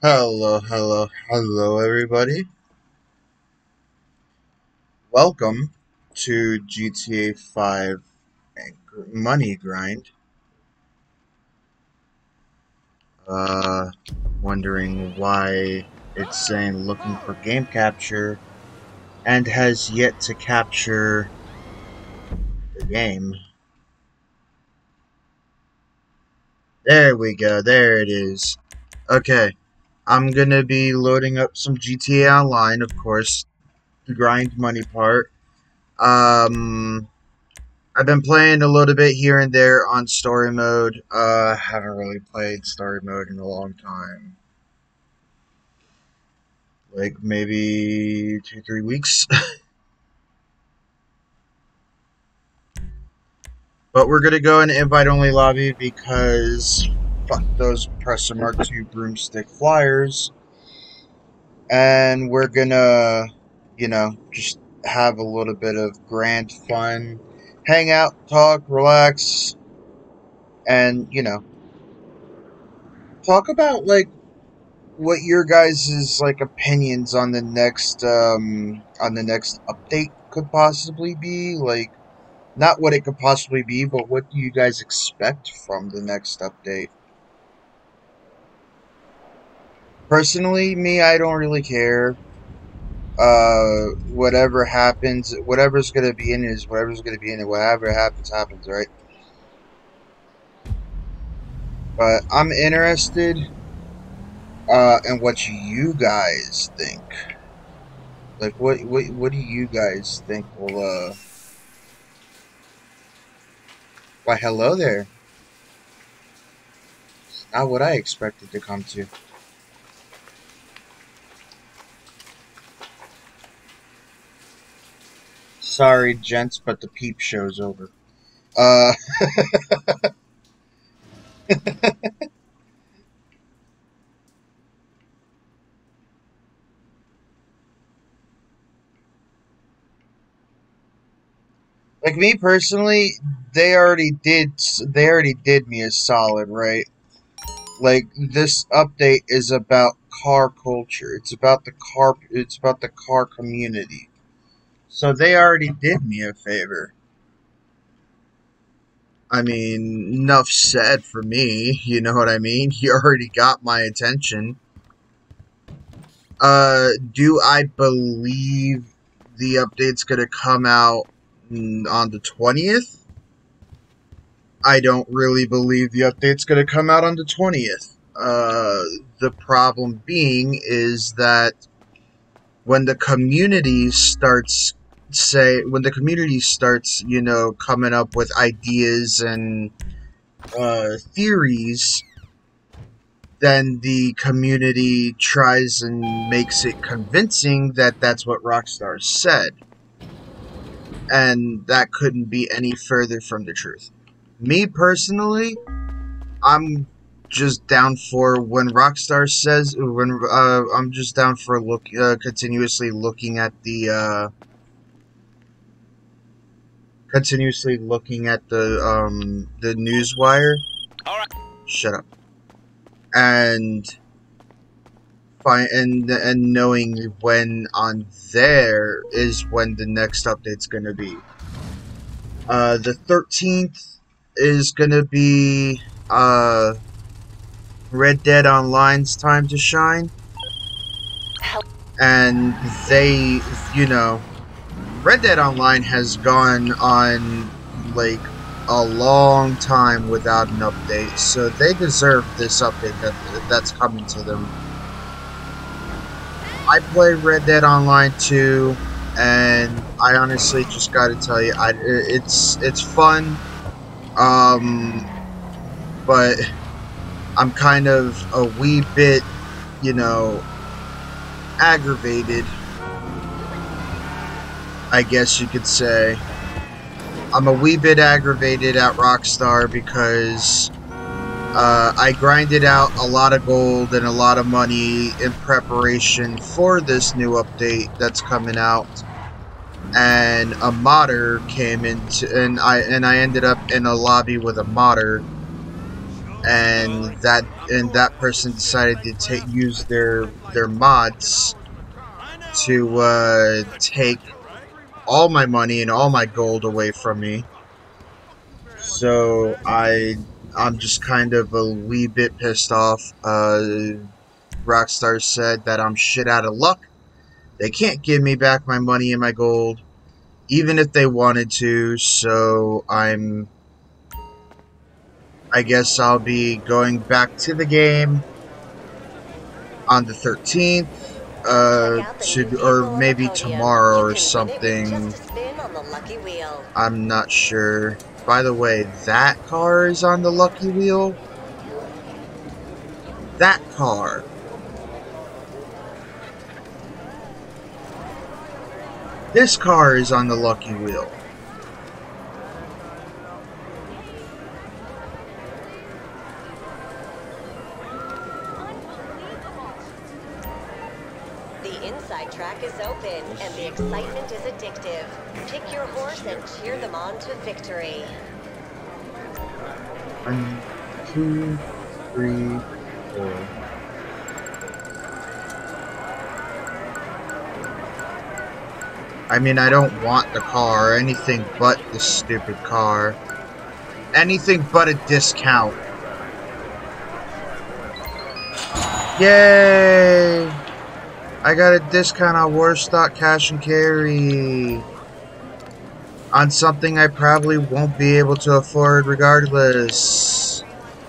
Hello, everybody. Welcome to GTA 5 Money Grind. Uh, Wondering why it's saying looking for game capture and has yet to capture the game. There we go, there it is. Okay, I'm gonna be loading up some GTA Online, of course, the grind money part. I've been playing a little bit here and there on story mode. Haven't really played story mode in a long time. Like maybe 2-3 weeks. But we're gonna go in invite only lobby because fuck those Presser Mark II broomstick flyers. And we're gonna, just have a little bit of grand fun. Hang out, talk, relax, and, talk about like what your guys' like opinions on the next update could possibly be. Like, not what it could possibly be, but what do you guys expect from the next update? Personally, me, I don't really care. Whatever happens, whatever's gonna be in it is whatever's gonna be in it. Whatever happens, happens, right? But I'm interested in what you guys think. Like, what do you guys think will Why, hello there. Not what I expected to come to. Sorry, gents, but the peep show's over. Like, me personally, they already did me a solid, right? Like, this update is about car culture. It's about the car community. So they already did me a favor. I mean, enough said for me, you know what I mean? You already got my attention. Do I believe the update's gonna come out on the 20th? I don't really believe the update's gonna come out on the 20th. The problem being is that when the community starts coming up with ideas and theories, then the community tries and makes it convincing that that's what Rockstar said. And that couldn't be any further from the truth. Me personally, I'm just down for when Rockstar says, I'm just down for continuously looking at the newswire. All right. Shut up. And knowing when on there is when the next update's gonna be. The 13th is gonna be Red Dead Online's time to shine. And they, Red Dead Online has gone on like a long time without an update, so they deserve this update that's coming to them. I play Red Dead Online too, and I honestly just gotta tell you, it's fun, but I'm kind of a wee bit, aggravated, I guess you could say. I'm a wee bit aggravated at Rockstar because I grinded out a lot of gold and a lot of money in preparation for this new update that's coming out, and a modder came into, and I ended up in a lobby with a modder, and that person decided to use their mods to take all my money and all my gold away from me. So I'm just kind of a wee bit pissed off. Rockstar said that I'm shit out of luck. They can't give me back my money and my gold, even if they wanted to. So I guess I'll be going back to the game on the 13th, or maybe tomorrow or something. I'm not sure. By the way, that car is on the Lucky Wheel. That car. This car is on the Lucky Wheel. The inside track is open, and the excitement is addictive. Pick your horse and cheer them on to victory. 1, 2, 3, 4. I mean, I don't want the car, anything but this stupid car. Anything but a discount. Yay! I got a discount on Warstock Cash and Carry. On something I probably won't be able to afford regardless.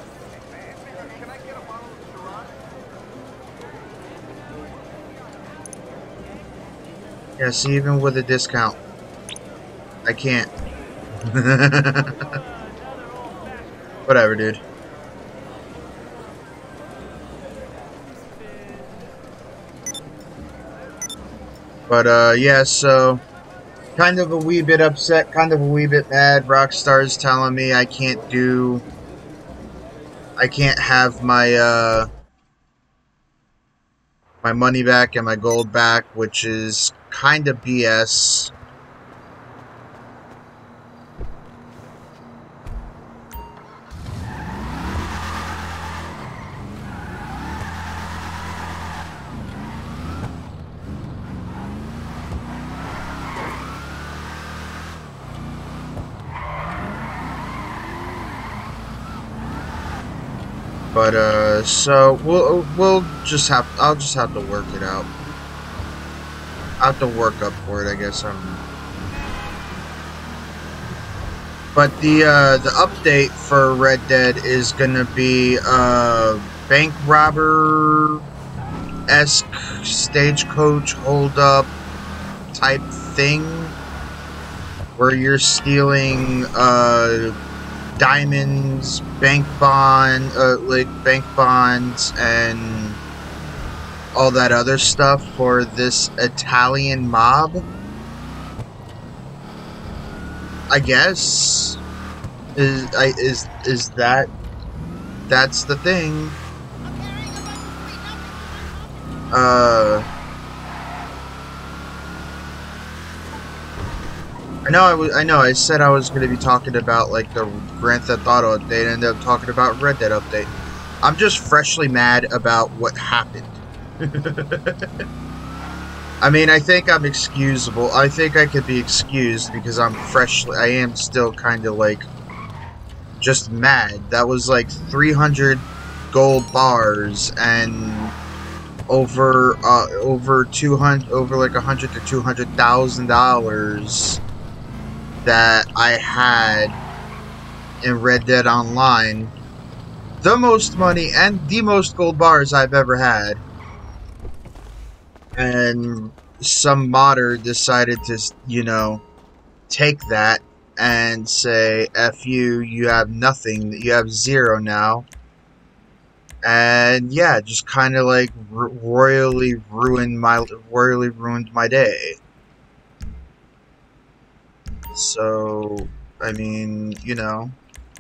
Yes, even with a discount, I can't. Whatever, dude. But, yeah, so, kind of a wee bit upset, kind of a wee bit mad. Rockstar's telling me I can't have my, my money back and my gold back, which is kind of BS. But so I'll just have to work it out. I'll have to work up for it, I guess. But the update for Red Dead is gonna be bank robber-esque stagecoach hold-up type thing, where you're stealing diamonds, bank bonds, and all that other stuff for this Italian mob. I guess is that's the thing. I know I said I was going to be talking about like the Grand Theft Auto update and ended up talking about Red Dead update. I'm just freshly mad about what happened. I mean, I think I'm excusable. I think I could be excused because I am still kind of like just mad. That was like 300 gold bars and over like $100,000 to $200,000 that I had in Red Dead Online. The most money and the most gold bars I've ever had. And some modder decided to, you know, take that and say, F you, you have nothing, you have zero now. And yeah, just kind of like royally ruined my day. So, I mean, you know.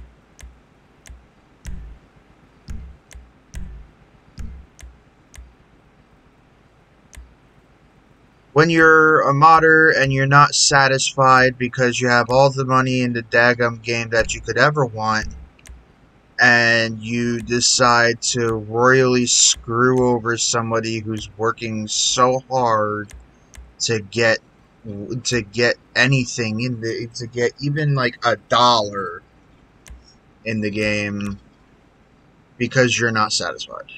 When you're a modder and you're not satisfied because you have all the money in the daggum game that you could ever want, and you decide to royally screw over somebody who's working so hard to get anything in to get even like $1 in the game because you're not satisfied.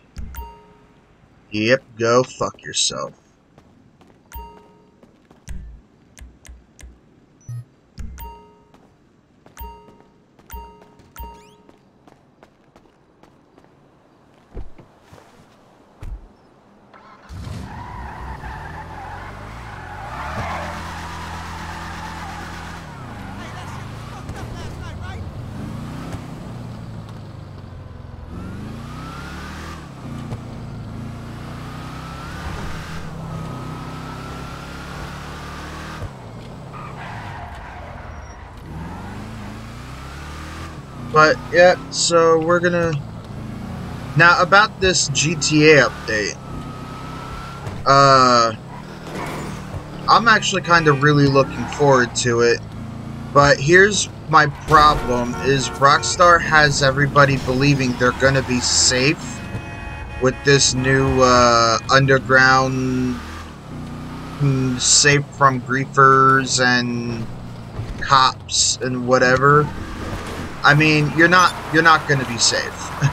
Yep, go fuck yourself. But yeah, so we're gonna now about this GTA update. I'm actually kind of really looking forward to it. But here's my problem: is Rockstar has everybody believing they're gonna be safe with this new underground, safe from griefers and cops and whatever. I mean, you're not going to be safe.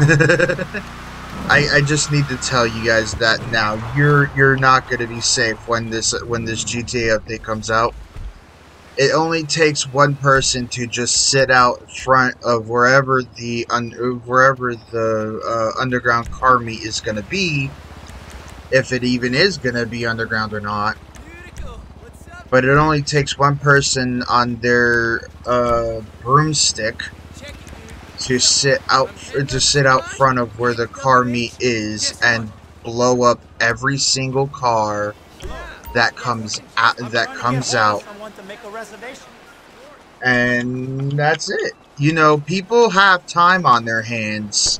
I just need to tell you guys that now. You're not going to be safe when this GTA update comes out. It only takes one person to just sit out front of wherever the underground car meet is going to be, if it even is going to be underground or not. But it only takes one person on their broomstick to sit out front of where the car meet is and blow up every single car that comes out. And that's it. You know, people have time on their hands.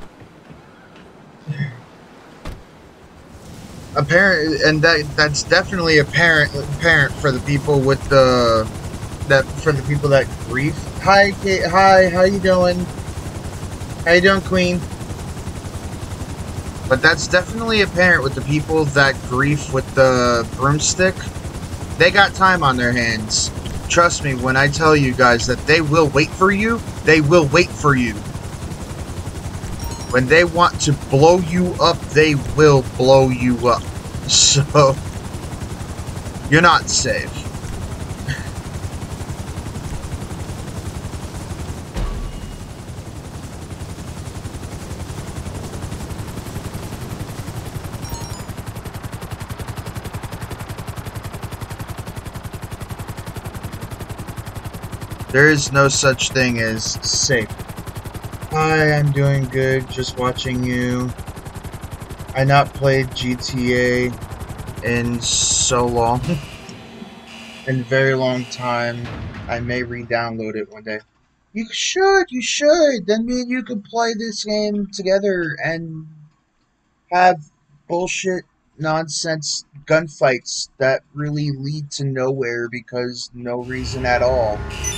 Apparent, and that's definitely apparent for the people with the people that grief. Hi, Kate. Hi, how you doing? How you doing, Queen? But that's definitely apparent with the people that grief with the broomstick. They got time on their hands. Trust me when I tell you guys that they will wait for you. They will wait for you. When they want to blow you up, they will blow you up. So, you're not safe. There is no such thing as safe. Hi, I'm doing good, just watching you. I not played GTA in so long. In a very long time. I may re-download it one day. You should! Then me and you can play this game together and have bullshit, nonsense gunfights that really lead to nowhere because no reason at all.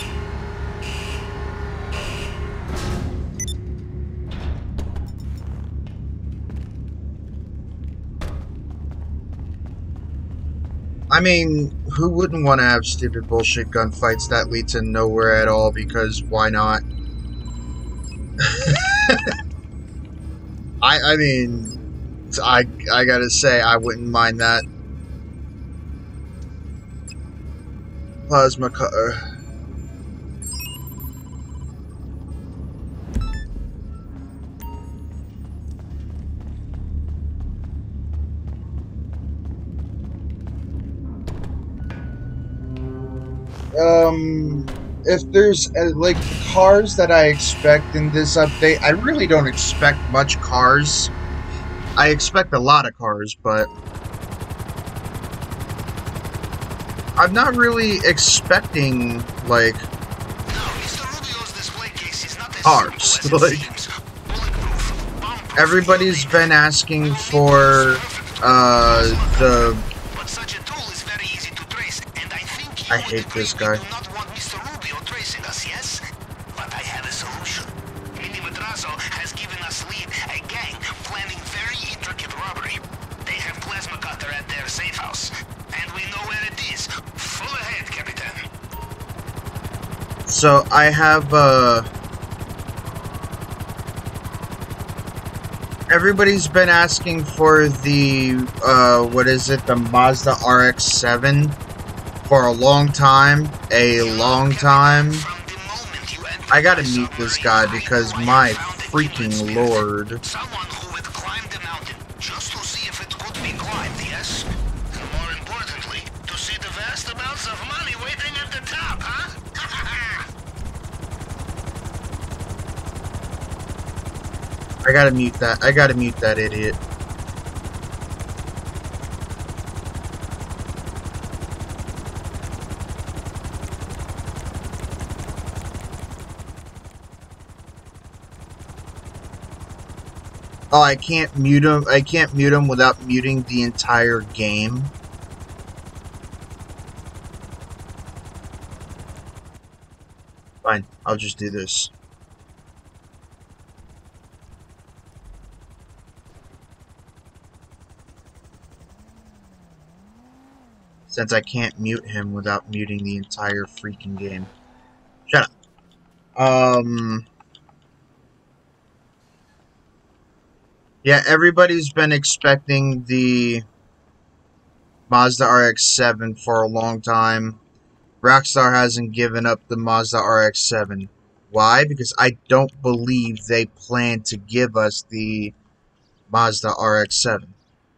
I mean, who wouldn't want to have stupid bullshit gunfights that lead to nowhere at all, because why not? I mean, I gotta say, I wouldn't mind that. Plasma cutter. If there's like cars that I expect in this update, I really don't expect much cars. I expect a lot of cars, but I'm not really expecting like cars. Like everybody's been asking for the. I hate this guy. they're at their safe house. And we know where it is. Full ahead, Captain. So I have, everybody's been asking for the, what is it, the Mazda RX-7 for a long time. I gotta meet this guy because my freaking lord. Someone who would climb the mountain just to see if it could be climbed, yes? And more importantly, to see the vast amounts of money waiting at the top, huh? I gotta mute that idiot. Oh, I can't mute him. I can't mute him without muting the entire game. Fine, I'll just do this. Since I can't mute him without muting the entire freaking game. Shut up. Yeah, everybody's been expecting the Mazda RX-7 for a long time. Rockstar hasn't given up the Mazda RX-7. Why? Because I don't believe they plan to give us the Mazda RX-7.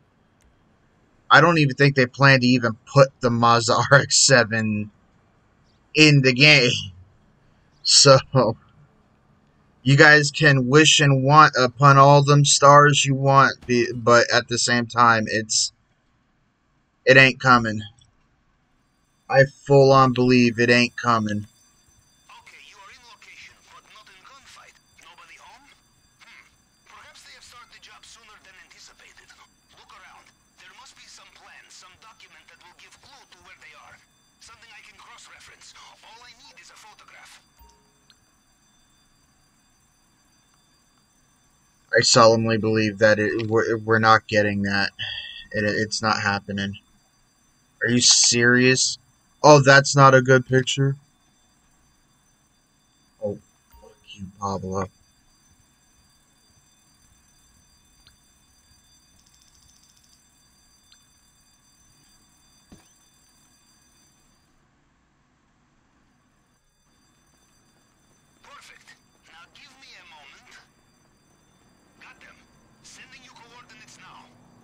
I don't even think they plan to even put the Mazda RX-7 in the game. So, you guys can wish and want upon all them stars you want, but at the same time, it ain't coming. I full on believe it ain't coming. Okay, you are in location, but not in gunfight. Nobody home? Perhaps they have started the job sooner than anticipated. Look around. There must be some plan, some document that will give clue to where they are. Something I can cross-reference. All I need is a photograph. I solemnly believe that we're not getting that. It's not happening. Are you serious? Oh, that's not a good picture? Oh, fuck you, Pablo. Perfect. Now give me a moment. Got them. Sending you coordinates now.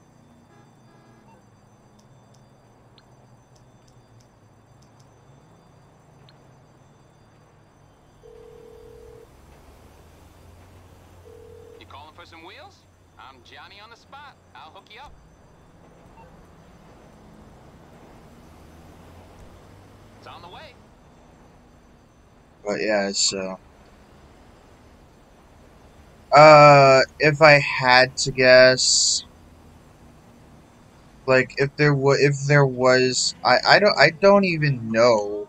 You calling for some wheels? I'm Johnny on the spot. I'll hook you up. It's on the way. But yeah, so... if I had to guess... Like, if there was... I don't even know.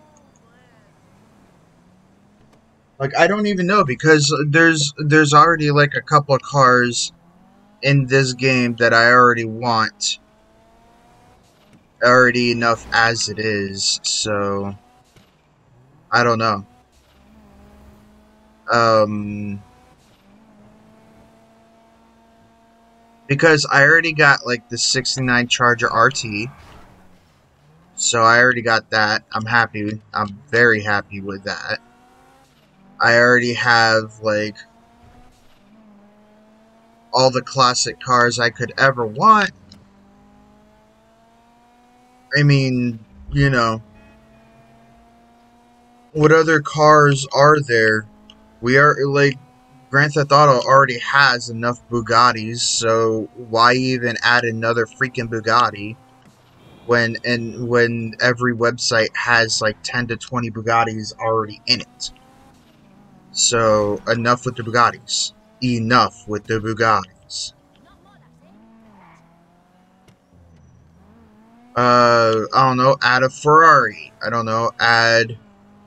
Like, I don't even know, because there's already, like, a couple of cars in this game that I already want. Already enough as it is, so... I don't know. Because I already got, like, the 69 Charger RT. So I already got that. I'm very happy with that. I already have, like, all the classic cars I could ever want. I mean, you know, what other cars are there? We are, like, Grand Theft Auto already has enough Bugattis, so why even add another freaking Bugatti when every website has like 10 to 20 Bugattis already in it? So enough with the Bugattis. Enough with the Bugattis. I don't know, add a Ferrari. I don't know, add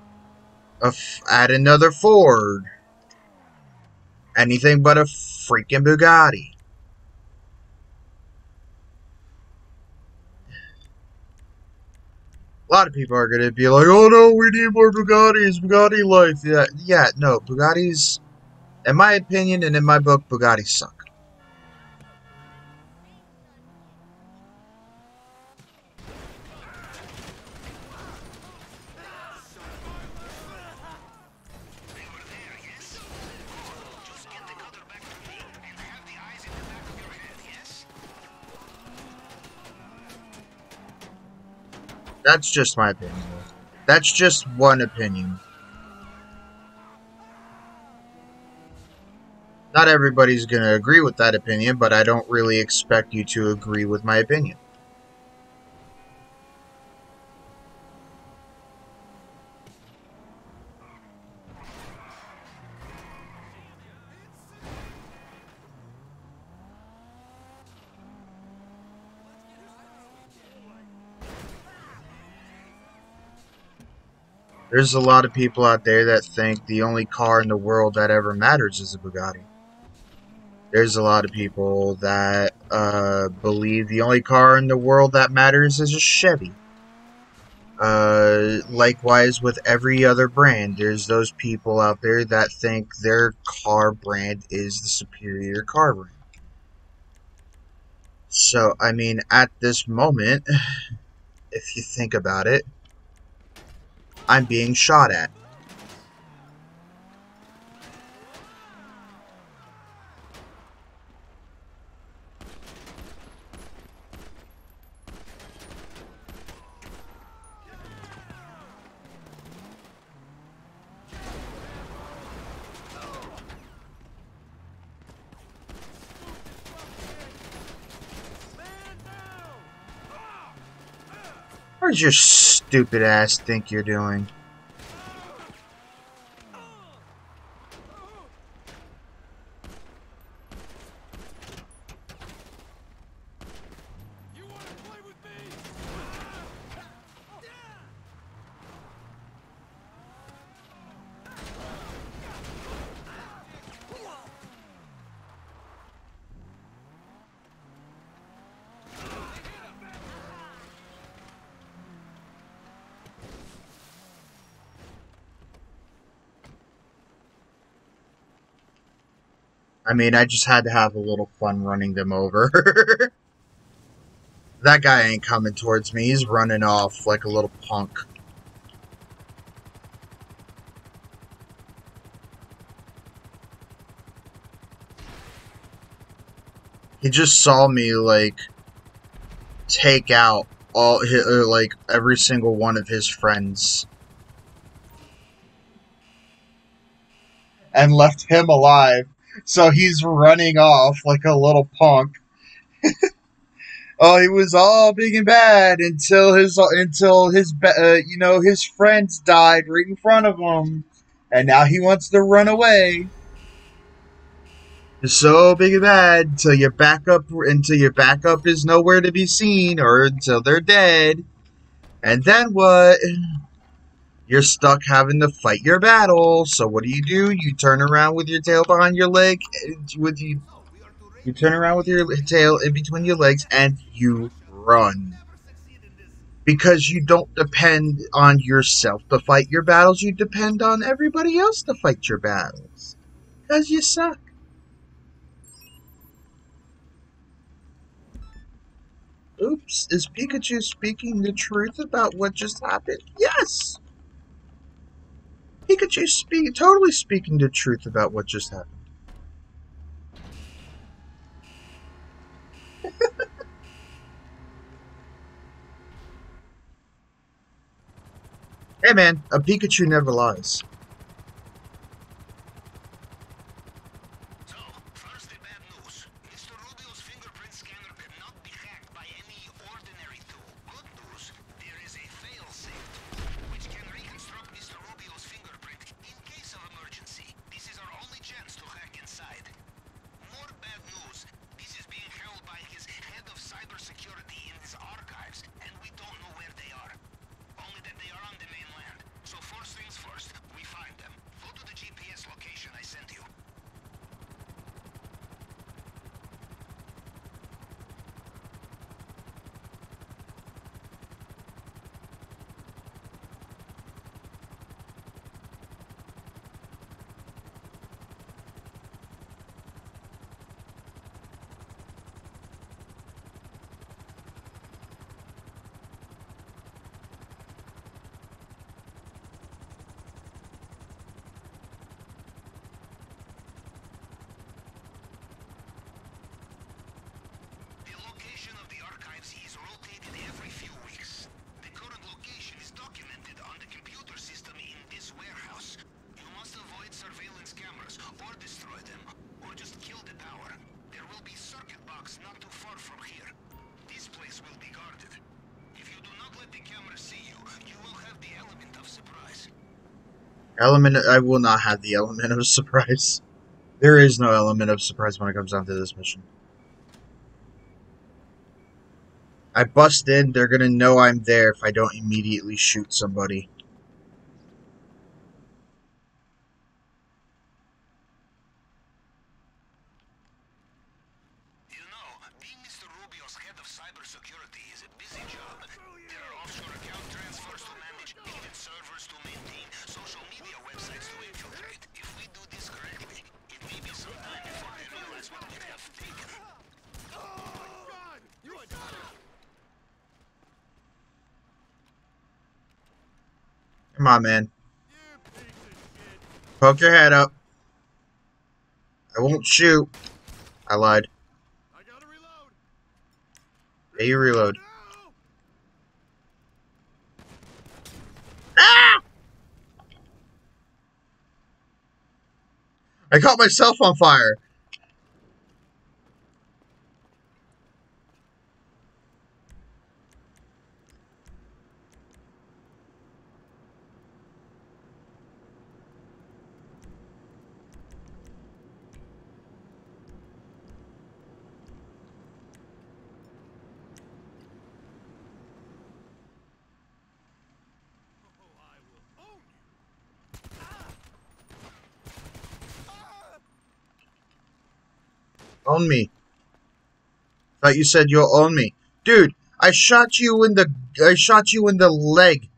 another Ford. Anything but a freaking Bugatti. A lot of people are going to be like, oh no, we need more Bugattis, Bugatti life. Yeah, no, Bugattis, in my opinion and in my book, Bugattis suck. That's just my opinion. That's just one opinion. Not everybody's going to agree with that opinion, but I don't really expect you to agree with my opinion. There's a lot of people out there that think the only car in the world that ever matters is a Bugatti. There's a lot of people that believe the only car in the world that matters is a Chevy. Likewise with every other brand, there's those people out there that think their car brand is the superior car brand. So, I mean, at this moment, if you think about it, I'm being shot at. What does your stupid ass think you're doing? I mean, I just had to have a little fun running them over. That guy ain't coming towards me. He's running off like a little punk. He just saw me, like, take out all his, like, every single one of his friends. And left him alive. So he's running off like a little punk. Oh, he was all big and bad until his friends died right in front of him, and now he wants to run away. It's so big and bad until your backup is nowhere to be seen, or until they're dead, and then what? You're stuck having to fight your battle. So what do? You turn around with your tail behind your leg, You turn around with your tail in between your legs and you run. Because you don't depend on yourself to fight your battles, you depend on everybody else to fight your battles. Because you suck. Oops, is Pikachu speaking the truth about what just happened? Yes! Pikachu's totally speaking the truth about what just happened. Hey man, a Pikachu never lies. So, first the bad news. Mr. Rubio's fingerprint scanner cannot be hacked by any ordinary tool. Good news, there is a fail-safe tool, which can reconstruct Mr. Rubio's fingerprint in case of emergency. This is our only chance to hack inside. More bad news. This is being held by his head of cybersecurity in his archives, and we don't know where they are. Only that they are on the mainland. So first things first, we I will not have the element of surprise. There is no element of surprise when it comes down to this mission. I bust in, they're gonna know I'm there if I don't immediately shoot somebody. You know, being Mr. Rubio's head of cybersecurity is a busy job. There are offshore account transfers to manage, even servers to maintain, social media websites to infiltrate. If we do this correctly, it may be some time before they realize what we have taken. Come on, man. Poke your head up. I won't shoot. I lied. I gotta reload. Yeah, you reload. Ah! I caught myself on fire. Oh, I will own you. Own me. Thought you said you'll own me. Dude, I shot you in the leg.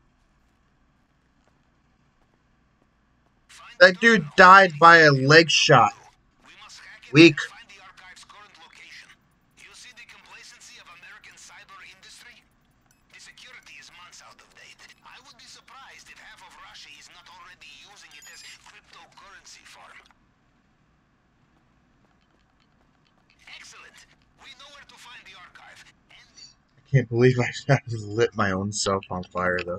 That dude died by a leg shot. We must hack it Weak. and find the archive's current location. You see the complacency of American cyber industry? The security is months out of date. I would be surprised if half of Russia is not already using it as cryptocurrency farm. Excellent. We know where to find the archive. And I can't believe I lit my own self on fire, though.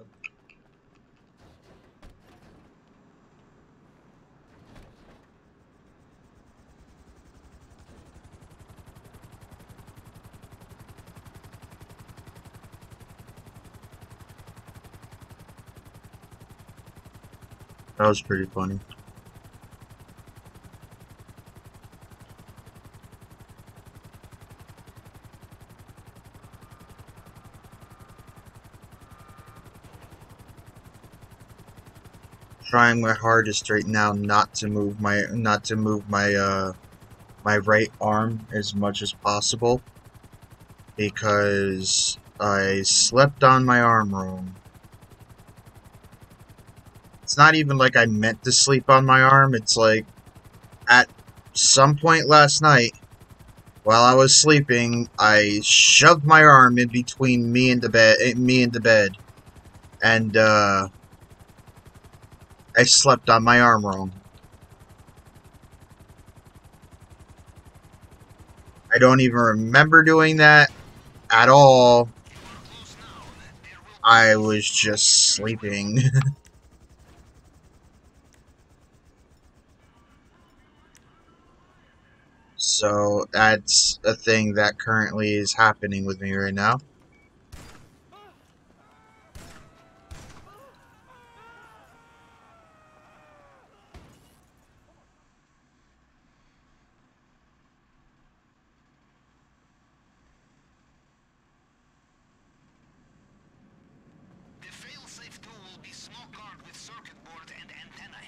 That was pretty funny. Trying my hardest right now not to move my my right arm as much as possible because I slept on my arm wrong. It's not even like I meant to sleep on my arm. It's like at some point last night while I was sleeping, I shoved my arm in between me and the bed, and I slept on my arm wrong. I don't even remember doing that at all. I was just sleeping. So that's a thing that currently is happening with me right now. the failsafe tool will be small card with circuit board and antennae.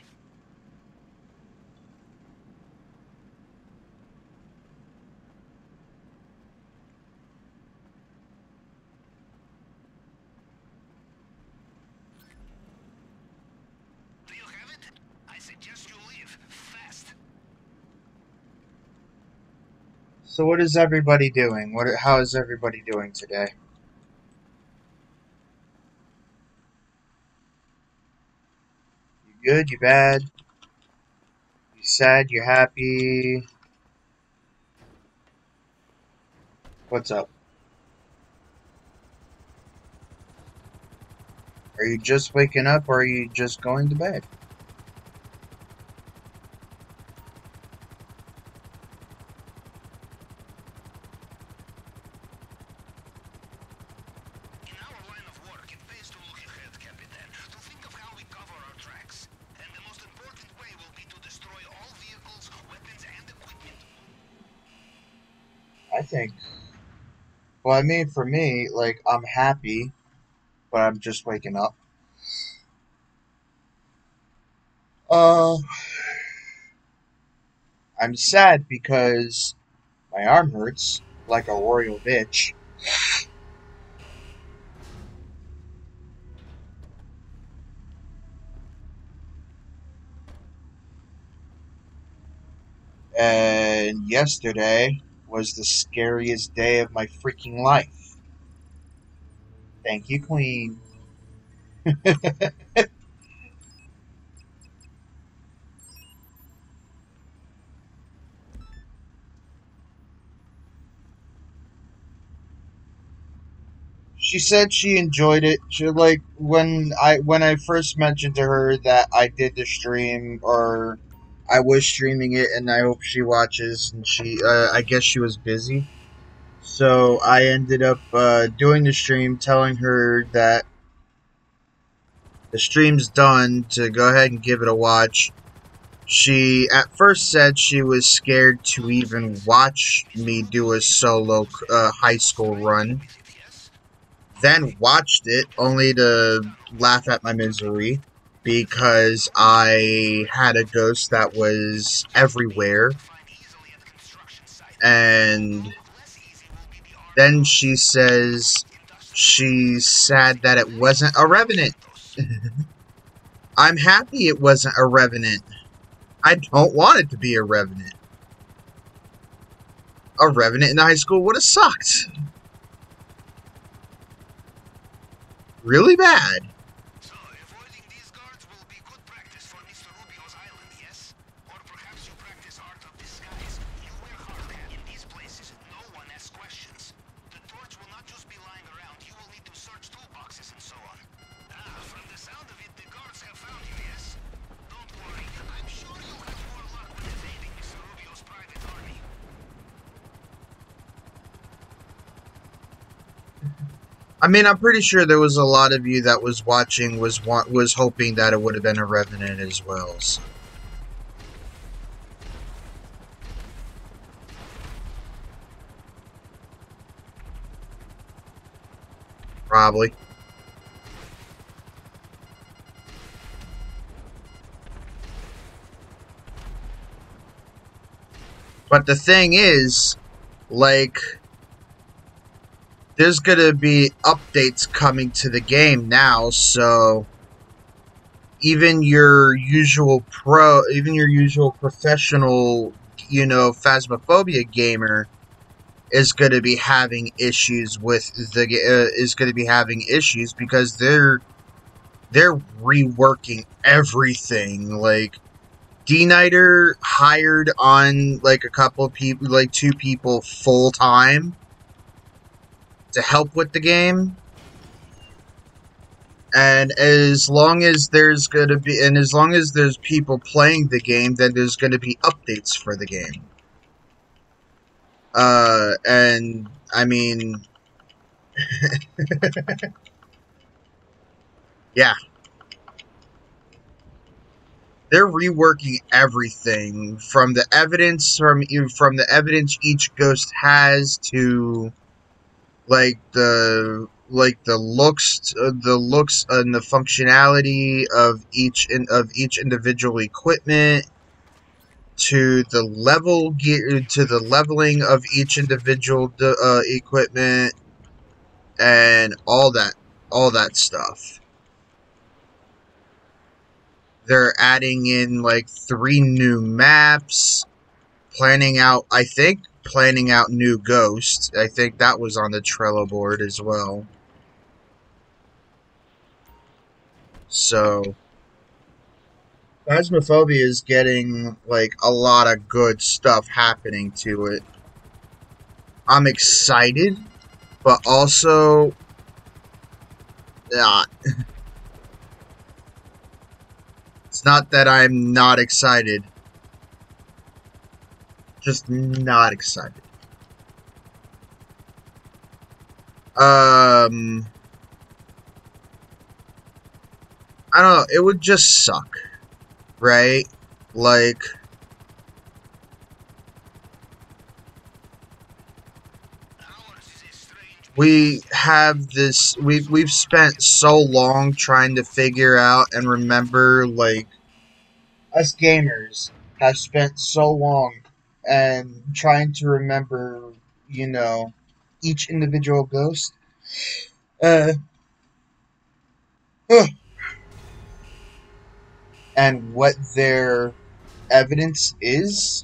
Do you have it? I suggest you leave fast. So what is everybody doing? How is everybody doing today? You good? You bad? You sad? You happy? What's up? Are you just waking up or are you just going to bed? In our line of work, it pays to look ahead, Capitan, to think of how we cover our tracks. I think. Well, I mean, for me, like, I'm happy, but I'm just waking up. I'm sad because my arm hurts like a royal bitch. And yesterday was the scariest day of my freaking life. Thank you, Queen. She said she enjoyed it. She like when I first mentioned to her that I did the stream or I was streaming it, and I hope she watches. And she, I guess she was busy, so I ended up doing the stream, telling her that the stream's done to go ahead and give it a watch. She at first said she was scared to even watch me do a solo high school run. Then watched it, only to laugh at my misery, because I had a ghost that was everywhere. And then she says she's sad that it wasn't a revenant. I'm happy it wasn't a revenant. I don't want it to be a revenant. A revenant in high school would have sucked. Really bad. So, avoiding these guards will be good practice for Mr. Rubio's island, yes? Or perhaps you practice art of disguise. You wear hard hat. In these places, no one asks questions. The torch will not just be lying around. You will need to search toolboxes and so on. From the sound of it, the guards have found you, yes? Don't worry. I'm sure you'll have more luck with evading Mr. Rubio's private army. I mean, I'm pretty sure there was a lot of you that was watching was hoping that it would have been a revenant as well. So. Probably. But the thing is, like, there's gonna be updates coming to the game now, so even your usual professional, Phasmophobia gamer is gonna be having issues with because they're reworking everything. Like, D-Nighter hired on like a couple of people, like 2 people full time to help with the game, and as long as there's people playing the game, then there's gonna be updates for the game. And I mean, yeah, they're reworking everything from the evidence each ghost has to the looks and the functionality of each individual equipment, to the leveling of each individual equipment, and all that stuff. They're adding in like 3 new maps, planning out new ghosts. I think that was on the Trello board as well. So, Phasmophobia is getting like a lot of good stuff happening to it. I'm excited, but also not. It's not that I'm not excited. Just not excited. I don't know, it would just suck, right? Like, we have this, we've spent so long trying to figure out and remember, like, us gamers have spent so long and trying to remember, you know, each individual ghost. And what their evidence is.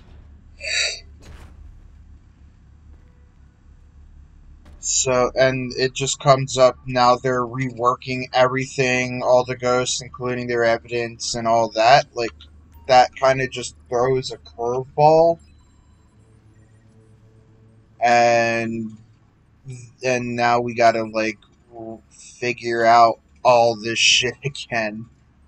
So, and it just comes up now they're reworking everything, all the ghosts, including their evidence and all that. Like, that kind of just throws a curveball. And now we gotta, like, figure out all this shit again.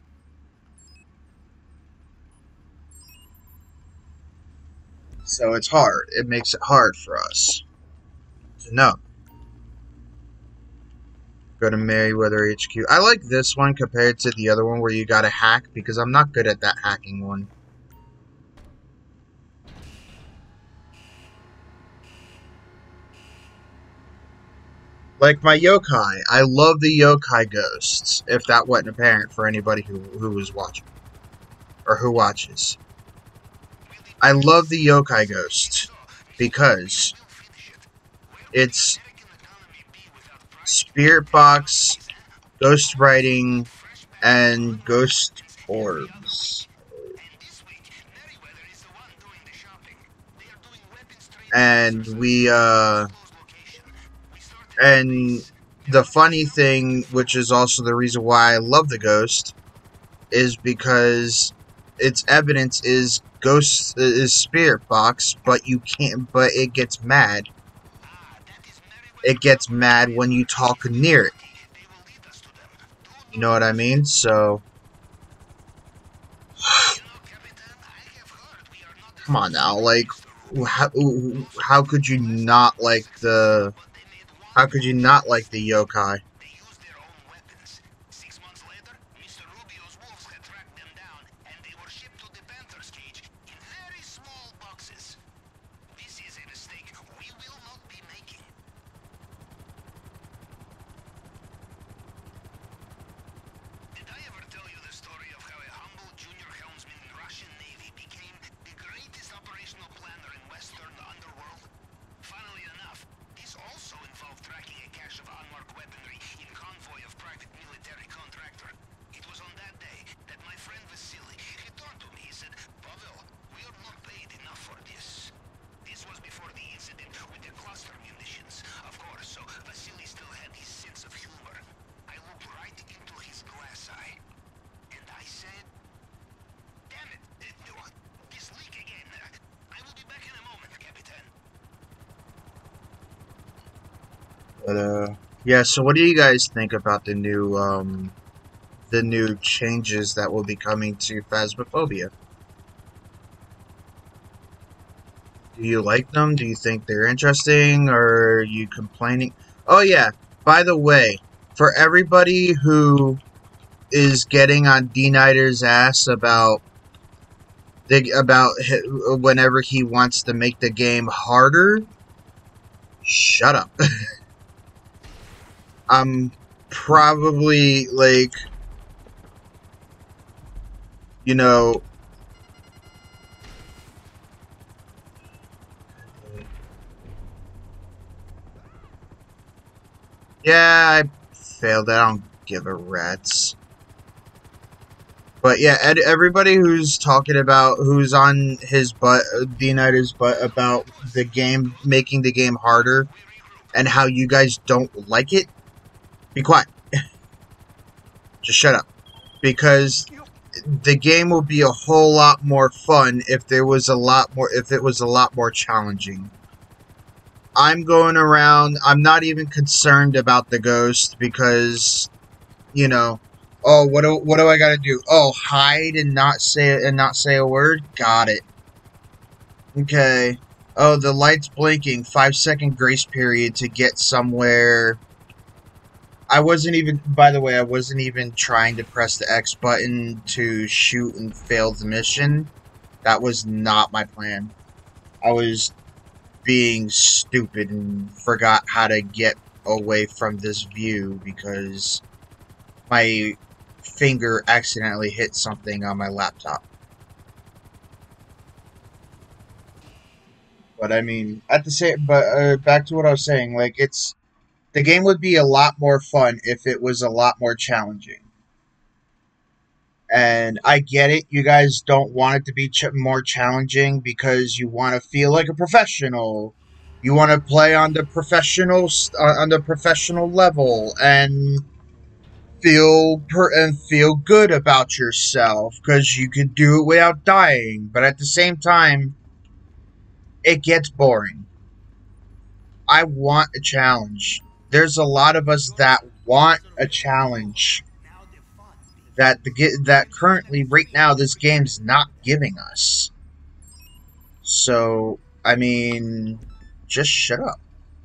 So it's hard. It makes it hard for us to know. Go to Merryweather HQ. I like this one compared to the other one where you gotta hack, because I'm not good at that hacking one. Like my yokai. I love the yokai ghosts, if that wasn't apparent for anybody who was watching. Or who watches. I love the yokai ghost because it's spirit box, ghost writing, and ghost orbs. And and the funny thing, which is also the reason why I love the ghost, is because its evidence is ghost is spirit box, but you can't. But it gets mad. It gets mad when you talk near it. You know what I mean? So, come on now, like, how could you not like the? How could you not like the yokai? But, yeah, so what do you guys think about the new changes that will be coming to Phasmophobia? Do you like them? Do you think they're interesting? Or are you complaining? Oh, yeah, by the way, for everybody who is getting on D-Nighter's ass about whenever he wants to make the game harder, shut up. I'm probably, like, you know, yeah, I failed. I don't give a rat's. But yeah, everybody who's talking about, who's on his butt, D-Nighter's butt about the game, making the game harder, and how you guys don't like it, be quiet. Just shut up. Because the game will be a whole lot more fun if there was a lot more, if it was a lot more challenging. I'm going around, I'm not even concerned about the ghost because, you know, oh, what do I gotta do? Oh, hide and not say a word? Got it. Okay. Oh, the light's blinking. 5-second grace period to get somewhere. I wasn't even, by the way, I wasn't even trying to press the X button to shoot and fail the mission. That was not my plan. I was being stupid and forgot how to get away from this view because my finger accidentally hit something on my laptop. But I mean, back to what I was saying, like, the game would be a lot more fun if it was a lot more challenging. And I get it, you guys don't want it to be more challenging because you want to feel like a professional. You want to play on the professional level and feel good about yourself because you could do it without dying. But at the same time, it gets boring. I want a challenge. There's a lot of us that want a challenge that currently, right now, this game's not giving us. So, I mean, just shut up.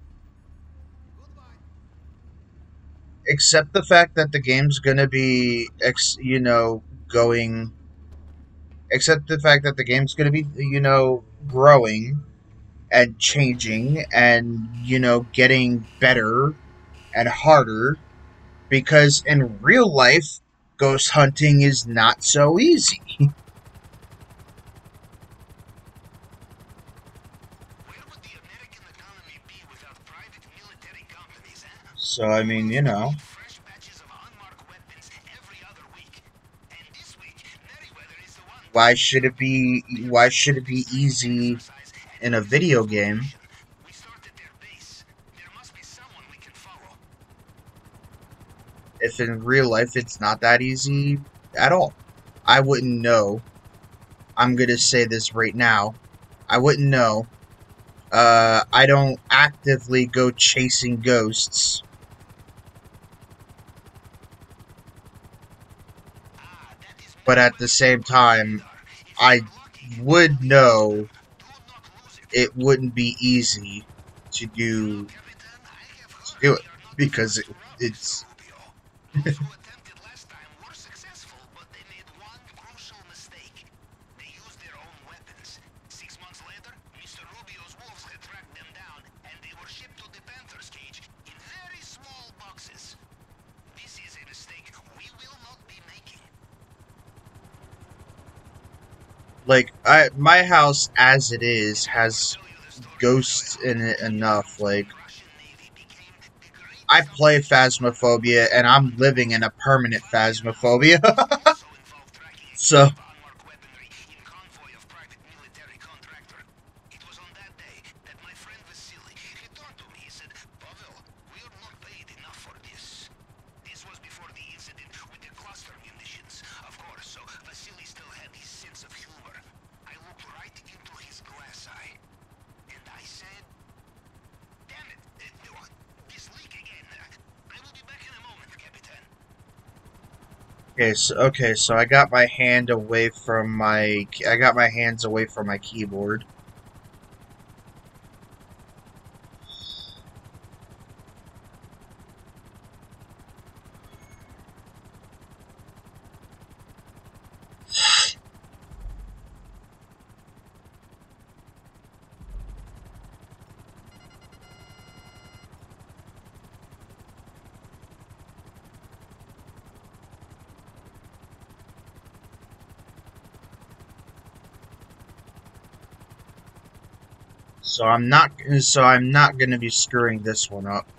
Accept the fact that the game's gonna be, going. Accept the fact that the game's gonna be, growing and changing and, getting better and harder. Because in real life, ghost hunting is not so easy. Where would the American economy be without private military companies, huh? So, I mean, Fresh batches of unmarked weapons every other week. And this week, Merryweather is the one. why should it be easy in a video game? We started their base. There must be someone we can follow. If in real life it's not that easy at all. I wouldn't know. I'm gonna say this right now. I wouldn't know. I don't actively go chasing ghosts. But at the same time, I would know it wouldn't be easy to do it because it's Those who attempted last time were successful, but they made one crucial mistake. They used their own weapons. 6 months later, Mr. Rubio's wolves had tracked them down, and they were shipped to the Panther's cage in very small boxes. This is a mistake we will not be making. like my house as it is has ghosts in it enough. Like, I play Phasmophobia, and I'm living in a permanent Phasmophobia. So, okay, so I got my hands away from my keyboard. So I'm not going to be screwing this one up.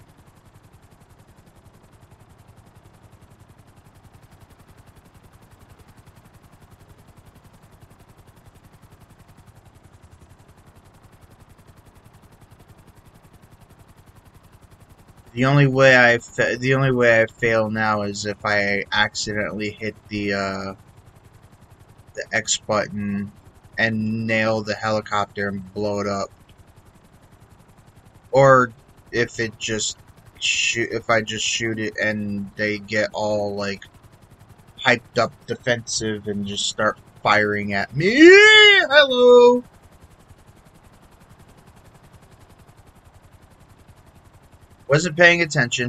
The only way I fail now is if I accidentally hit the X button and nail the helicopter and blow it up, or if I just shoot it and they get all like hyped up defensive and just start firing at me. Hello. Wasn't paying attention.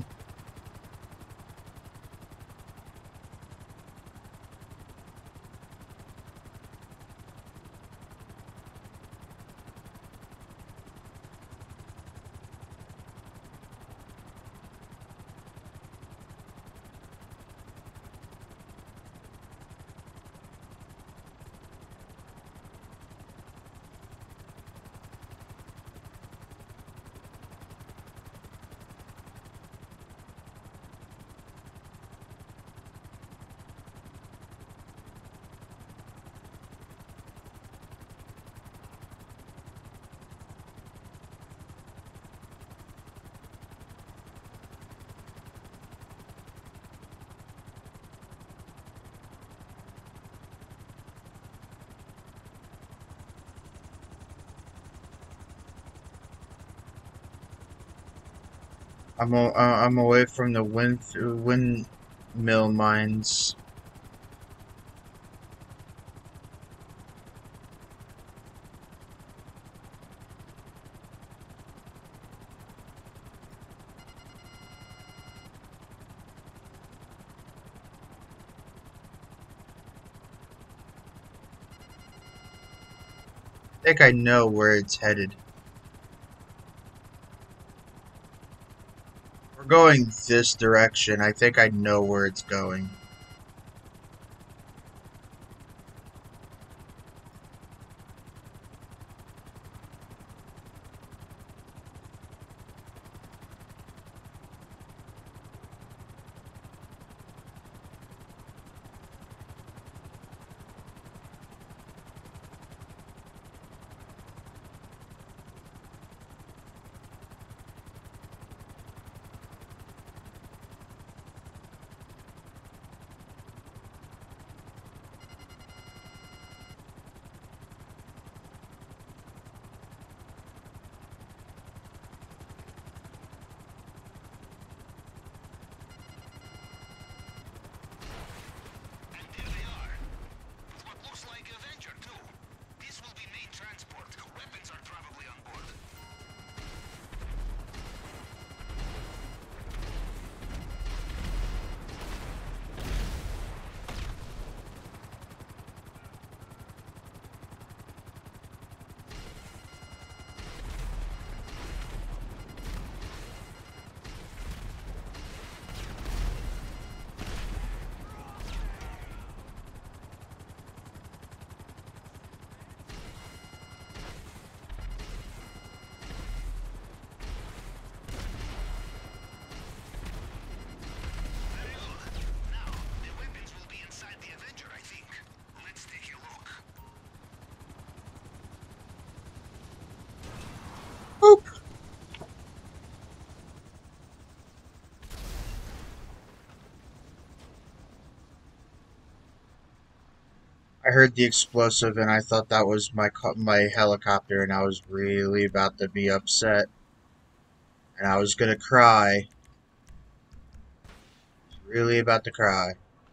I'm away from the windmill mines. I think I know where it's headed. We're going this direction. I think I know where it's going. Boop. I heard the explosive and I thought that was my helicopter, and I was really about to be upset. And I was gonna cry. Really about to cry.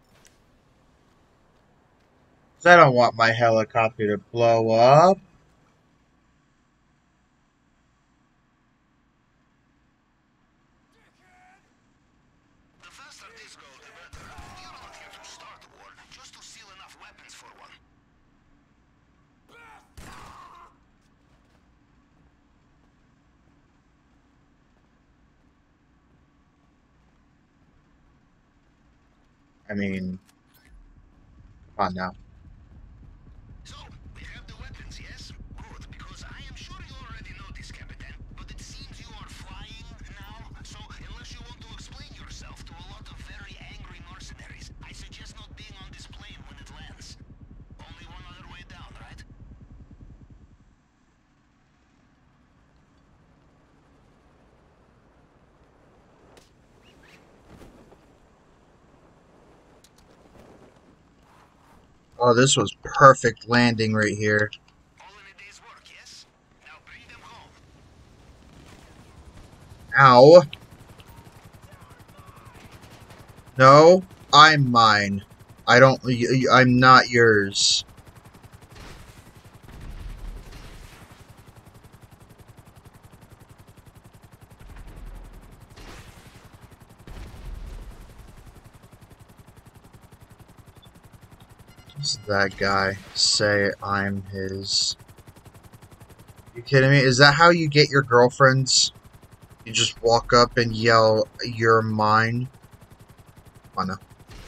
'Cause I don't want my helicopter to blow up. The faster this goes, the better. You're not here to start a war, just to steal enough weapons for one. I mean, come on now. So, we have the weapons, yes? Good, because I am sure you already know this, Captain. But it seems you are flying now, so unless you want to explain yourself to a lot of very angry mercenaries, I suggest not being on this plane when it lands. Only one other way down, right? Oh, this was perfect landing right here. All in a day's work, yes? Now bring them home. Ow. No, I'm mine. I'm not yours. Does that guy say I'm his? You kidding me? Is that how you get your girlfriends? You just walk up and yell, "You're mine"? Oh no.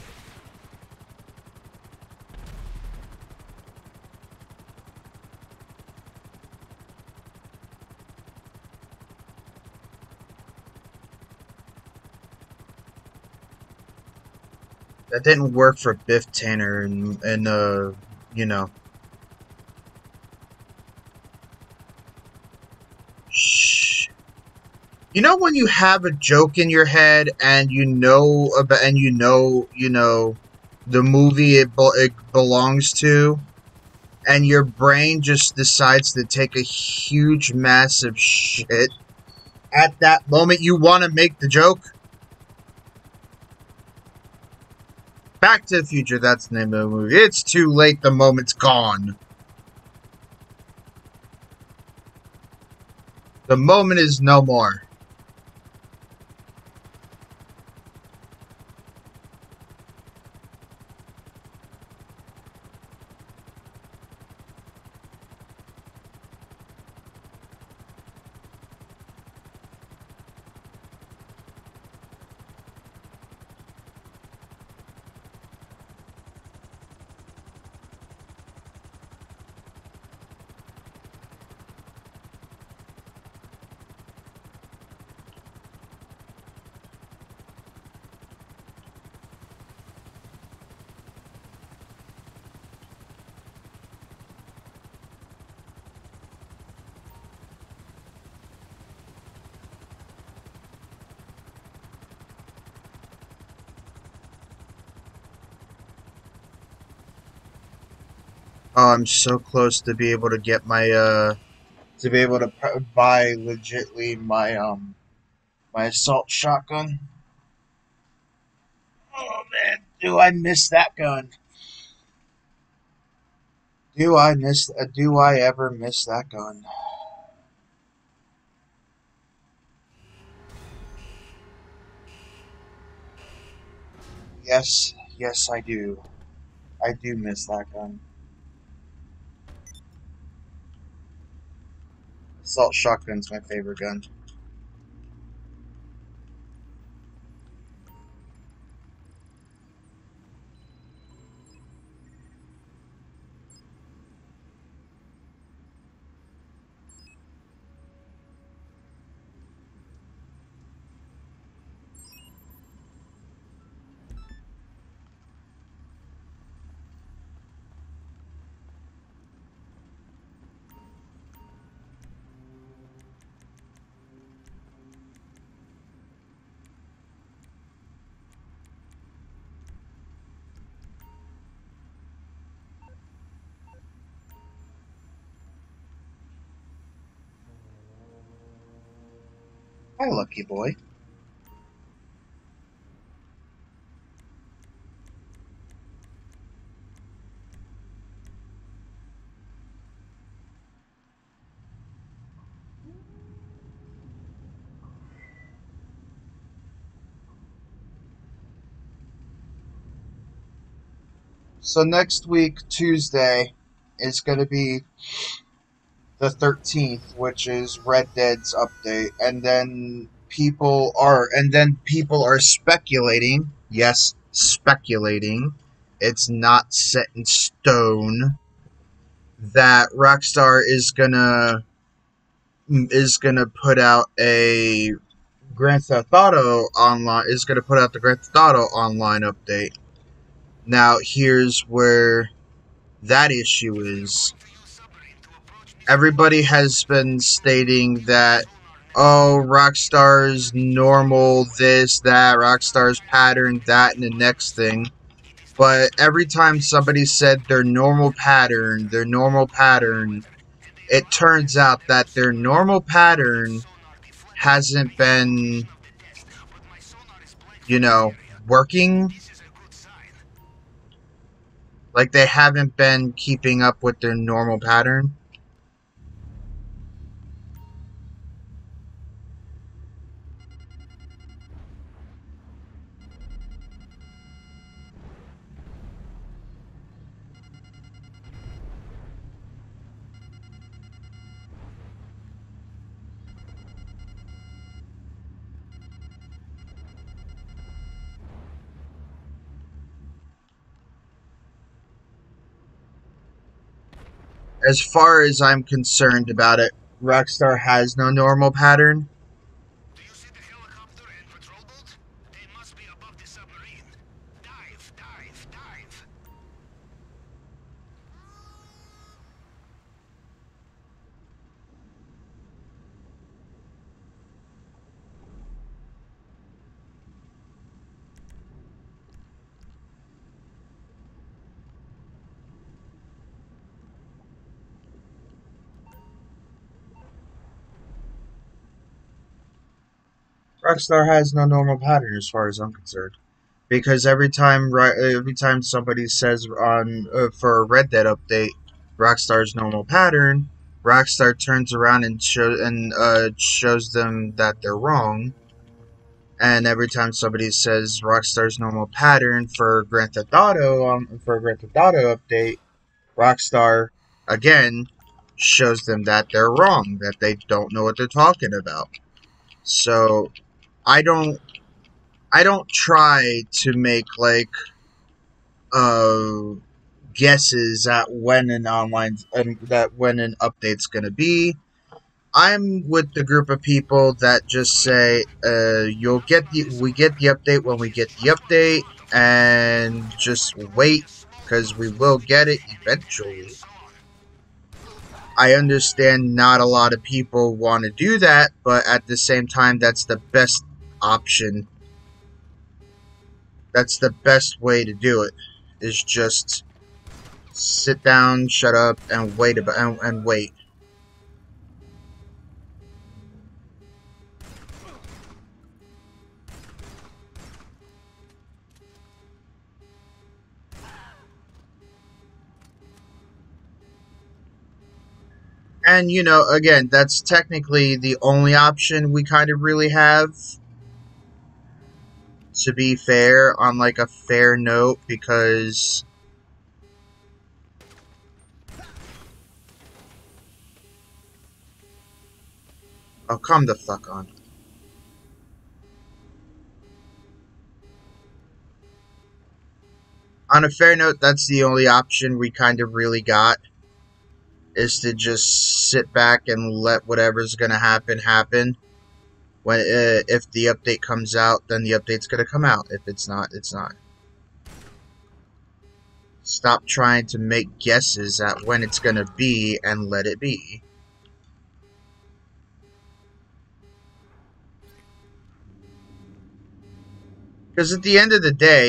That didn't work for Biff Tanner and you know. Shh. You know when you have a joke in your head and you know about, and you know, the movie it belongs to, and your brain just decides to take a huge, massive shit At that moment, you want to make the joke. Back to the Future, that's the name of the movie. It's too late, the moment's gone. The moment is no more. Oh, I'm so close to be able to get my, to be able to buy legitly my, my assault shotgun. Oh man, do I miss that gun? Do I ever miss that gun? Yes, yes I do. I do miss that gun. Assault shotgun's my favorite gun. Hi, lucky boy. So next week, Tuesday, is going to be the 13th, which is Red Dead's update, and then people are speculating. Yes, speculating. It's not set in stone that Rockstar is gonna put out a Grand Theft Auto Online is gonna put out the Grand Theft Auto Online update. Now here's where that issue is. Everybody has been stating that, oh, Rockstar's normal this, that, Rockstar's pattern, that, and the next thing. But every time somebody said their normal pattern, it turns out that their normal pattern hasn't been, working. Like, they haven't been keeping up with their normal pattern. As far as I'm concerned about it, Rockstar has no normal pattern. Do you see the helicopter and patrol boat? They must be above the submarine. Dive, dive, dive. Rockstar has no normal pattern as far as I'm concerned. Because every time somebody says on for a Red Dead update, Rockstar's normal pattern, Rockstar turns around and shows them that they're wrong. And every time somebody says Rockstar's normal pattern for Grand Theft Auto update, Rockstar again shows them that they're wrong, that they don't know what they're talking about. So I don't try to make like guesses at when an update's gonna be. I'm with the group of people that just say, we get the update when we get the update, and just wait, because we will get it eventually. I understand not a lot of people want to do that, but at the same time, that's the best option. That's the best way to do it, is just sit down, shut up, and wait. And, you know, again, that's technically the only option we kind of really have. To be fair, on like a fair note, because... Oh, come the fuck on. On a fair note, that's the only option we kind of really got. Is to just sit back and let whatever's gonna happen. When if the update comes out, then the update's gonna come out. If it's not, it's not. Stop trying to make guesses at when it's gonna be and let it be. Because at the end of the day,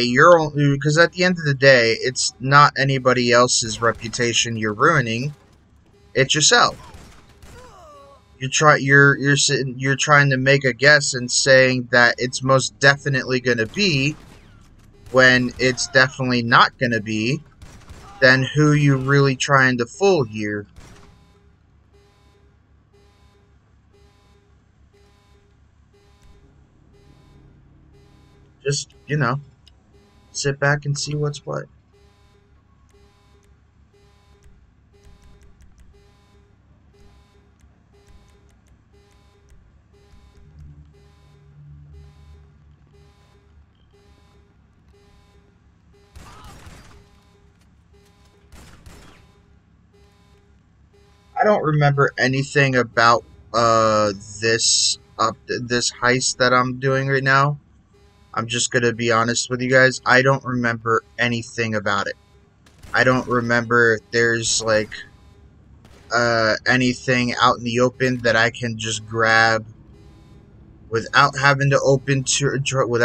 it's not anybody else's reputation you're ruining. It's yourself. You're trying to make a guess and saying that it's most definitely going to be when it's definitely not going to be. Then who you really trying to fool here? Just, you know, sit back and see what's what. I don't remember anything about this heist that I'm doing right now. I'm just gonna be honest with you guys. I don't remember anything about it. I don't remember if there's like anything out in the open that I can just grab without having to open two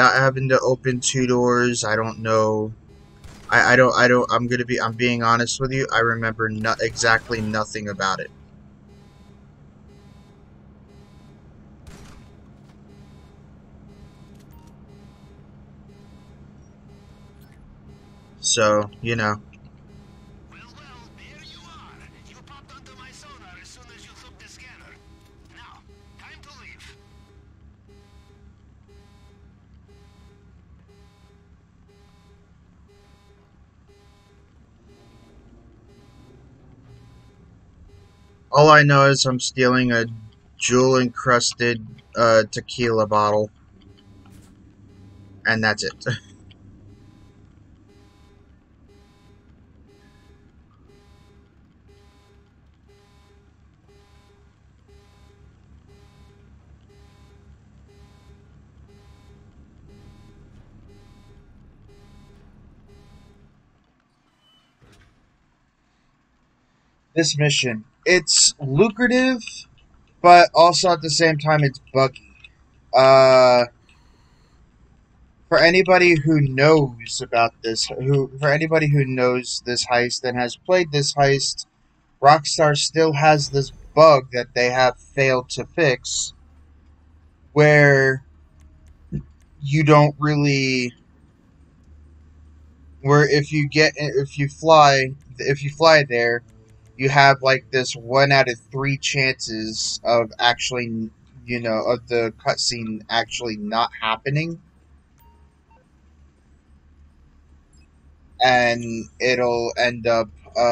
doors. I don't know. I'm being honest with you. I remember exactly nothing about it. So, you know. Well, there you are. You popped onto my sonar as soon as you took the scanner. Now, time to leave. All I know is I'm stealing a jewel-encrusted tequila bottle. And that's it. This mission, it's lucrative, but also at the same time it's buggy. For anybody who knows about this, for anybody who knows this heist and has played this heist, Rockstar still has this bug that they have failed to fix, where you don't really, where if you fly there, you have like this 1 out of 3 chances of actually, of the cutscene actually not happening, and it'll end up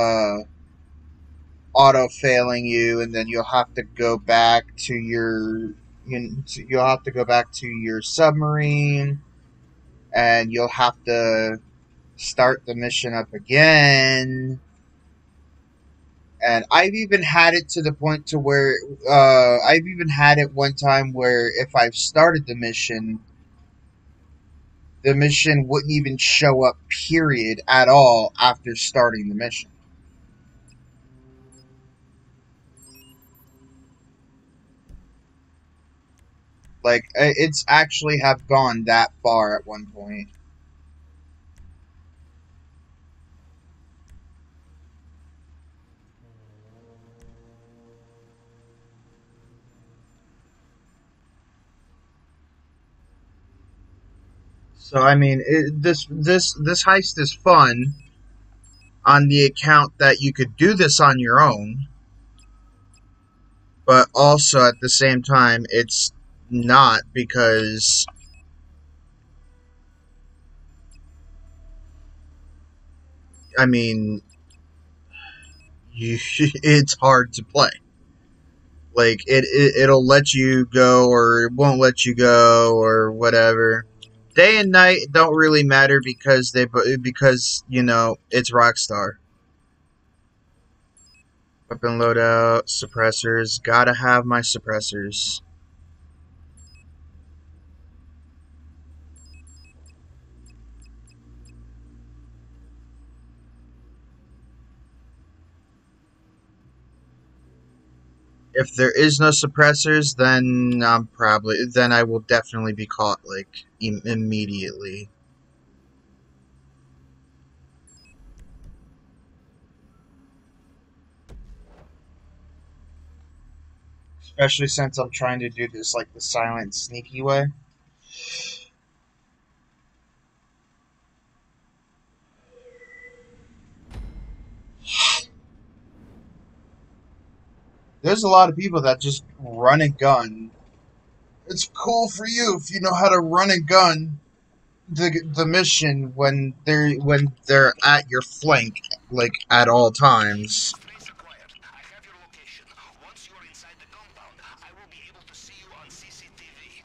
auto failing you, and then you'll have to go back to you'll have to go back to your submarine, and you'll have to start the mission up again. And I've even had it to the point to where I've even had it one time where if I've started the mission wouldn't even show up, period, at all after starting the mission. Like, it's actually have gone that far at one point. So I mean, this heist is fun on the account that you could do this on your own, but also at the same time it's not, because I mean, it's hard to play. Like it'll let you go or it won't let you go or whatever. Day and night don't really matter because it's Rockstar. Weapon loadout, suppressors. Gotta have my suppressors. If there is no suppressors, then I will definitely be caught, like, immediately. Especially since I'm trying to do this, like, the silent, sneaky way. There's a lot of people that just run and gun. It's cool for you if you know how to run and gun the mission when they're at your flank, like, at all times. Trace acquired. I have your location. Once you are inside the compound, I will be able to see you on CCTV.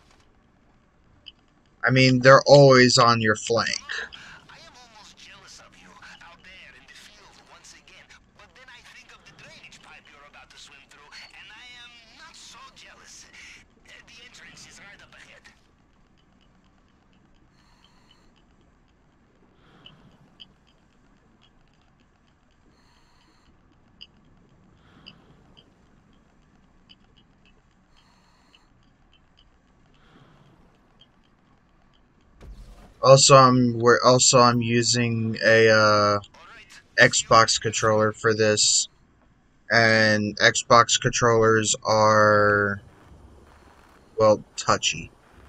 I mean, they're always on your flank. I am almost jealous of you out there in the field once again. But then I think of the drainage pipe you're about to swim through, and I am not so jealous. The entrance is right up ahead. Also, I'm using a Xbox controller for this, and Xbox controllers are, well, touchy.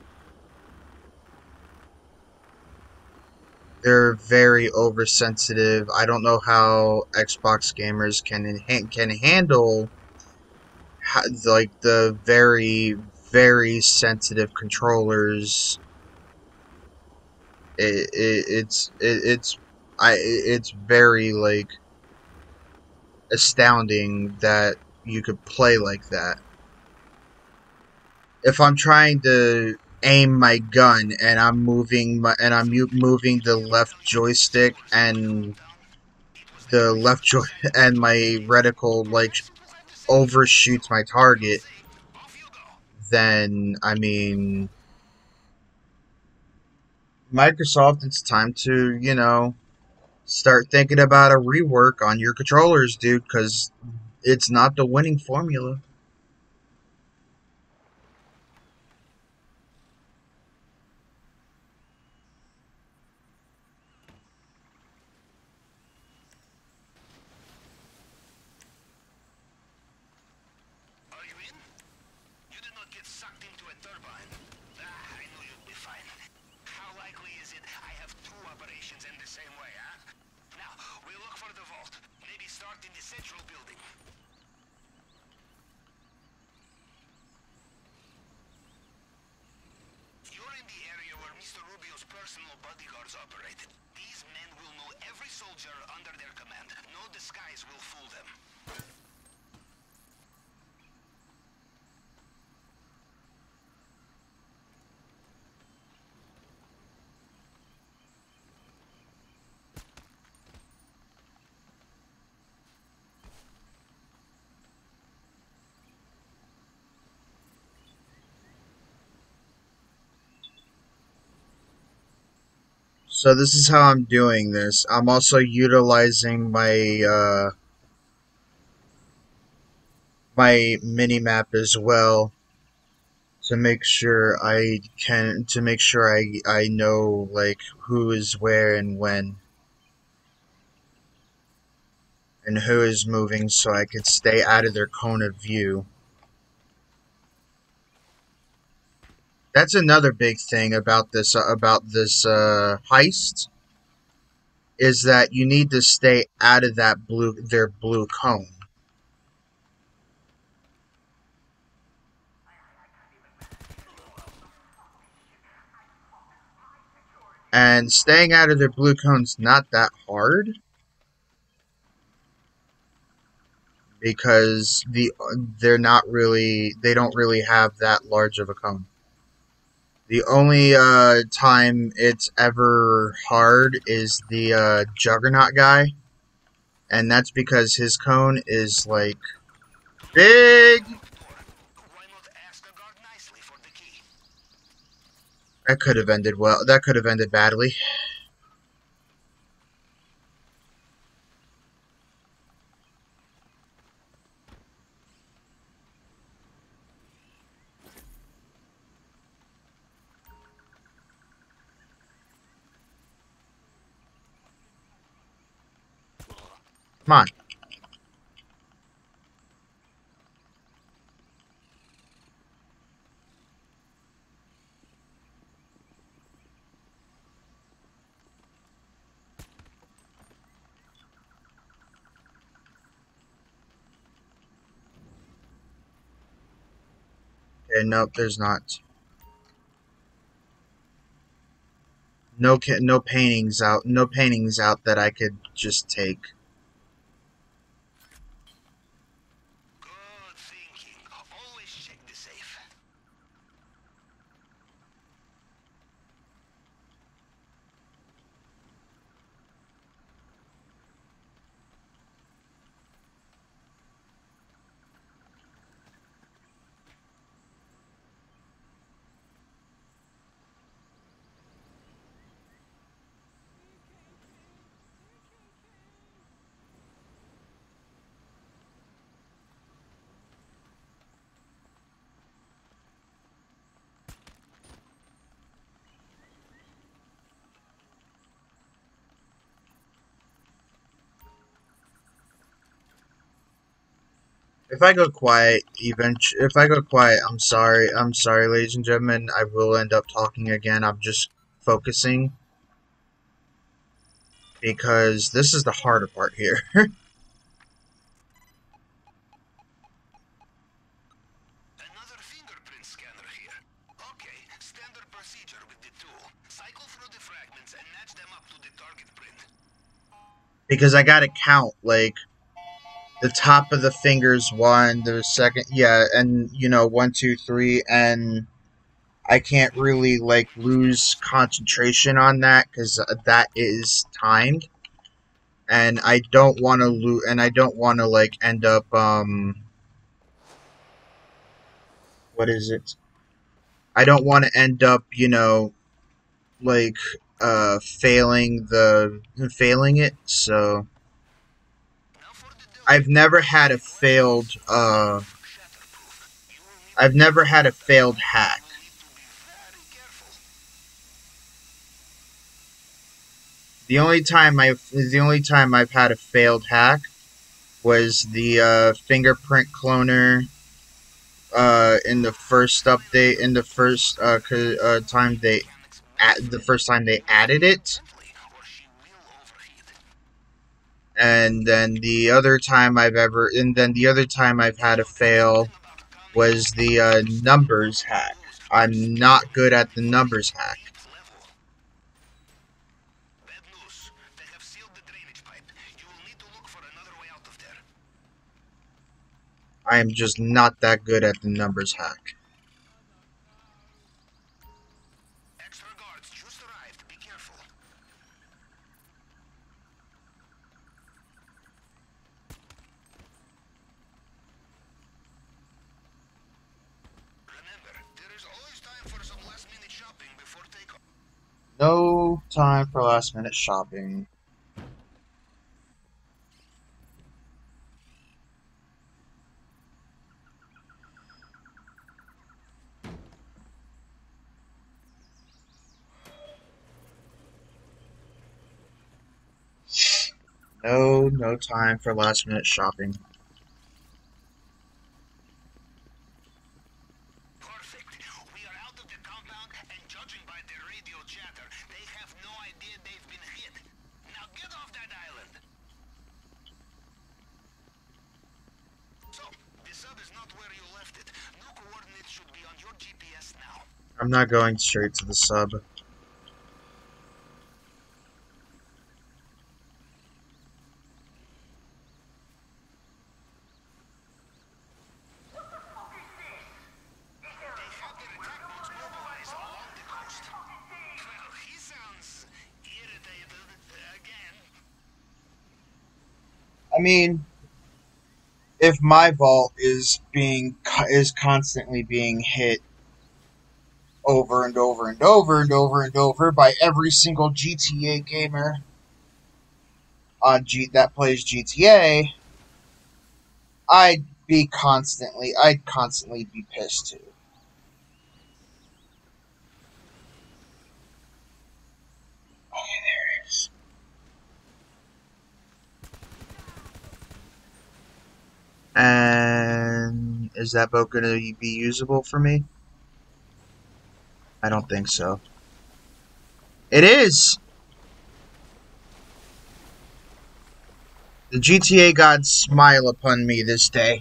They're very oversensitive. I don't know how Xbox gamers can handle like the very, very sensitive controllers. It's very, like, astounding that you could play like that. If I'm trying to aim my gun and I'm moving moving the left joystick, and and my reticle, like, overshoots my target, then I mean, Microsoft, it's time to, start thinking about a rework on your controllers, dude, because it's not the winning formula. Are you in? You did not get sucked into a turbine. I knew you'd be fine. in the central building. You're in the area where Mr. Rubio's personal bodyguards operated. These men will know every soldier under their command. No disguise will fool them. So this is how I'm doing this. I'm also utilizing my mini map as well to make sure I know like who is where and when and who is moving, so I could stay out of their cone of view. That's another big thing about this heist, is that you need to stay out of their blue cone. And staying out of their blue cone's not that hard, because they don't really have that large of a cone. The only time it's ever hard is the Juggernaut guy, and that's because his cone is like big. Why not ask a guard nicely for the key? That could have ended well. That could have ended badly. Come on. Okay, nope, there's not. No paintings out. No paintings out that I could just take. Good thinking. Always check the safe. If I go quiet, I'm sorry. I'm sorry, ladies and gentlemen. I will end up talking again. I'm just focusing, because this is the harder part here. Another fingerprint scanner here. Okay, standard procedure with the tool. Cycle through the fragments and match them up to the target print. Because I gotta count, like, the top of the fingers, one, the second, yeah, and, 1, 2, 3, and I can't really, like, lose concentration on that, because that is timed. And I don't want to like, end up, what is it? I don't want to end up, like, failing it, so I've never had a failed hack. The only time I've had a failed hack was the fingerprint cloner in the first update, in the first time they added it. And then the other time I've had a fail was the numbers hack. I'm not good at the numbers hack. Bad news. They have sealed the drainage pipe. You will need to look for another way out of there. I am just not that good at the numbers hack. Extra guards just arrived. Be careful. Remember, there is always time for some last-minute shopping before takeoff. No time for last minute shopping. No time for last minute shopping. Perfect. We are out of the compound, and judging by their radio chatter, they have no idea they've been hit. Now get off that island. So, the sub is not where you left it. New coordinates should be on your GPS now. I'm not going straight to the sub. They have their attack boats mobilized along the coast. Well, he sounds irritated again. I mean, if my vault is constantly being hit over and over and over and over and over by every single GTA gamer that plays GTA, I'd constantly be pissed too. Okay, there it is. And is that boat going to be usable for me? I don't think so. It is! The GTA gods smile upon me this day.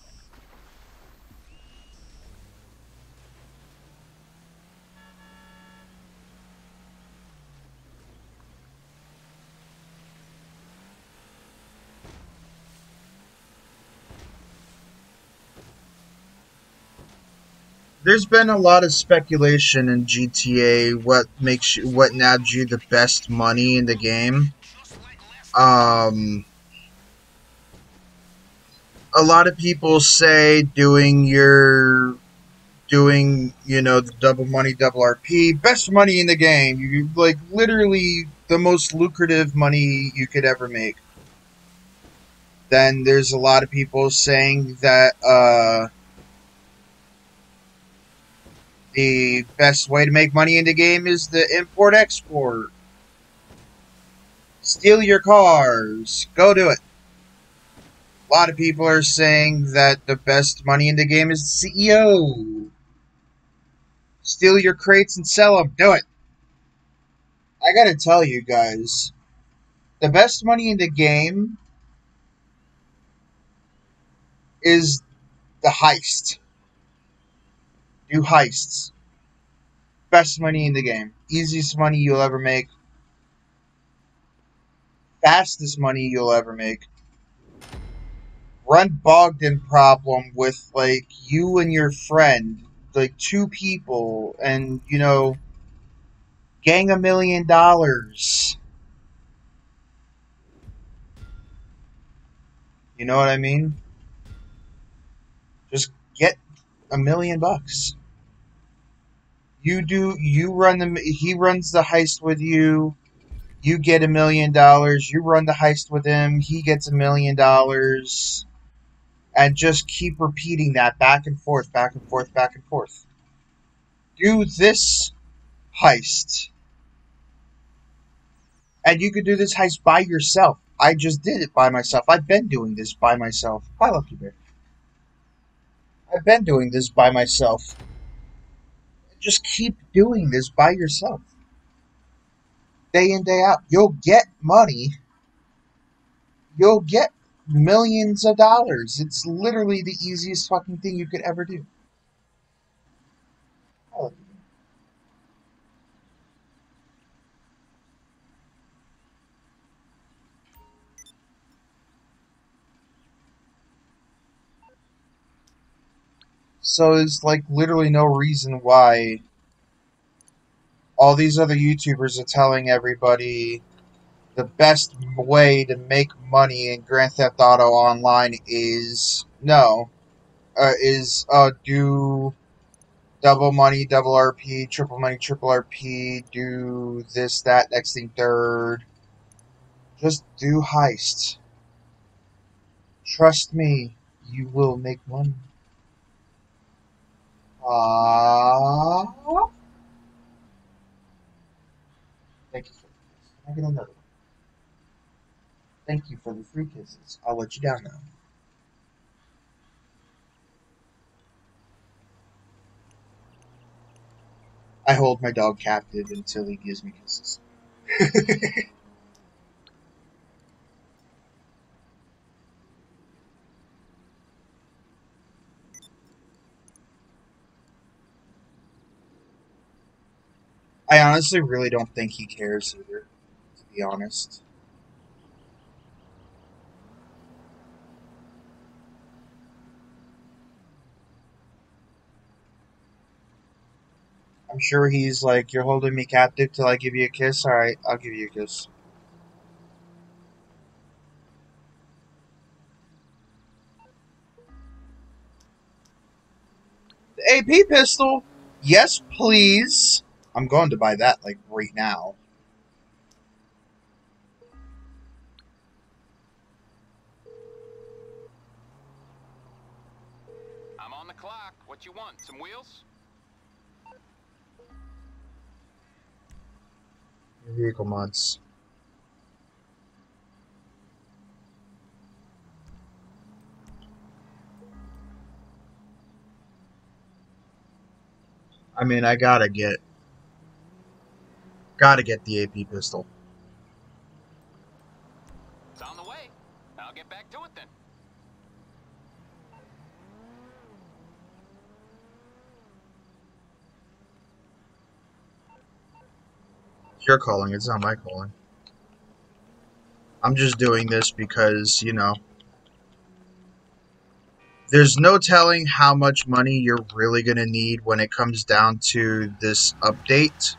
There's been a lot of speculation in GTA what nabs you the best money in the game. A lot of people say doing the double money, double RP, best money in the game. You like literally the most lucrative money you could ever make. Then there's a lot of people saying that the best way to make money in the game is the import-export. Steal your cars. Go do it. A lot of people are saying that the best money in the game is the CEO. Steal your crates and sell them. Do it. I gotta tell you guys, the best money in the game is the heist. Do heists. Best money in the game. Easiest money you'll ever make. Fastest money you'll ever make. Run Bogdan problem with, like, you and your friend. Like, 2 people. And, gang $1 million. You know what I mean? Just get $1 million. He runs the heist with you. You get $1 million. You run the heist with him. He gets $1 million. And just keep repeating that back and forth, back and forth, back and forth. Do this heist. And you could do this heist by yourself. I just did it by myself. I've been doing this by myself. Bye, Lucky Bear. I've been doing this by myself. Just keep doing this by yourself. Day in, day out. You'll get money. you'll get millions of dollars. It's literally the easiest fucking thing you could ever do. Oh. So there's like literally no reason why all these other YouTubers are telling everybody the best way to make money in Grand Theft Auto Online is do double money, double RP, triple money, triple RP, do this, that, next thing, third. Just do heists. Trust me, you will make money. Thank you for the kiss. Can I get another one? Thank you for the free kisses. I'll let you down now. I hold my dog captive until he gives me kisses. I honestly really don't think he cares either, to be honest. I'm sure he's like, you're holding me captive till I give you a kiss? Alright, I'll give you a kiss. The AP pistol? Yes, please. I'm going to buy that, like, right now. I'm on the clock. What you want? Some wheels? Vehicle mods. I mean, I gotta get the AP pistol. It's on the way. I'll get back to it then. You're calling, it's not my calling. I'm just doing this because, you know, there's no telling how much money you're really gonna need when it comes down to this update.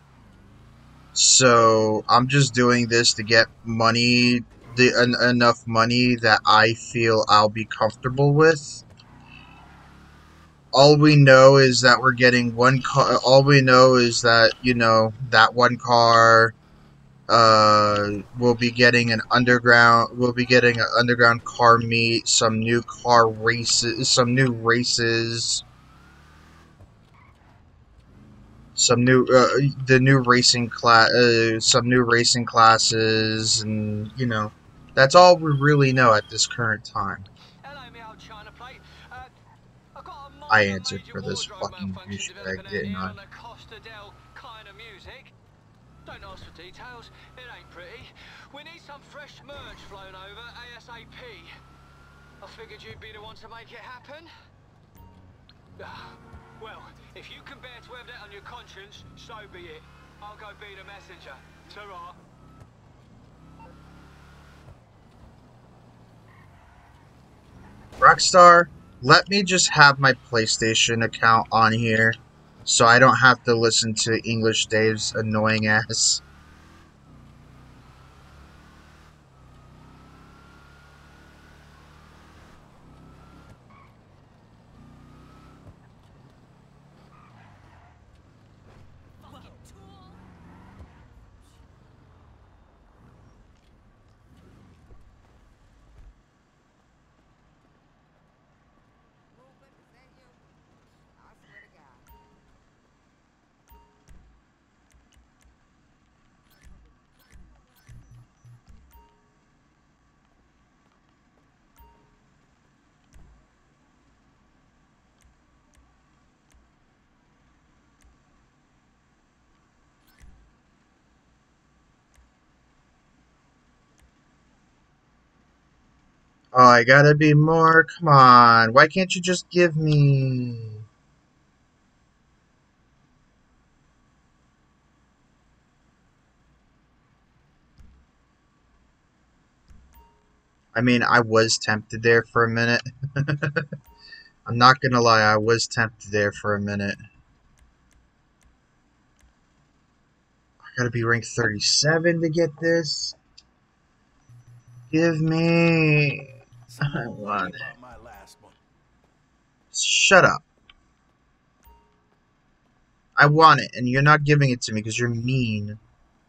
So I'm just doing this to get money, enough money that I feel I'll be comfortable with. All we know is that we're getting one car. All we know is that, you know, that one car. We'll be getting an underground. We'll be getting an underground car meet. Some new car races. Some new races. Some new the new racing class. Some new racing classes, and you know, that's all we really know at this current time. Hello, me old China plate. I've got a I minor answered major for this wardrobe fucking malfunction douchebag, developing out didn't here I? on the Costa del kind of music. Don't ask for details, it ain't pretty. We need some fresh merch flown over ASAP. I figured you'd be the one to make it happen. Well, if you can bear to have that on your conscience, so be it. I'll go be the messenger. Ta-ra. Rockstar, let me just have my PlayStation account on here, so I don't have to listen to English Dave's annoying ass. Oh, I gotta be more. Come on. Why can't you just give me... I mean, I was tempted there for a minute. I'm not gonna lie, I was tempted there for a minute. I gotta be ranked 37 to get this. Give me... I want it. About my last one. Shut up. I want it, and you're not giving it to me because you're mean.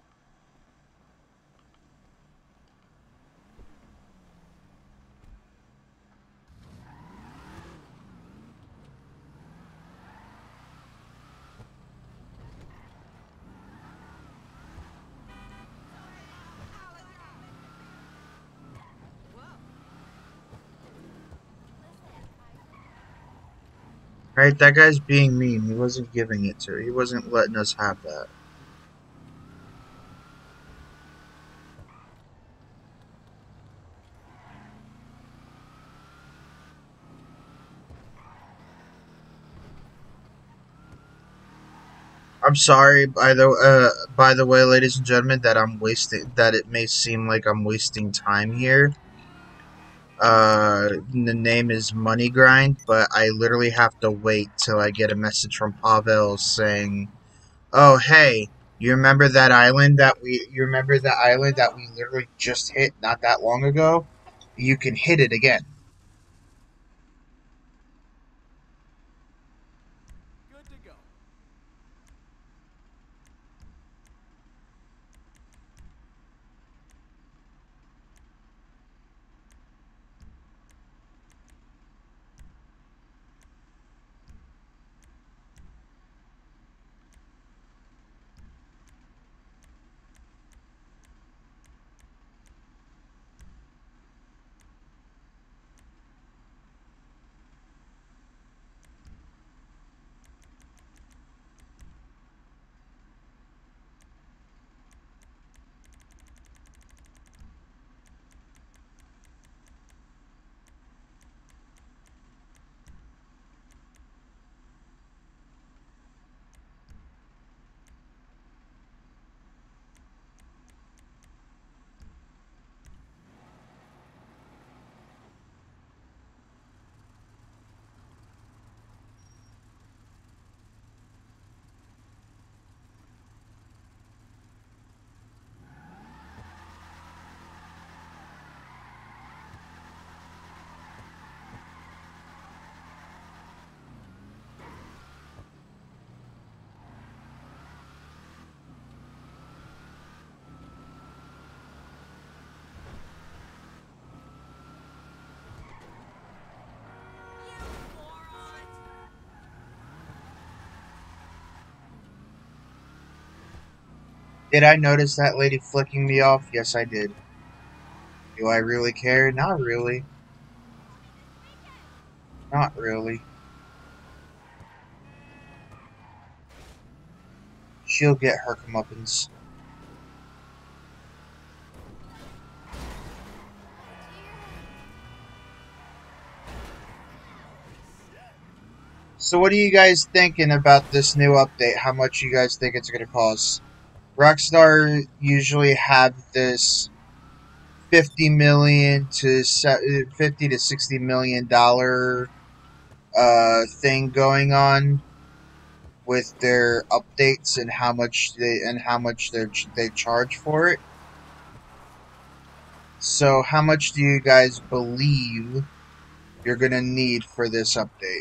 Right, that guy's being mean. He wasn't giving it to her. He wasn't letting us have that. I'm sorry, by the way, ladies and gentlemen, that it may seem like I'm wasting time here. The name is Money Grind, but I literally have to wait till I get a message from Pavel saying, "Oh, hey, you remember that island that we literally just hit not that long ago? You can hit it again." Good to go. Did I notice that lady flicking me off? Yes, I did. Do I really care? Not really. Not really. She'll get her comeuppance. So what are you guys thinking about this new update? How much you guys think it's going to cost? Rockstar usually have this 50 to 60 million dollar thing going on with their updates and how much they charge for it. So how much do you guys believe you're going to need for this update?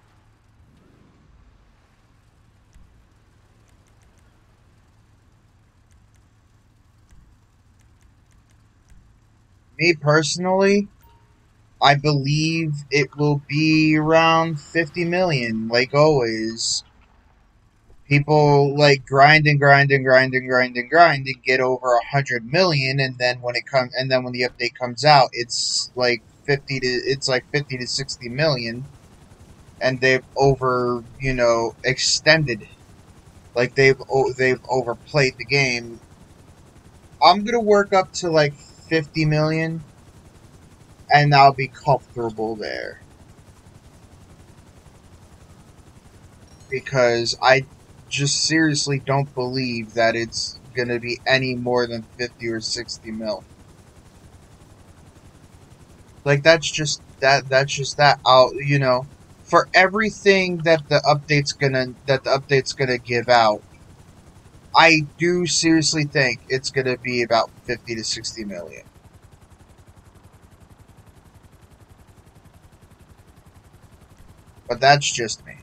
Me personally, I believe it will be around 50 million, like always. People like grind and grind and grind and grind and grind and get over 100 million, and then when the update comes out, it's like 50 to 60 million, and they've extended, like they've overplayed the game. I'm gonna work up to like 50 million. and I'll be comfortable there. Because I just seriously don't believe that it's gonna be any more than 50 or 60 mil. Like, that's just that. You know, for everything that the update's gonna give out, I do seriously think it's gonna be about 50 to 60 million. But that's just me.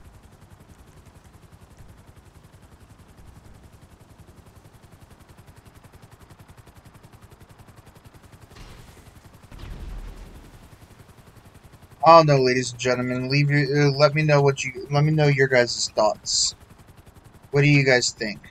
I don't know, ladies and gentlemen. Let me know your guys' thoughts. What do you guys think?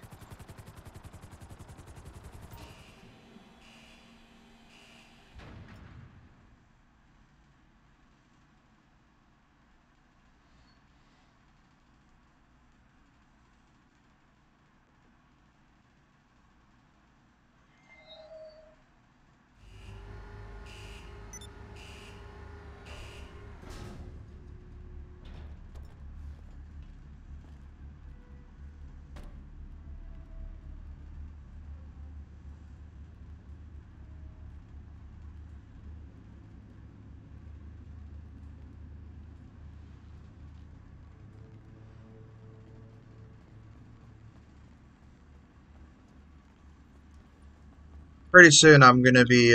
Pretty soon I'm gonna be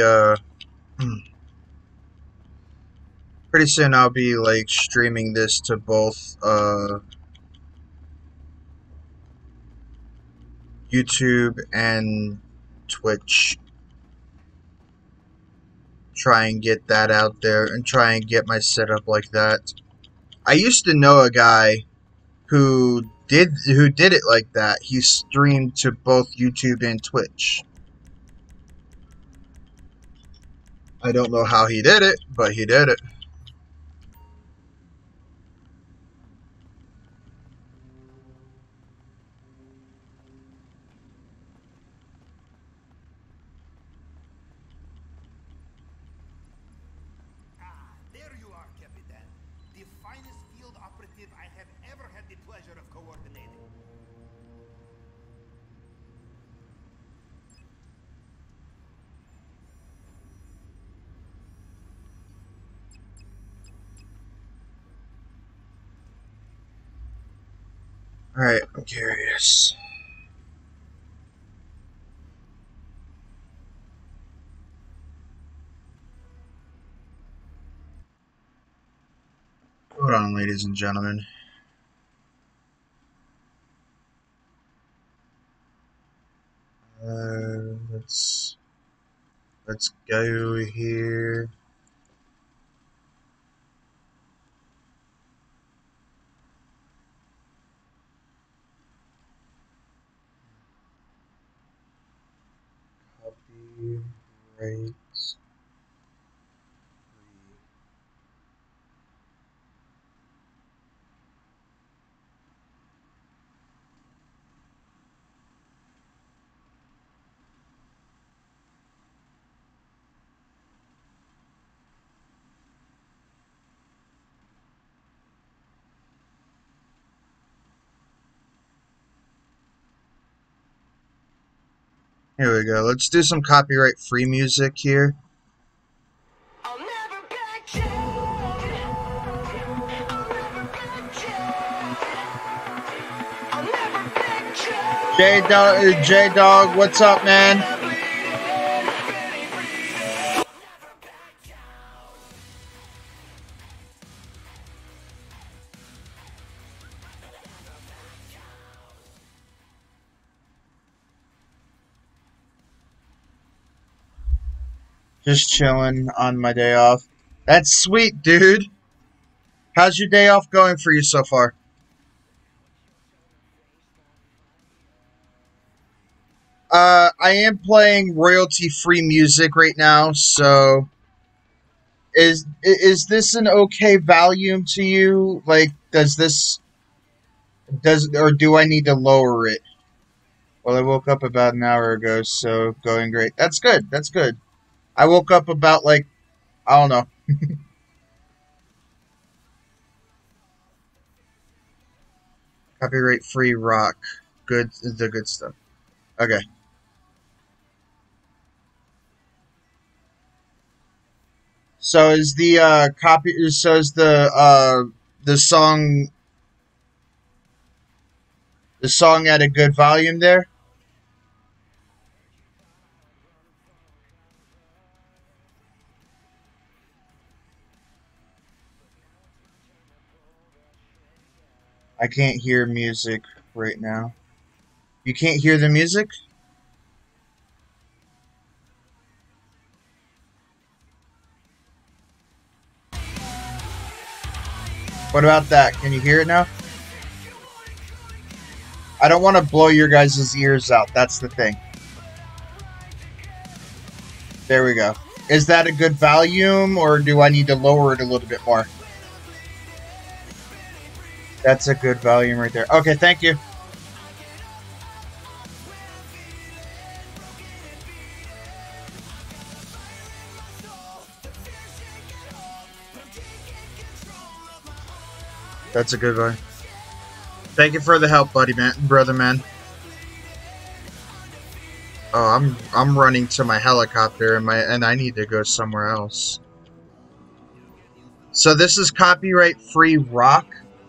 pretty soon I'll be like streaming this to both YouTube and Twitch. Try and get that out there and try and get my setup like that. I used to know a guy who did it like that. He streamed to both YouTube and Twitch. I don't know how he did it, but he did it. There you are, Capitan. The finest field operative I have ever had the pleasure of coordinating. Alright, I'm curious. Hold on, ladies and gentlemen. Let's go here. Copy, right. Here we go. Let's do some copyright-free music here. I'll never back down. I'll never back down. I'll never back down. J-Dog, what's up, man? Just chilling on my day off. That's sweet, dude. How's your day off going for you so far? I am playing royalty-free music right now, so is this an okay volume to you? Like, or do I need to lower it? Well, I woke up about an hour ago, so going great. That's good. That's good. I woke up about like I don't know. Copyright free rock. The good stuff. Okay. So is the the song at a good volume there? I can't hear music right now. You can't hear the music? What about that? Can you hear it now? I don't want to blow your guys' ears out. That's the thing. There we go. Is that a good volume, or do I need to lower it a little bit more? That's a good volume right there. Okay, thank you. That's a good one. Thank you for the help, buddy man, brother man. Oh, I'm running to my helicopter and I need to go somewhere else. So this is copyright free rock.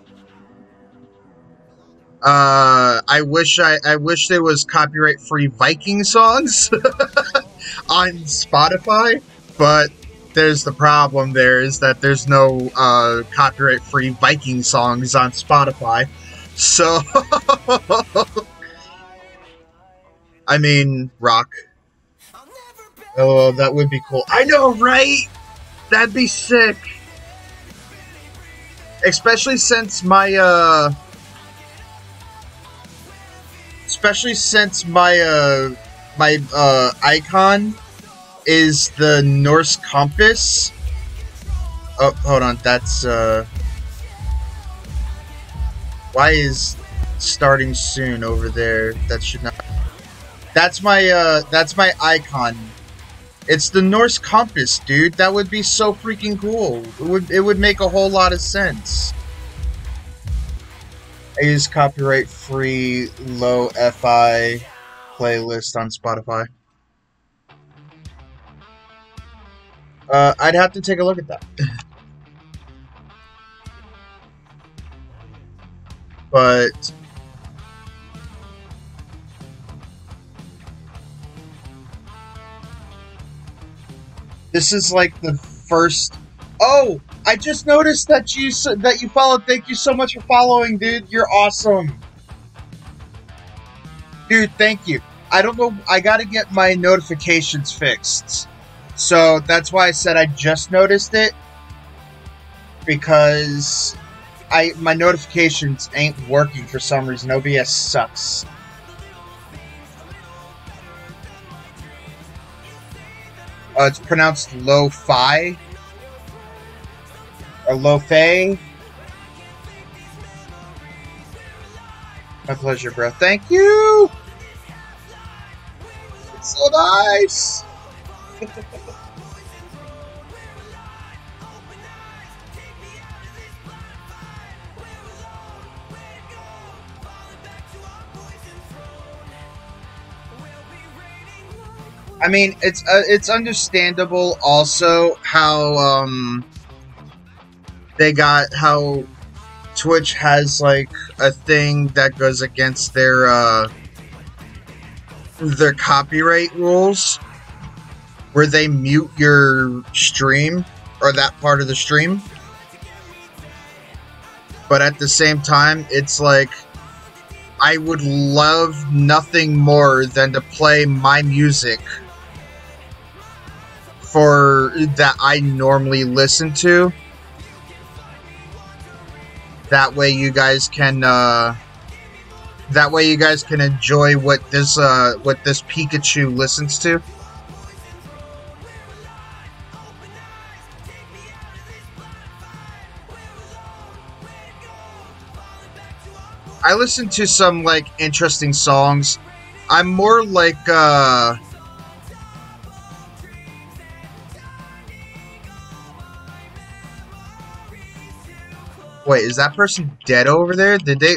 I wish there was copyright free Viking songs on Spotify, but there's the problem there is that there's no copyright free Viking songs on Spotify. So I mean rock. Oh, that would be cool. I know, right? That'd be sick. Especially since my icon is the Norse compass. Oh, hold on. That's why is starting soon over there? That should not. That's my icon. It's the Norse compass, dude. That would be so freaking cool. It would make a whole lot of sense. I use copyright free low fi playlist on Spotify. I'd have to take a look at that. But this is like the first. Oh, I just noticed that you followed. Thank you so much for following, dude. You're awesome, dude. Thank you. I don't know. I gotta get my notifications fixed, so that's why I said I just noticed it, because my notifications ain't working for some reason. OBS sucks. It's pronounced lo-fi or lo-fe. My pleasure, bro. Thank you. It's so nice. I mean, it's understandable also how how Twitch has like a thing that goes against their copyright rules, where they mute your stream or that part of the stream. But at the same time, it's like, I would love nothing more than to play my music that I normally listen to. That way you guys can enjoy what this Pikachu listens to. I listen to some like interesting songs. I'm more like Wait, is that person dead over there? Did they...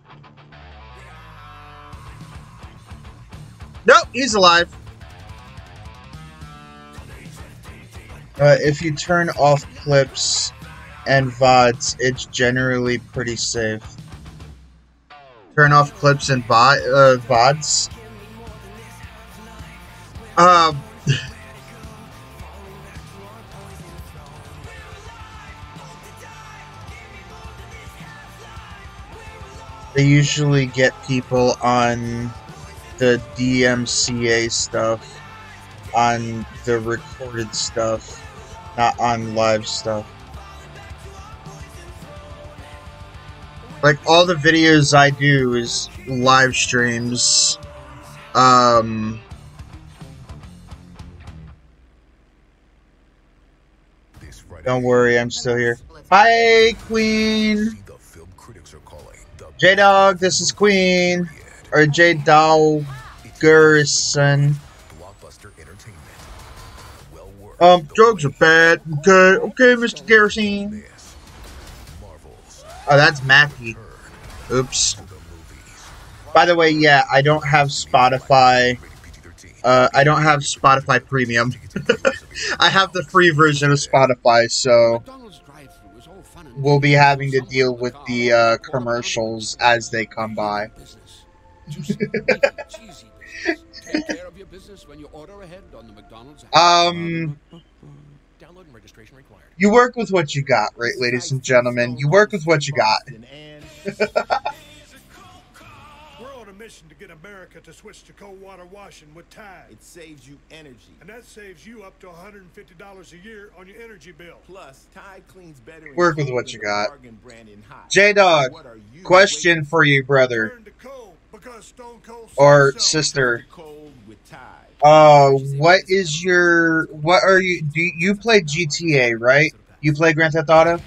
Nope, he's alive. If you turn off clips and VODs, it's generally pretty safe. Turn off clips and VODs? They usually get people on the DMCA stuff, on the recorded stuff, not on live stuff. Like, all the videos I do is live streams. Don't worry, I'm still here. Hi, Queen! J-Dog, this is Queen. Or J-Dog Gerson. Drugs are bad. Okay, Mr. Garrison. Oh, that's Mackie. Oops. By the way, yeah, I don't have Spotify. I don't have Spotify Premium. I have the free version of Spotify, so we'll be having to deal with the commercials as they come by. You work with what you got, right, ladies and gentlemen? You work with what you got. We're on a mission to get America to switch to cold water washing with Tide. It saves you energy. And that saves you up to $150 a year on your energy bill. Plus, Tide cleans better. Work with what you got. J-Dog, question for you, brother. Or sister. What is your... What are you... Do you play GTA, right? You play Grand Theft Auto?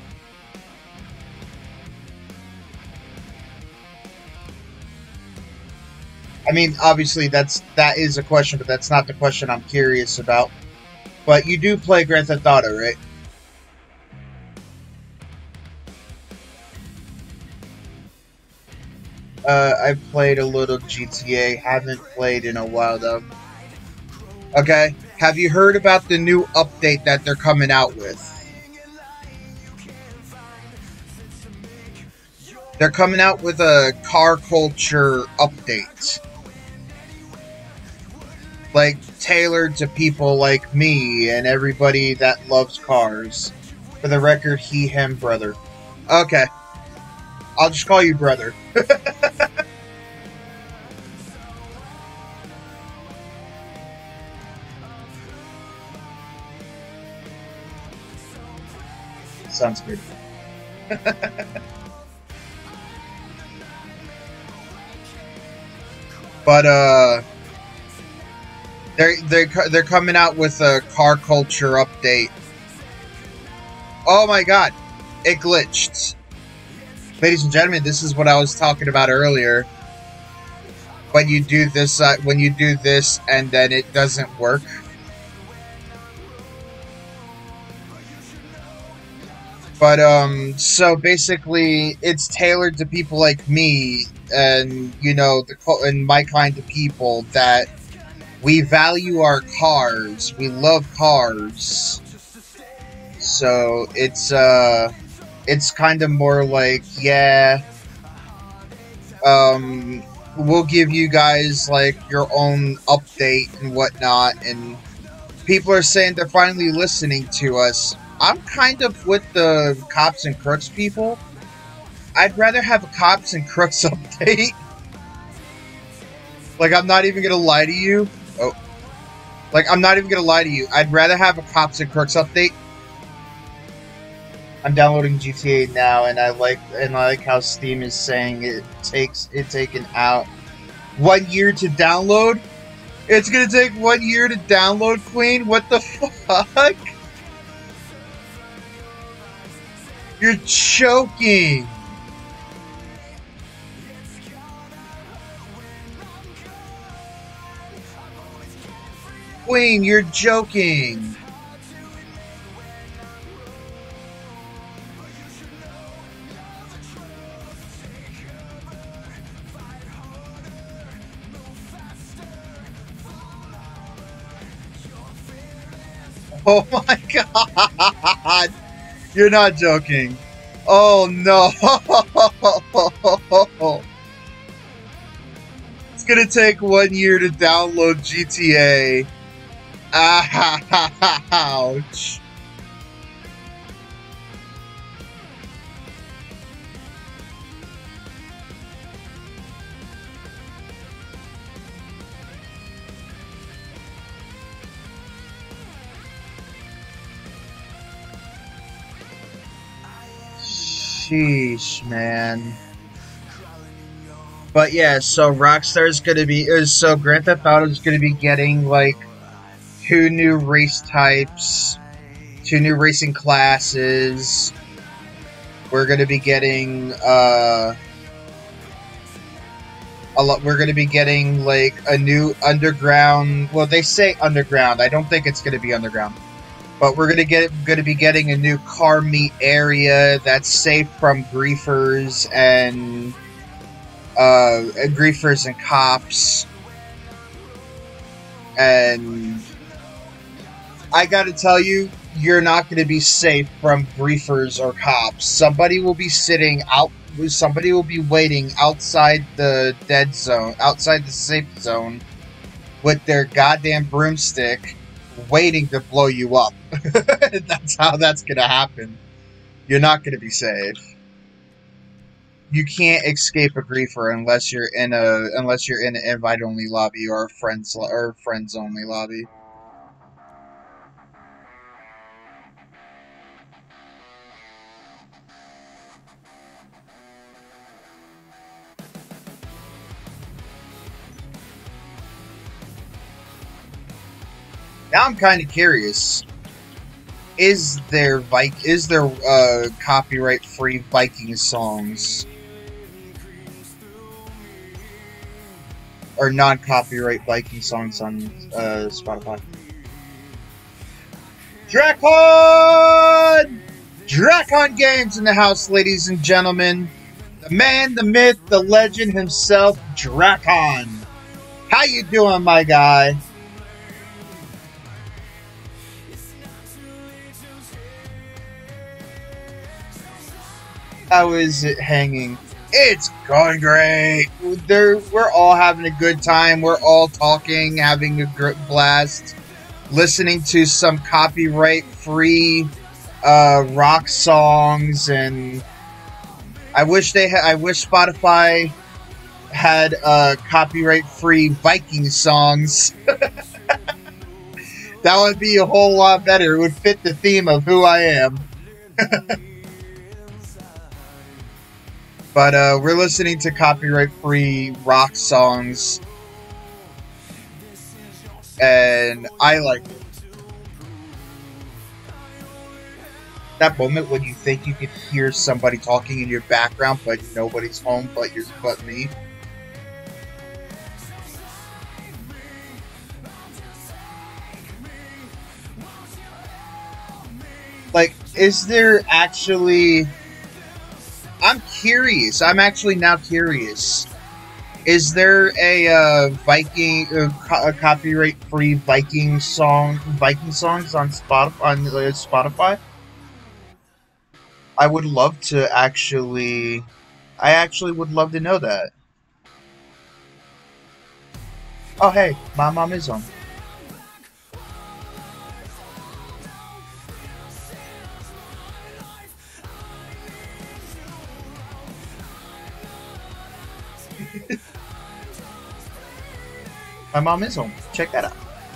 I mean, obviously, that is a question, but that's not the question I'm curious about. But you do play Grand Theft Auto, right? I've played a little GTA, haven't played in a while, though. Okay, have you heard about the new update that they're coming out with? They're coming out with a car culture update. Like, tailored to people like me and everybody that loves cars. For the record, he, him, brother. Okay. I'll just call you brother. Sounds good. But they're coming out with a car culture update. Oh my god, it glitched. Ladies and gentlemen, this is what I was talking about earlier. When you do this, and then it doesn't work. But so basically, it's tailored to people like me, and you know, and my kind of people that we value our cars. We love cars. So it's kind of more like, yeah, we'll give you guys like your own update and whatnot, and people are saying they're finally listening to us. I'm kind of with the Cops and Crooks people. I'd rather have a Cops and Crooks update. Like, I'm not even gonna lie to you. Oh. Like, I'm not even gonna lie to you. I'd rather have a Cops and Crooks update. I'm downloading GTA now, and I like how Steam is saying it taken out 1 year to download. It's gonna take 1 year to download, Queen? What the fuck? You're choking. Queen, you're joking. Oh my god! You're not joking. Oh no! It's gonna take 1 year to download GTA. Ouch. Sheesh, man. But yeah, so Rockstar's gonna be so Grand Theft Auto is gonna be getting like 2 new race types, 2 new racing classes. We're gonna be getting we're gonna be getting like a new underground. Well, they say underground. I don't think it's gonna be underground. But we're gonna be getting a new car meet area that's safe from griefers and cops. And I gotta tell you, you're not gonna be safe from griefers or cops. Somebody will be somebody will be waiting outside the dead zone, outside the safe zone, with their goddamn broomstick, waiting to blow you up. That's how that's gonna happen. You're not gonna be safe. You can't escape a griefer unless you're in an invite only lobby or a friends only lobby. Now I'm kind of curious. Is there copyright-free Viking songs or non-copyright Viking songs on Spotify? Drakon Games in the house, ladies and gentlemen. The man, the myth, the legend himself, Drakon. How you doing, my guy? How is it hanging? It's going great. We're all having a good time. We're all talking, having a blast, listening to some copyright-free rock songs, and I wish Spotify had copyright-free Viking songs. That would be a whole lot better. It would fit the theme of who I am. But we're listening to copyright-free rock songs, and I like it. That moment when you think you can hear somebody talking in your background, but nobody's home but me. Like, is there actually... I'm curious. I'm actually now curious. Is there a copyright-free Viking songs on Spotify? I would love to actually. I actually would love to know that. Oh hey, my mom is on. My mom is home. Check that out.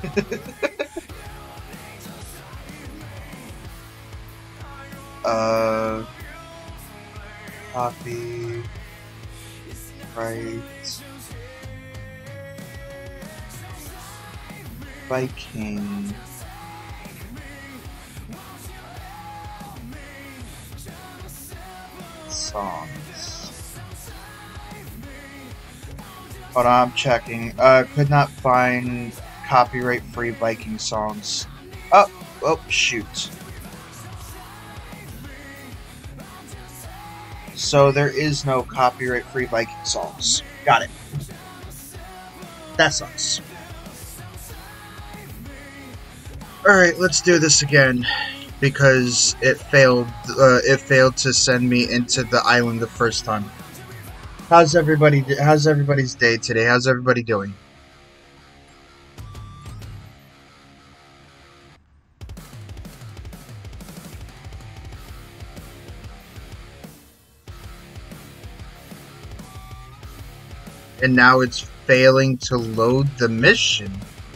Copy. Right. Viking. Songs. Hold on, I'm checking. Could not find copyright-free Viking songs. Oh, shoot. So there is no copyright-free Viking songs. Got it. That sucks. Alright, let's do this again. Because it failed to send me into the island the first time. How's everybody's day today? How's everybody doing? And now it's failing to load the mission.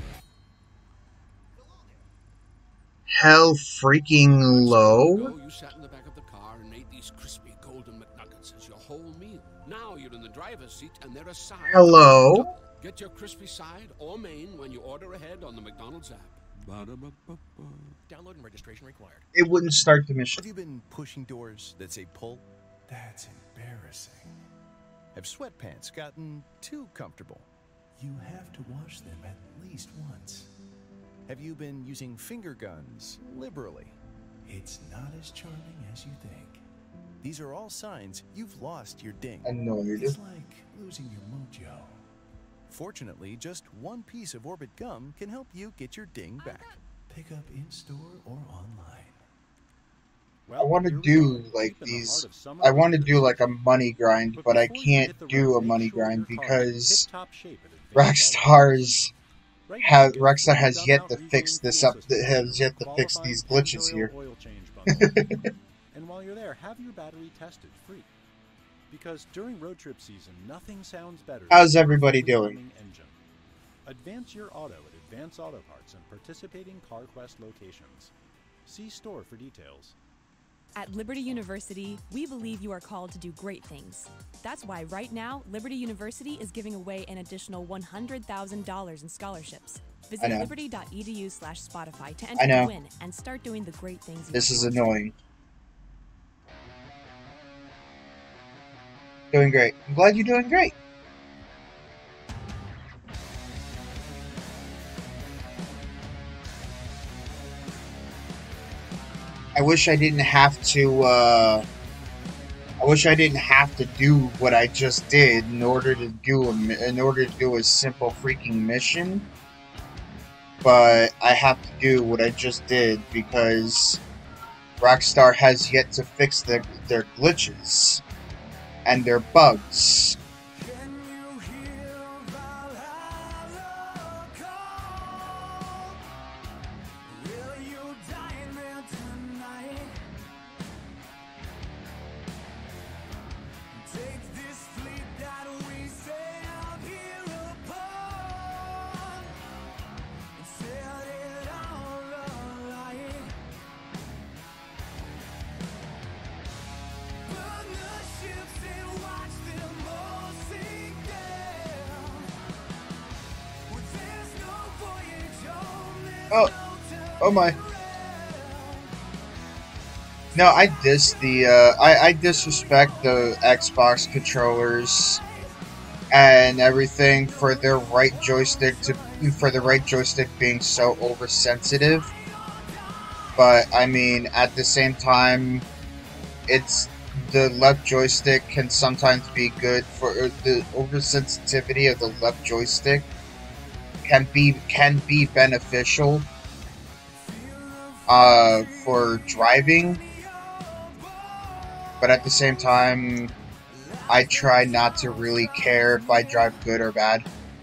Hell freaking low. You sat in the back of the car and ate these crispy golden McNuggets as your whole meal. Now you're in the driver's seat and they're a side. Hello. Get your crispy side or main when you order ahead on the McDonald's app. Download and registration required. It wouldn't start the mission. Have you been pushing doors that say pull? That's embarrassing. Have sweatpants gotten too comfortable? You have to wash them at least once. Have you been using finger guns liberally? It's not as charming as you think. These are all signs you've lost your ding. Annoyed. It's like losing your mojo. Fortunately, just one piece of Orbit gum can help you get your ding back. Pick up in-store or online. I want to do like these. I want to do like a money grind, but I can't do a money grind because Rockstar has yet to fix this up. Has yet to fix these glitches here. And while you're there, have your battery tested free. Because during road trip season, nothing sounds better. How's everybody doing? Engine. Advance your auto at Advance Auto Parts and participating CarQuest locations. See store for details. At Liberty University, we believe you are called to do great things. That's why right now, Liberty University is giving away an additional $100,000 in scholarships. Visit liberty.edu/Spotify to enter the win and start doing the great things. This is annoying. Doing great. I'm glad you're doing great. I wish I didn't have to, I wish I didn't have to do what I just did in order to do a simple freaking mission. But I have to do what I just did because Rockstar has yet to fix their glitches and their bugs. Oh my. No, I disrespect the Xbox controllers and everything for their right joystick being so oversensitive. But I mean, at the same time, the left joystick can sometimes be good for the oversensitivity of the left joystick can be beneficial for driving, but at the same time, I try not to really care if I drive good or bad.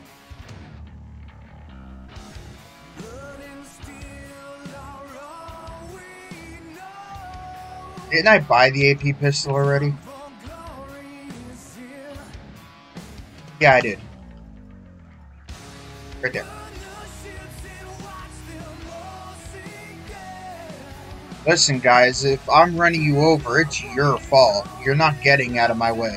Didn't I buy the AP pistol already? Yeah, I did. Right there. Listen, guys, if I'm running you over, it's your fault. You're not getting out of my way.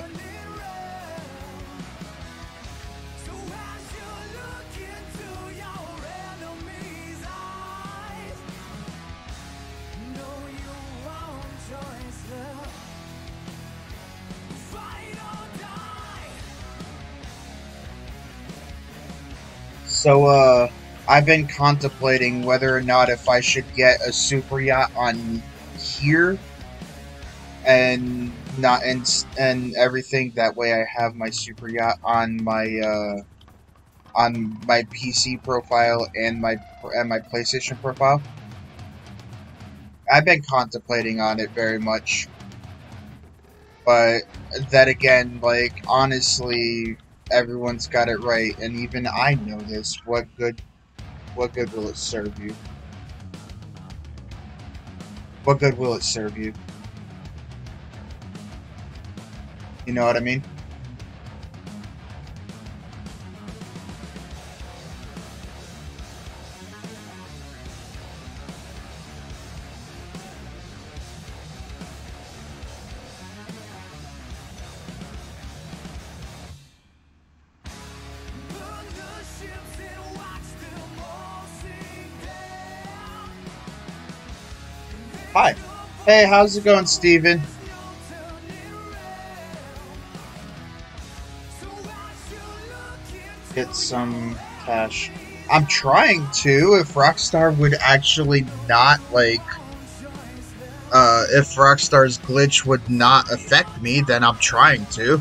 So, I've been contemplating whether or not if I should get a super yacht on here and everything. That way I have my super yacht on my on my PC profile and my PlayStation profile. I've been contemplating on it very much. But then again, like, honestly, everyone's got it right, and even I know this. What good will it serve you? What good will it serve you? You know what I mean? Hi. Hey, how's it going, Steven? Get some cash. I'm trying to. If Rockstar would actually not, like, if Rockstar's glitch would not affect me, then I'm trying to.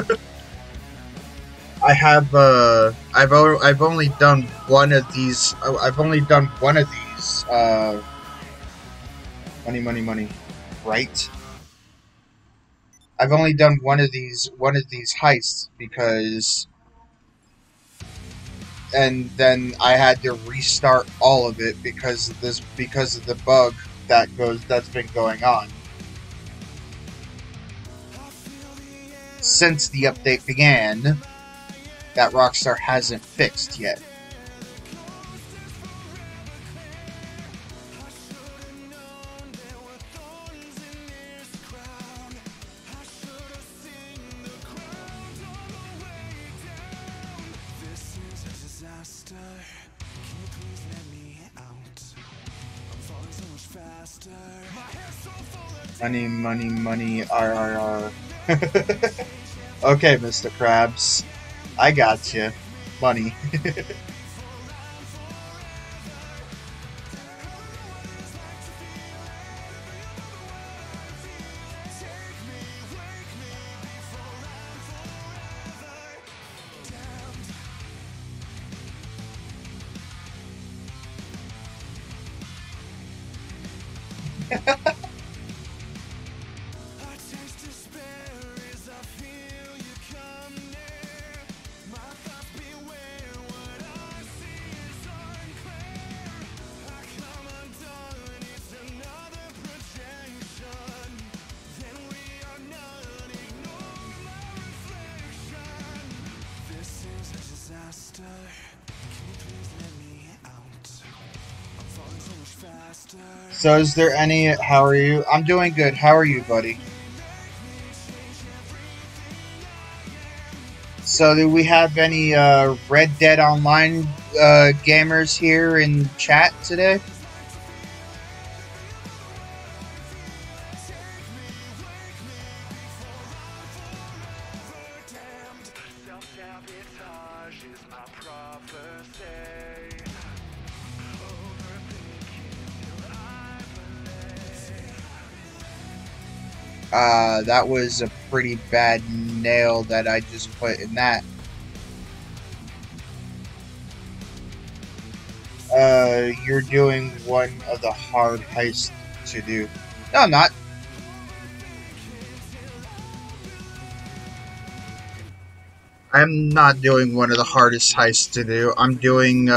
I have, I've only done one of these, money, right? I've only done one of these heists because, and then I had to restart all of it because of the bug that's been going on since the update began that Rockstar hasn't fixed yet. Money, RRR. Okay, Mr. Krabs. I got you. Money. So is there any, how are you? I'm doing good. How are you, buddy? So do we have any Red Dead Online gamers here in chat today? That was a pretty bad nail that I just put in that. You're doing one of the hard heists to do. No, I'm not. I'm not doing one of the hardest heists to do. I'm doing,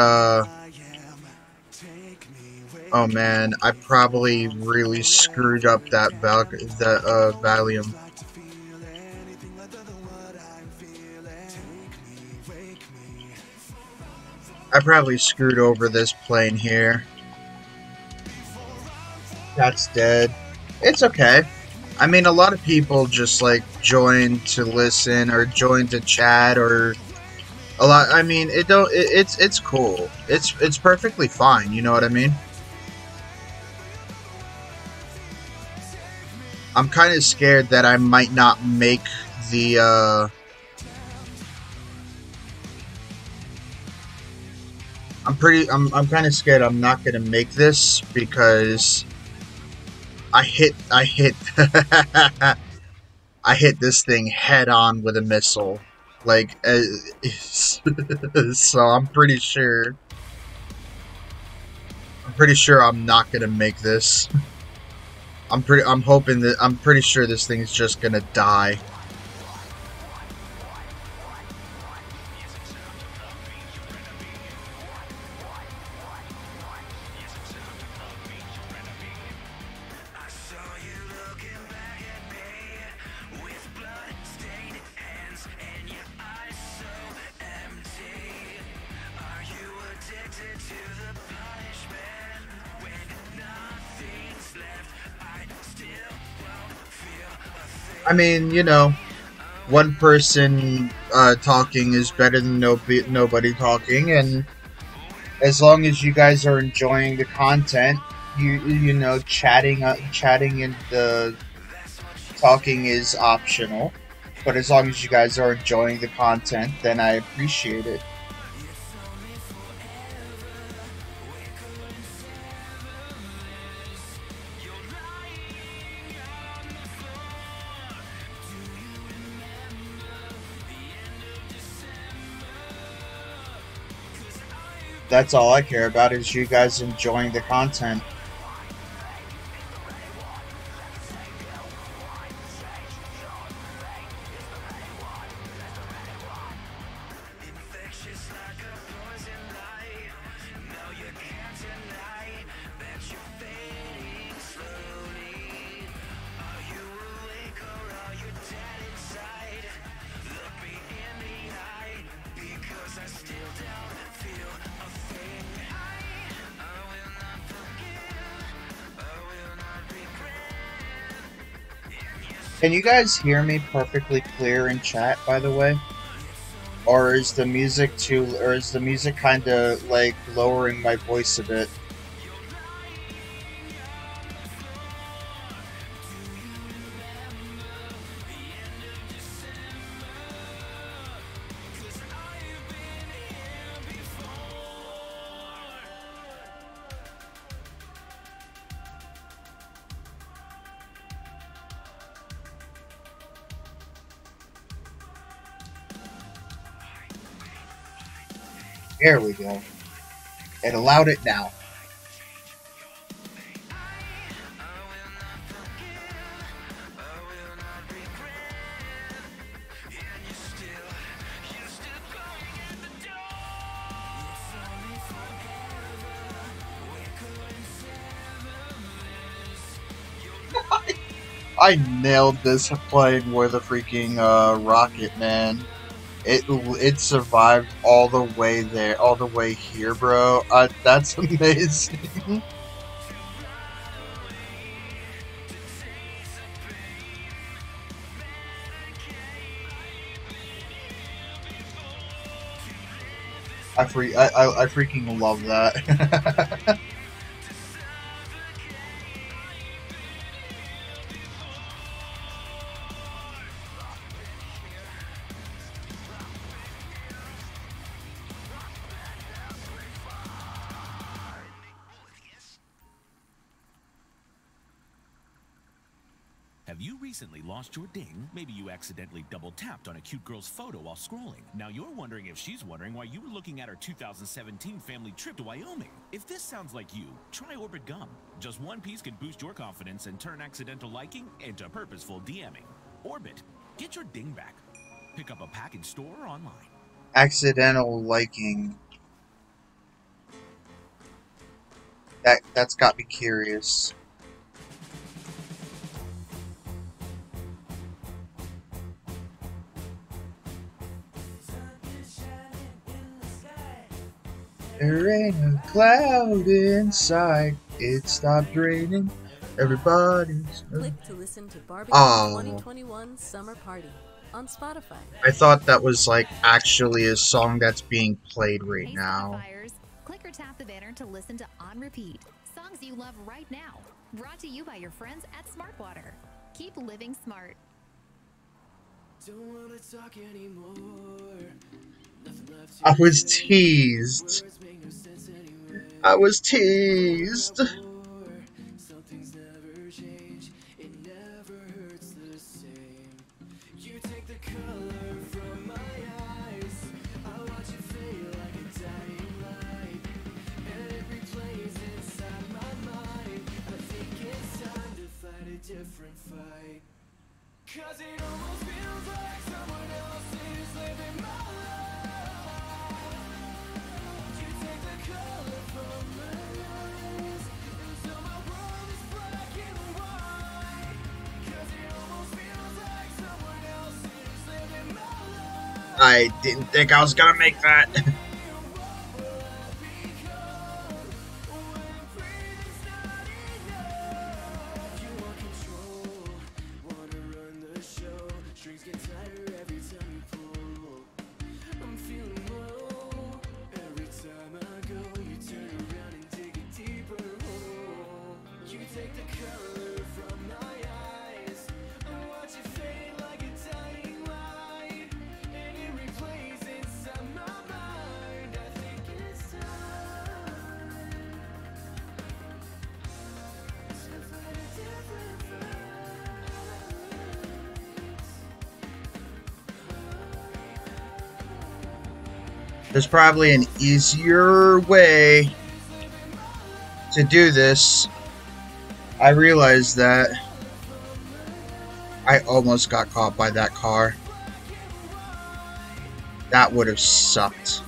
oh man, I probably really screwed up that Valium. I probably screwed over this plane here. That's dead. It's okay. I mean, a lot of people just like join to listen or join to chat or a lot. I mean, it's cool. It's perfectly fine. You know what I mean? I'm kind of scared that I might not make the, I'm kind of scared I'm not going to make this because I hit I hit this thing head on with a missile. Like, so I'm pretty sure I'm not gonna make this. I'm pretty sure this thing's just gonna die. I mean, you know, one person talking is better than nobody talking, and as long as you guys are enjoying the content, you know, chatting and the talking is optional. But as long as you guys are enjoying the content, then I appreciate it. That's all I care about, is you guys enjoying the content. Can you guys hear me perfectly clear in chat, by the way? Or is the music kind of like lowering my voice a bit? There we go. It allowed it now. I nailed this playing with a freaking rocket, man. It survived all the way there, all the way here, bro. That's amazing. I freaking love that. Have you recently lost your ding? Maybe you accidentally double-tapped on a cute girl's photo while scrolling. Now you're wondering if she's wondering why you were looking at her 2017 family trip to Wyoming. If this sounds like you, try Orbit Gum. Just one piece can boost your confidence and turn accidental liking into purposeful DMing. Orbit, get your ding back. Pick up a pack in store or online. Accidental liking. That's got me curious. There ain't a cloud inside. It stopped raining. Everybody's. Click to listen to Barbecue 2021 Summer Party on Spotify. I thought that was like actually a song that's being played right now. Click or tap the banner to listen to On Repeat. Songs you love right now. Brought to you by your friends at Smartwater. Keep living smart. Don't wanna talk anymore. I was teased. I was teased. Something's never changed. It never hurts the same. You take the color from my I didn't think I was gonna make that. There's probably an easier way to do this. I realized that I almost got caught by that car. That would have sucked.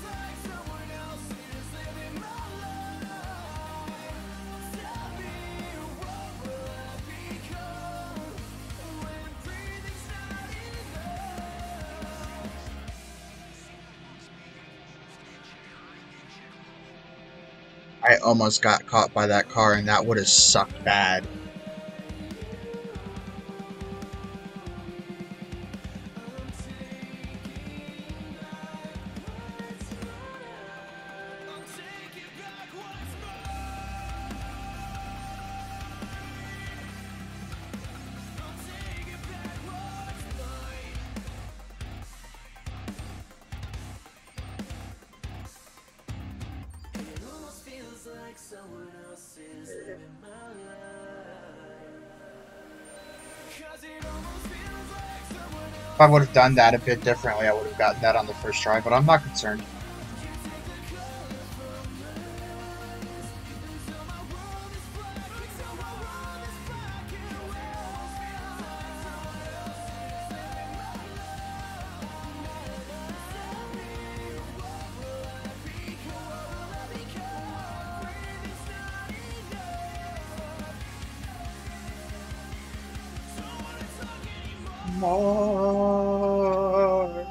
I almost got caught by that car, and that would have sucked bad. If I would have done that a bit differently, I would have gotten that on the first try, but I'm not concerned. More.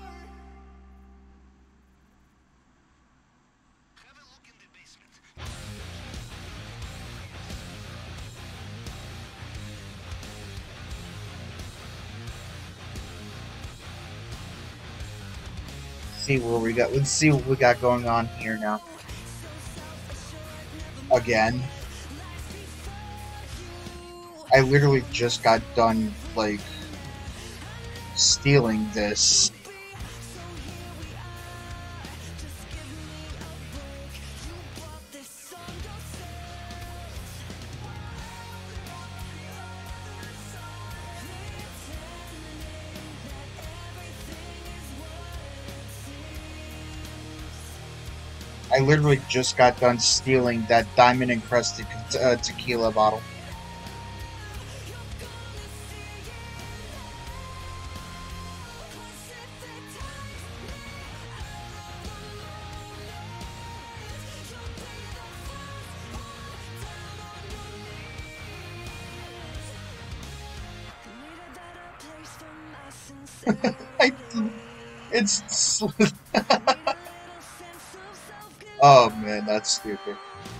See where we got. Let's see what we got going on here now. Again, I literally just got done like stealing this. I literally just got done stealing that diamond encrusted tequila bottle. It's oh man, that's stupid.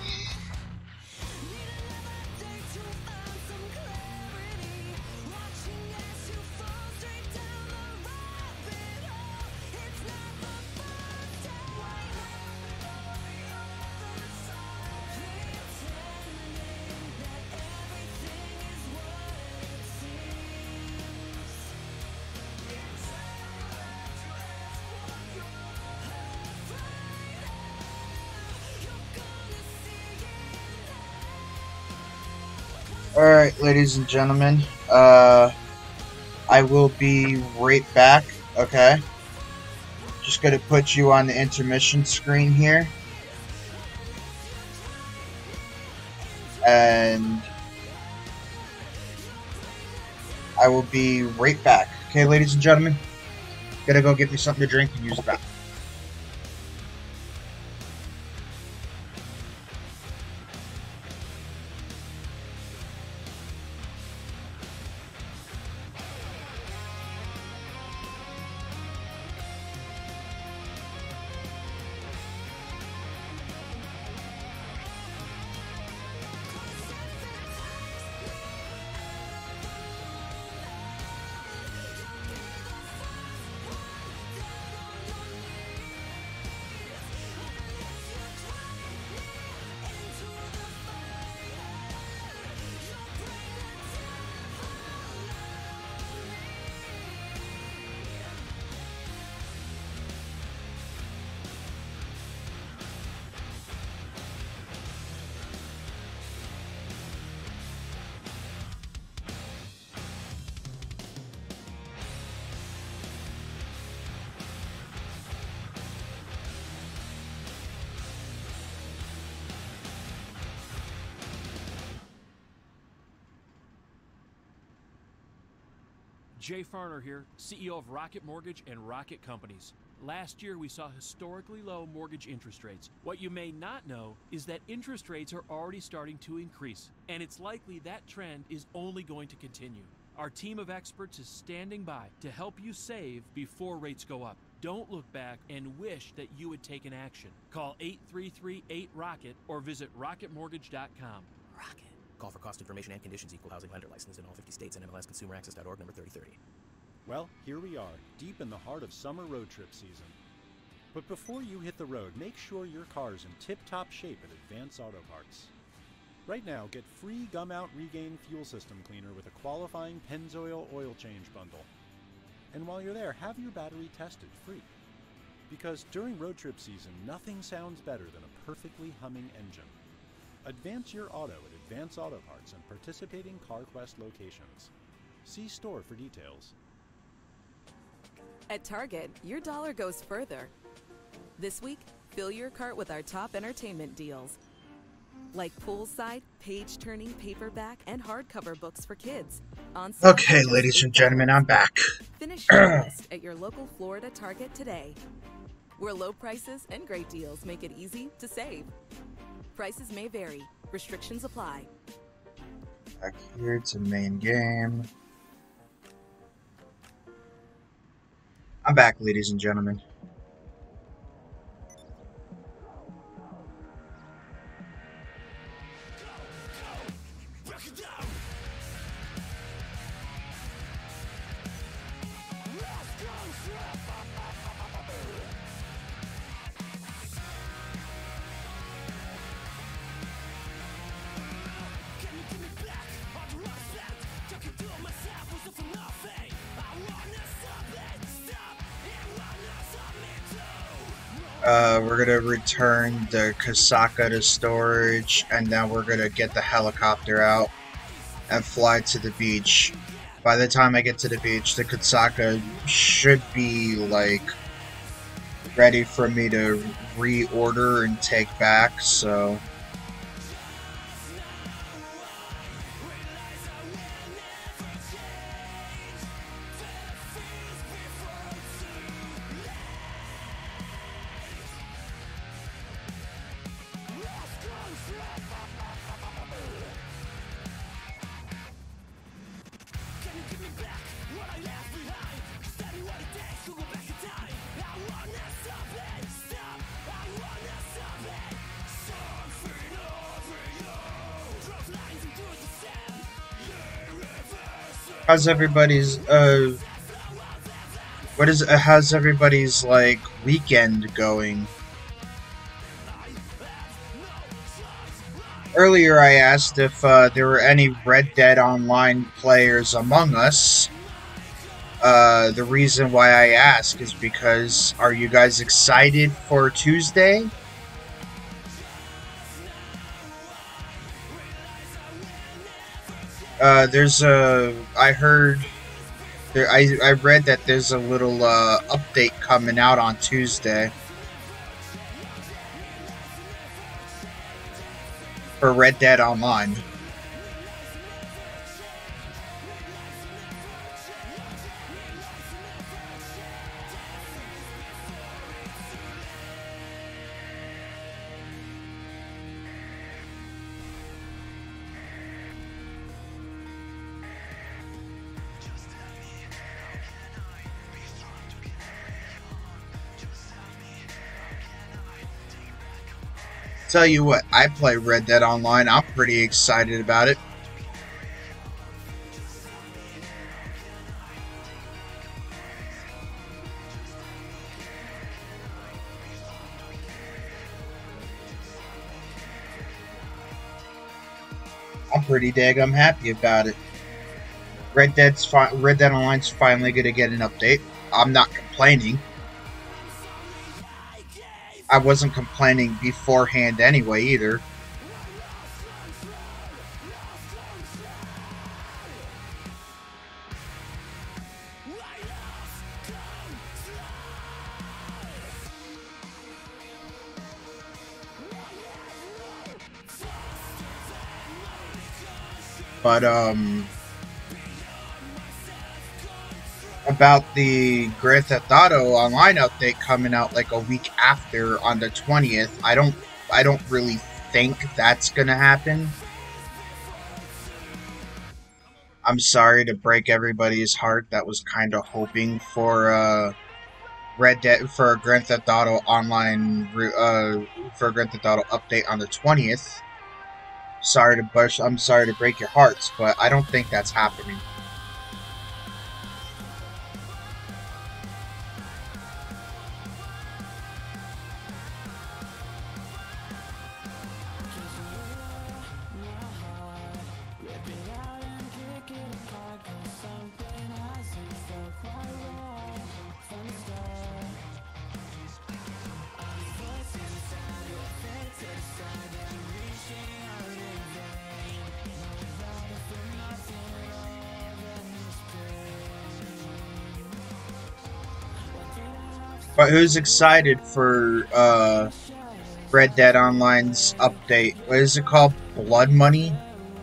Alright, ladies and gentlemen, I will be right back, okay? Just gonna put you on the intermission screen here. And I will be right back. Okay, ladies and gentlemen? Gotta go get me something to drink and use the bathroom. Jay Farner here, CEO of Rocket Mortgage and Rocket Companies. Last year, we saw historically low mortgage interest rates. What you may not know is that interest rates are already starting to increase, and it's likely that trend is only going to continue. Our team of experts is standing by to help you save before rates go up. Don't look back and wish that you had taken action. Call 833-8-ROCKET or visit rocketmortgage.com. Rocket. Call for cost information and conditions. Equal housing lender licensed in all 50 states and MLSConsumerAccess.org number 3030. Well, here we are, deep in the heart of summer road trip season. But before you hit the road, make sure your car's in tip-top shape at Advance Auto Parts. Right now, get free Gumout Regain fuel system cleaner with a qualifying Pennzoil oil change bundle. And while you're there, have your battery tested free. Because during road trip season, nothing sounds better than a perfectly humming engine. Advance your auto at Advance Auto Parts and participating CarQuest locations. See store for details. At Target, your dollar goes further. This week, fill your cart with our top entertainment deals. Like poolside, page-turning paperback, and hardcover books for kids. Okay, ladies and gentlemen, I'm back. Finish your list at your local Florida Target today, where low prices and great deals make it easy to save. Prices may vary. Restrictions apply. Back here to main game. I'm back, ladies and gentlemen. We're gonna return the Kasaka to storage, and then we're gonna get the helicopter out and fly to the beach. By the time I get to the beach, the Kasaka should be, like, ready for me to reorder and take back, so... How's everybody's, how's everybody's, like, weekend going? Earlier I asked if, there were any Red Dead Online players among us. The reason why I ask is because, are you guys excited for Tuesday? I read that there's a little, update coming out on Tuesday. For Red Dead Online. Tell you what, I play Red Dead Online. I'm pretty excited about it. I'm pretty daggum happy about it. Red Dead Online's finally gonna get an update. I'm not complaining. I wasn't complaining beforehand anyway either. But, about the Grand Theft Auto Online update coming out like a week after on the 20th, I don't really think that's gonna happen. I'm sorry to break everybody's heart that was kind of hoping for Grand Theft Auto Online for a Grand Theft Auto update on the 20th. I'm sorry to break your hearts, but I don't think that's happening. But who's excited for Red Dead Online's update? What is it called? Blood Money?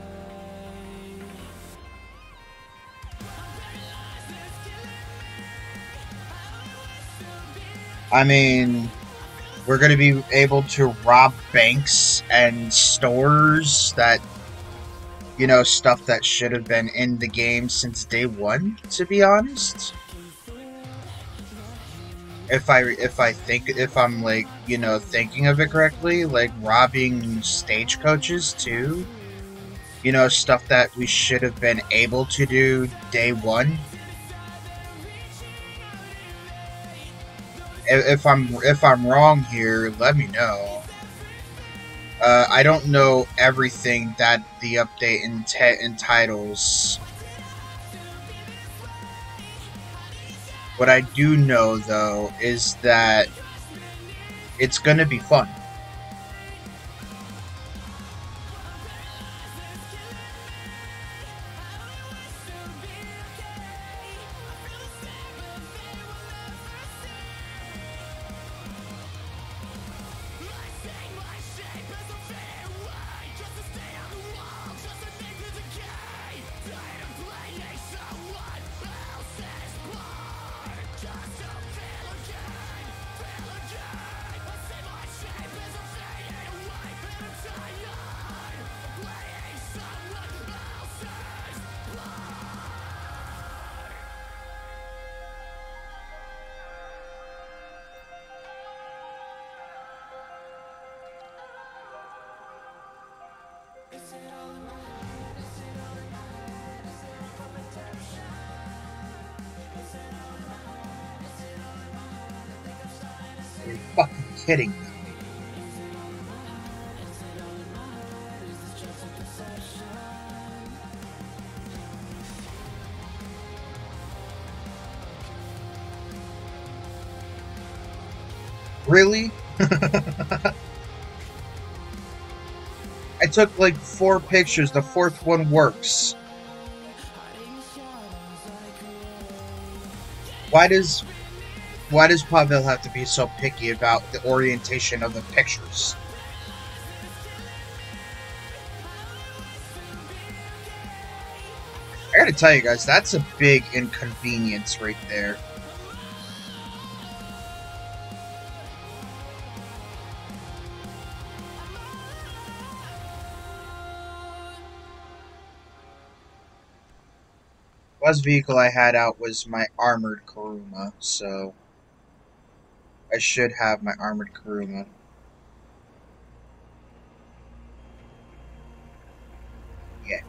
I mean, we're going to be able to rob banks and stores that, you know, stuff that should have been in the game since day one, to be honest. If I'm like, you know, thinking of it correctly, like robbing stagecoaches too. You know, stuff that we should have been able to do day one. If I'm wrong here, let me know. I don't know everything that the update entitles. What I do know, though, is that it's gonna be fun. Are you fucking kidding me? Really? I took like 4 pictures, the 4th one works. Why does Pavel have to be so picky about the orientation of the pictures? I gotta tell you guys, that's a big inconvenience right there. Last vehicle I had out was my armored Kuruma, so I should have my armored Kuruma. Yeah.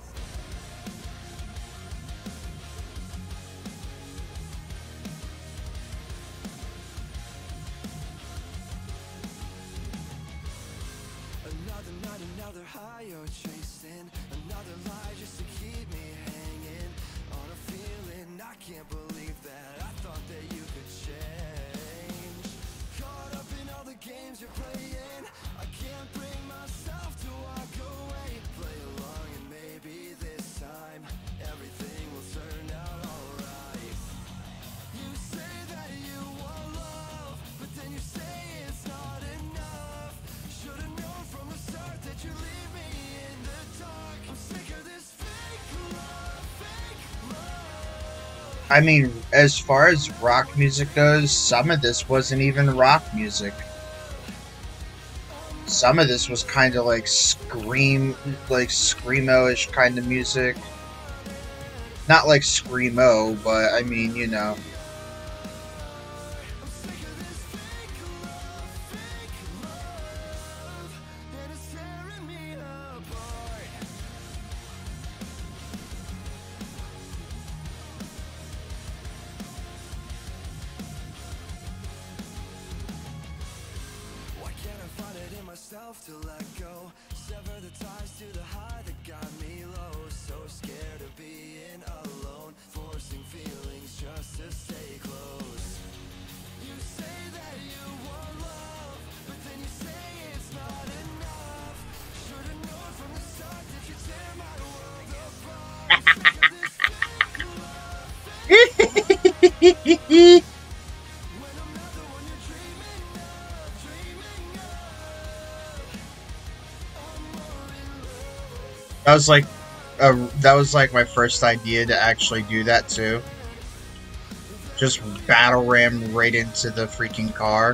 Another night, another high you're chasing, another lie just to keep me hanging on a feeling. I can't believe that I thought that you could change. Caught up in all the games you're playing, I can't bring myself to walk away. Play along and maybe this time everything will turn out alright. You say that you want love, but then you say it's not enough. Should've known from the start that you leave me in the dark. I'm sick of this fake love, fake love. I mean, as far as rock music goes, some of this wasn't even rock music. Some of this was kind of like screamo-ish kind of music. Not like screamo, but I mean, you know. Why can't I find it in myself to let go? Sever the ties to the high that got me low. So scared of being alone, forcing feelings just to stay close. You say that you want love, but then you say it's not enough. Should've known from the start that you tear my world apart. I'm sick of this fake love, fake love. When I'm not the one you're dreaming of, dreaming of. I'm more in love. That was like my first idea to actually do that too. Just battle ram right into the freaking car.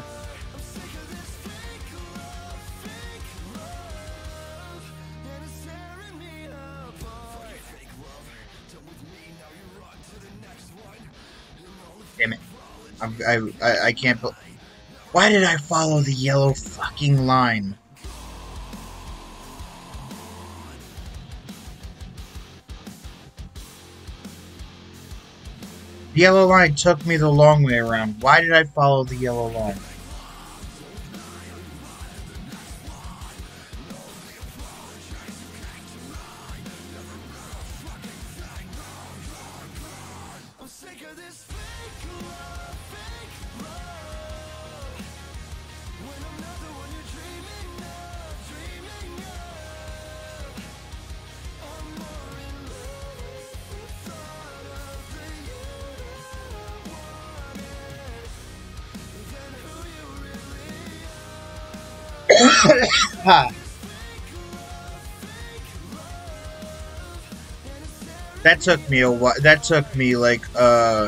Damn it. I can't. Why did I follow the yellow fucking line? The yellow line took me the long way around. Why did I follow the yellow line? I'm sick of this fake love, fake love. When I'm not the one you're dreaming of, dreaming of. I'm more in love with the thought of the you I wanted than who you really are. That took me a while. That took me like that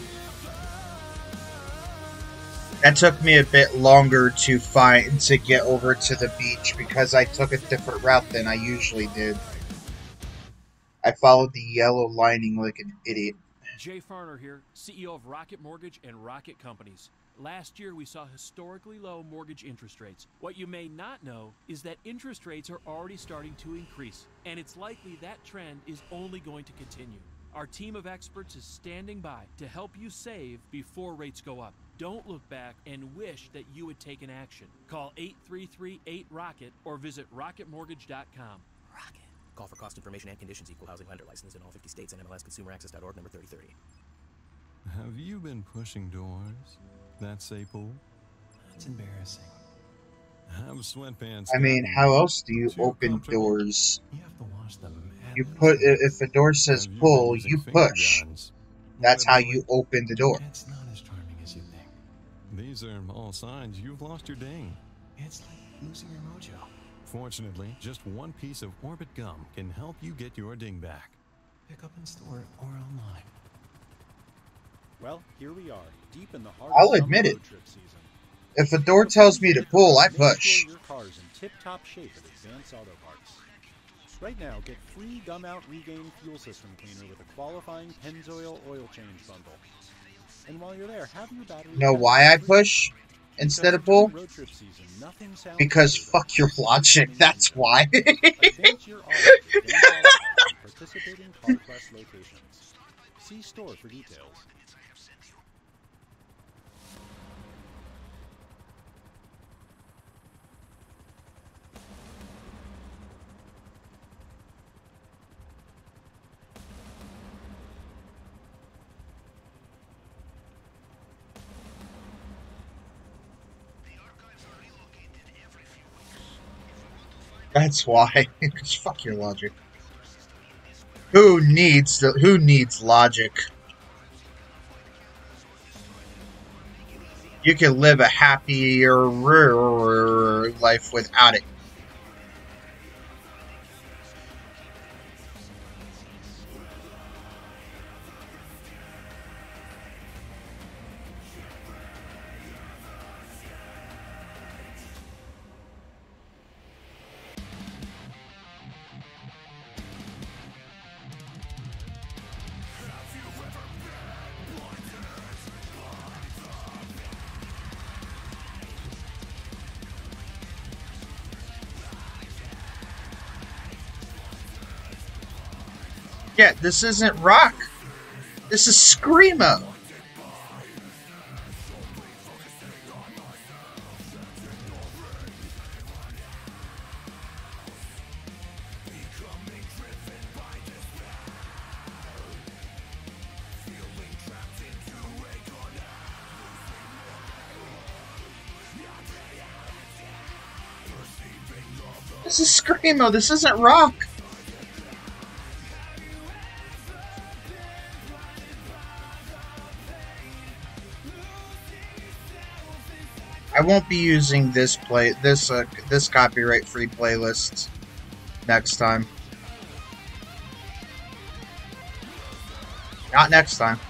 took me a bit longer to get over to the beach because I took a different route than I usually did. I followed the yellow lining like an idiot. Jay Farner here, CEO of Rocket Mortgage and Rocket Companies. Last year, we saw historically low mortgage interest rates. What you may not know is that interest rates are already starting to increase, and it's likely that trend is only going to continue. Our team of experts is standing by to help you save before rates go up. Don't look back and wish that you had taken action. Call 833-8-ROCKET or visit rocketmortgage.com. Rocket. Call for cost information and conditions. Equal housing lender license in all 50 states. NMLSConsumerAccess.org number 3030. Have you been pushing doors that say pool? That's embarrassing. Have sweatpants. I mean, how else do you open doors? You have to wash them. You put if a door says pull, you push. That's how you open the door. It's not as charming as you think. These are all signs you've lost your ding. It's like losing your mojo. Fortunately, just one piece of Orbit gum can help you get your ding back. Pick up in store or online. Well, here we are, deep in the heart I'll of admit summer it. road trip season. If a door tells me to pull, I push. Make sure your car's in tip-top shape at Advance Auto Parts. Right now, get free Gum Out Regain fuel system cleaner with a qualifying Pennzoil oil change bundle. And while you're there, have your battery. Know why I push instead of pull? Road trip season, nothing sounds Because better fuck your logic, that's why. Advance your auto at Advance Auto locations. See store for details. That's why. Just fuck your logic. Who needs logic? You can live a happier life without it. Yeah, this isn't rock. This is screamo. This is screamo. This isn't rock. I won't be using this copyright-free playlist next time. Not next time.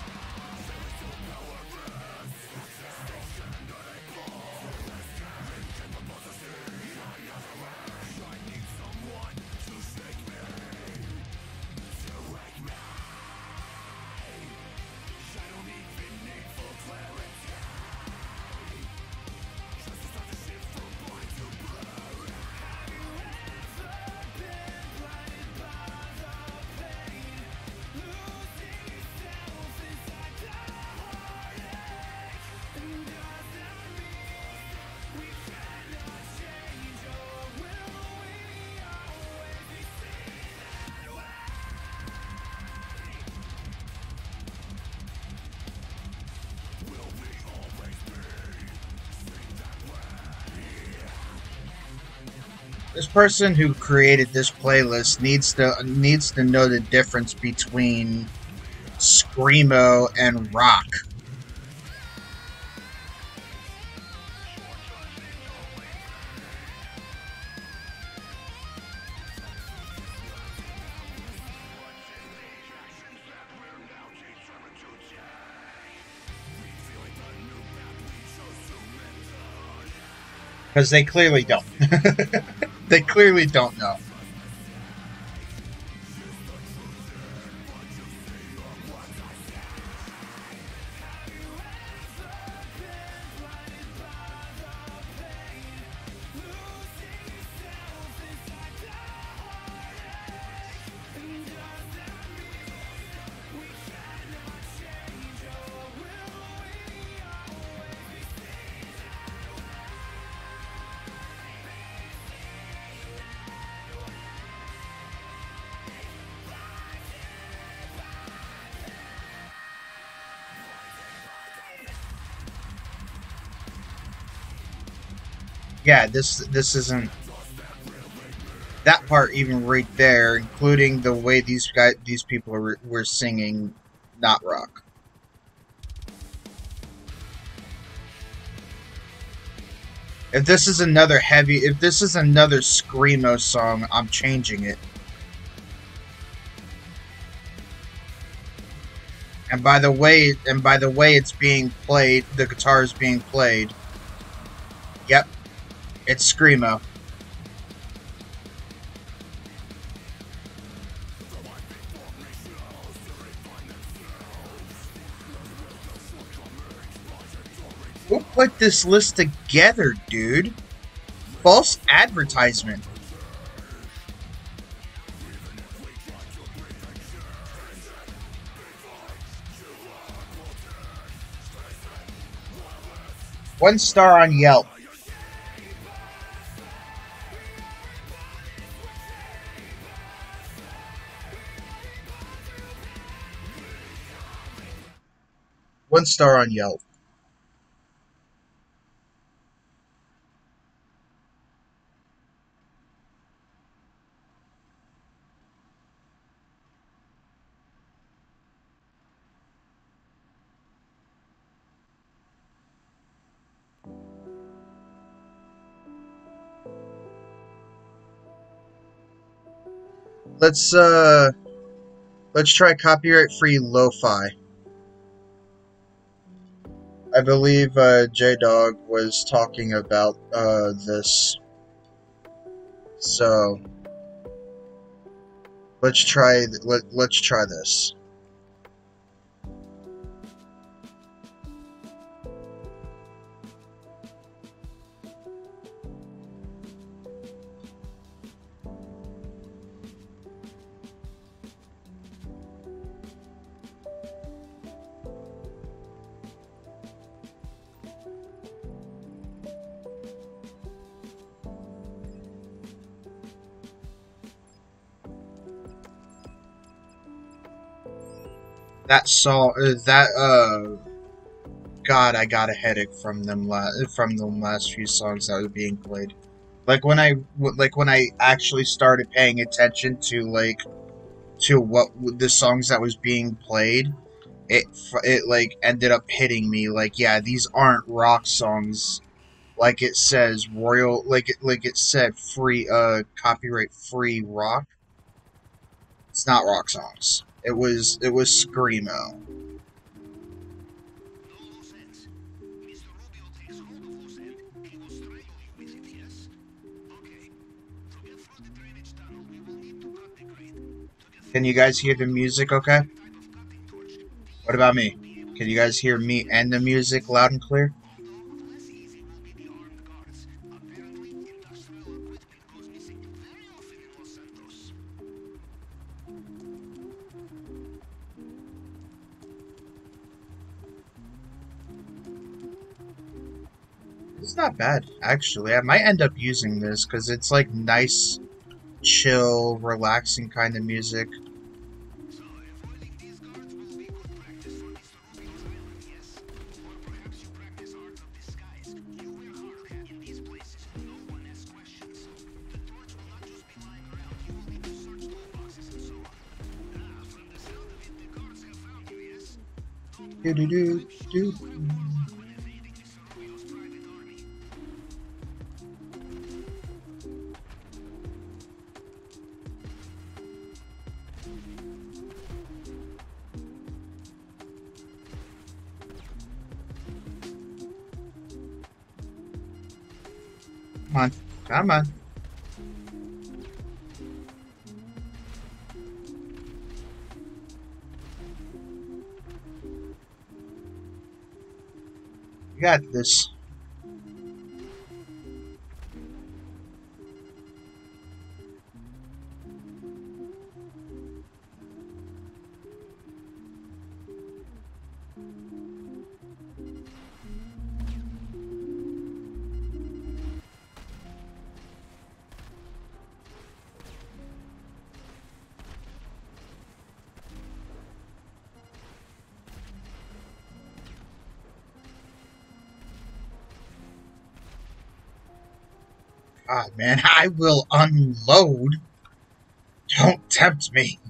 This person who created this playlist needs to know the difference between screamo and rock. Because they clearly don't. They clearly don't know. Yeah, this isn't that part even right there, including the way these people were singing, not rock. If this is another screamo song, I'm changing it. And by the way it's being played, the guitar is being played. Yep. It's screamo. Who put this list together, dude? False advertisement. 1 star on Yelp. One star on Yelp. Let's try copyright-free lo-fi. I believe J-Dog was talking about this. So let's try this. That song, God, I got a headache from them last few songs that were being played. Like when I actually started paying attention to what the songs that was being played, it like ended up hitting me like, yeah, these aren't rock songs. Like it says like it said free copyright free rock. It's not rock songs. It was screamo. Can you guys hear the music okay? What about me? Can you guys hear me and the music loud and clear? It's not bad, actually. I might end up using this because it's like nice, chill, relaxing kind of music. Do-do-do-do. Come on. Come on. You got this. God, man, I will unload. Don't tempt me.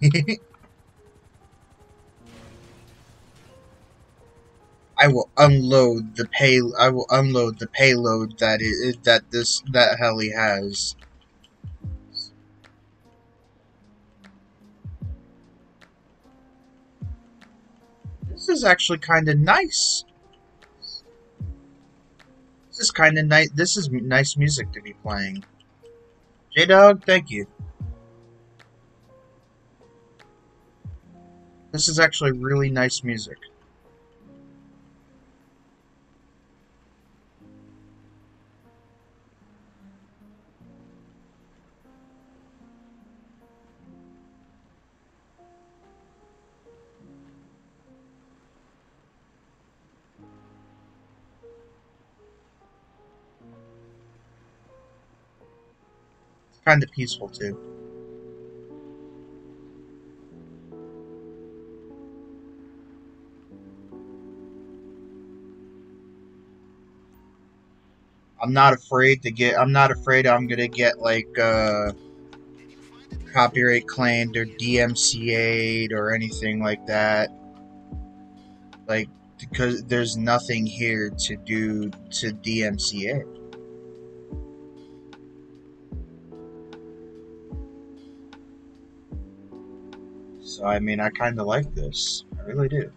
I will unload the payload that heli has. This is actually kind of nice. This is kind of nice. This is nice music to be playing. J-Dog, thank you. This is actually really nice music. kind of peaceful too. I'm not afraid I'm gonna get like copyright claimed or DMCA'd or anything like that. Like, because there's nothing here to do to DMCA. So I mean, I kind of like this. I really do.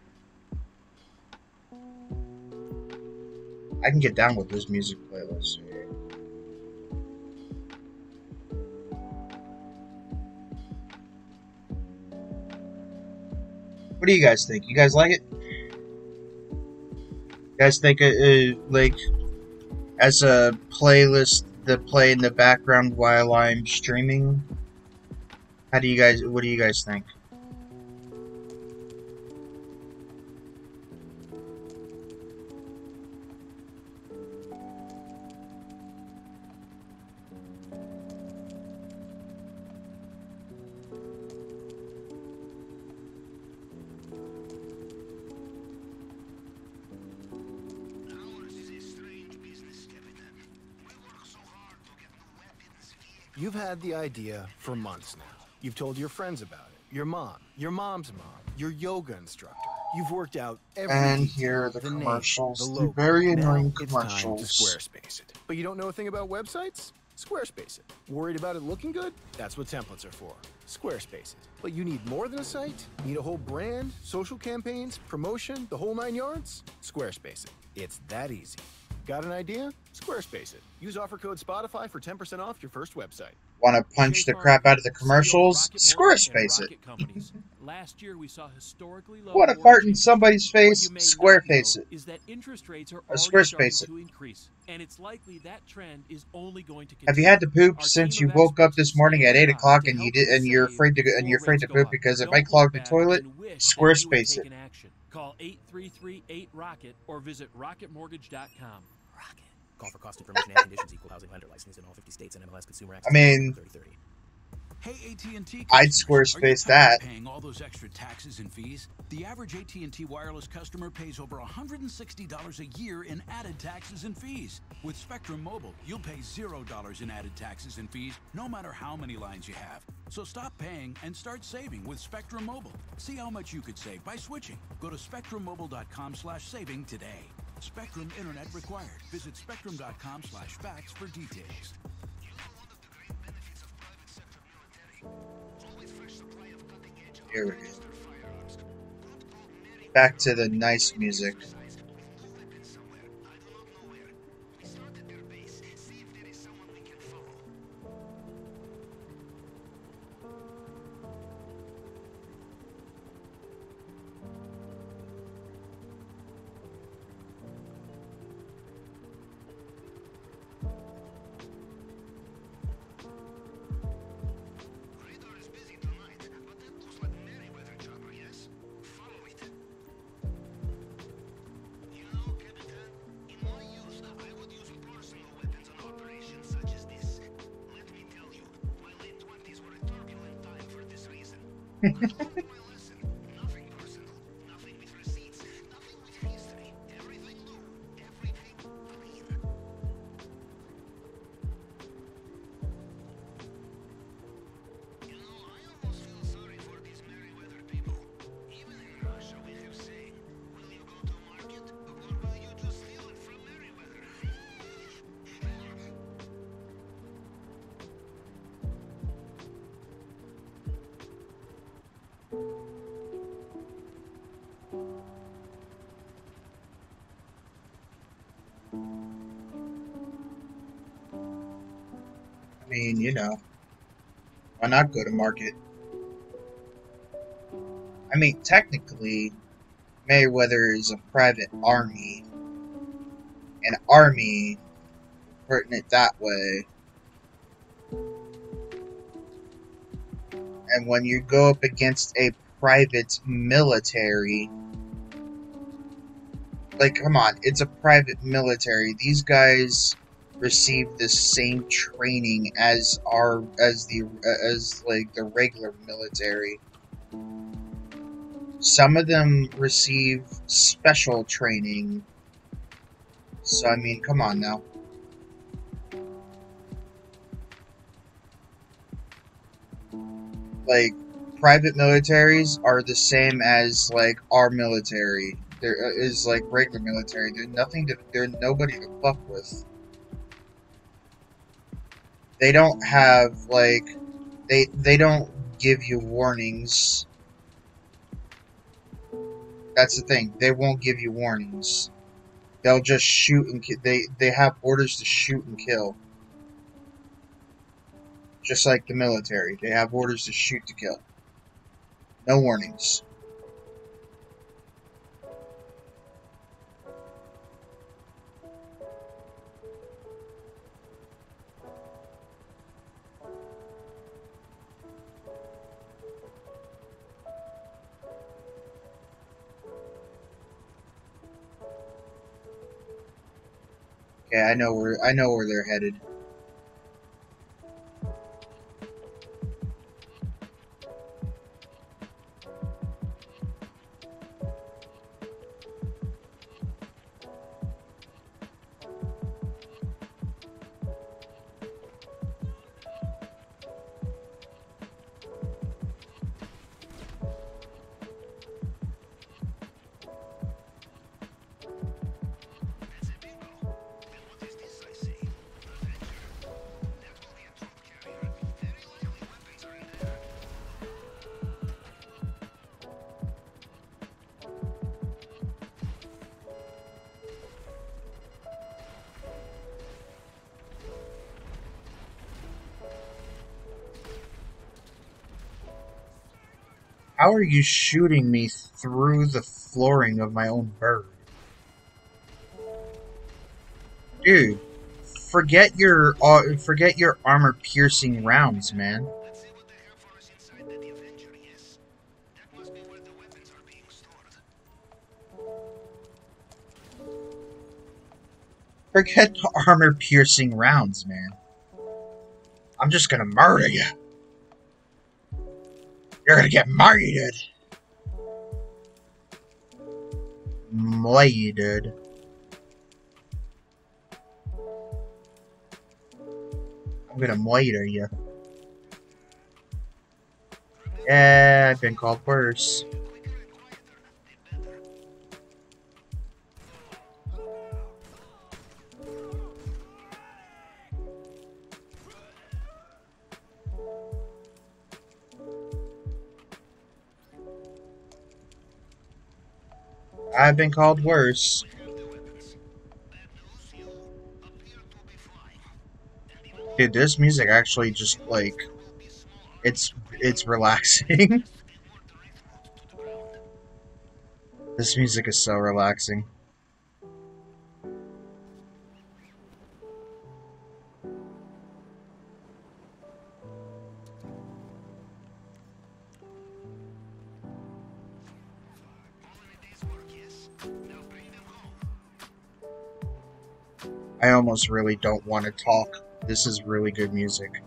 I can get down with this music playlist. What do you guys think? You guys like it? You guys think like as a playlist that play in the background while I'm streaming? What do you guys think? You've had the idea for months now. You've told your friends about it. Your mom, your mom's mom, your yoga instructor. You've worked out every And detail, here are the name, commercials. the The logo. very annoying Now it's time to commercials. Squarespace it. But you don't know a thing about websites? Squarespace it. Worried about it looking good? That's what templates are for. Squarespace it. But you need more than a site? Need a whole brand, social campaigns, promotion, the whole 9 yards? Squarespace it. It's that easy. Got an idea? Squarespace it. Use offer code Spotify for 10% off your first website. Want to punch the crap out of the commercials? Squarespace it. Last year we saw historically low. Want to fart in somebody's face? Squareface it. Is that interest rates are Or already starting Squarespace it. to increase, and it's likely that trend is only going to continue. Have you had to poop since you woke up this morning at 8 o'clock and you're afraid to poop because it might clog the toilet? Squarespace it. Call 833-8-ROCKET or visit rocketmortgage.com. Call for cost information and conditions. Equal housing lender license in all 50 states and MLS Consumer Access. I mean, 3030. Hey, AT&T I'd Squarespace that. Paying all those extra taxes and fees? The average AT&T wireless customer pays over $160 a year in added taxes and fees. With Spectrum Mobile, you'll pay $0 in added taxes and fees, no matter how many lines you have. So stop paying and start saving with Spectrum Mobile. See how much you could save by switching. Go to spectrummobile.com/saving today. Spectrum Internet required. Visit spectrum.com/facts for details. Here we go. Back to the nice music. I mean, you know, why not go to market? I mean, technically, Merryweather is a private army. An army, putting it that way. And when you go up against a private military, like, come on, it's a private military. These guys receive the same training as the regular military. Some of them receive special training. So I mean, come on now. Like, private militaries are the same as like our military. There is like regular military. They're nobody to fuck with. They don't have like they don't give you warnings. That's the thing. They won't give you warnings. They'll just shoot and kill. They have orders to shoot and kill. Just like the military, they have orders to shoot to kill. No warnings. Okay, I know where they're headed. How are you shooting me through the flooring of my own bird? Dude, forget your armor-piercing rounds, man. Forget the armor-piercing rounds, man. I'm just gonna murder you. You're gonna get murdered. Murdered. I'm gonna murder you. Yeah, I've been called worse. I've been called worse. Dude, this music actually just like it's relaxing. This music is so relaxing. I almost really don't want to talk. This is really good music.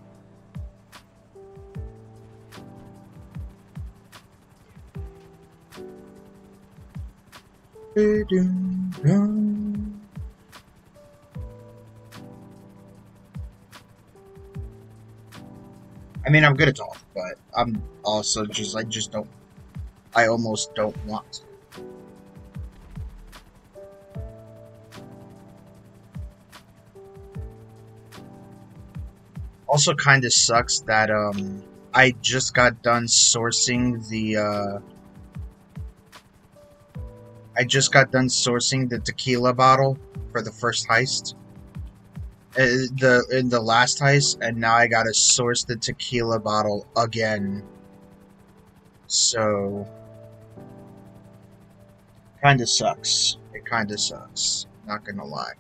I mean, I'm good at talk, but I'm also I almost don't want to. Also kind of sucks that, I just got done sourcing the tequila bottle for the first heist. In the last heist, and now I gotta source the tequila bottle again. So, kinda sucks. It kinda sucks. Not gonna lie.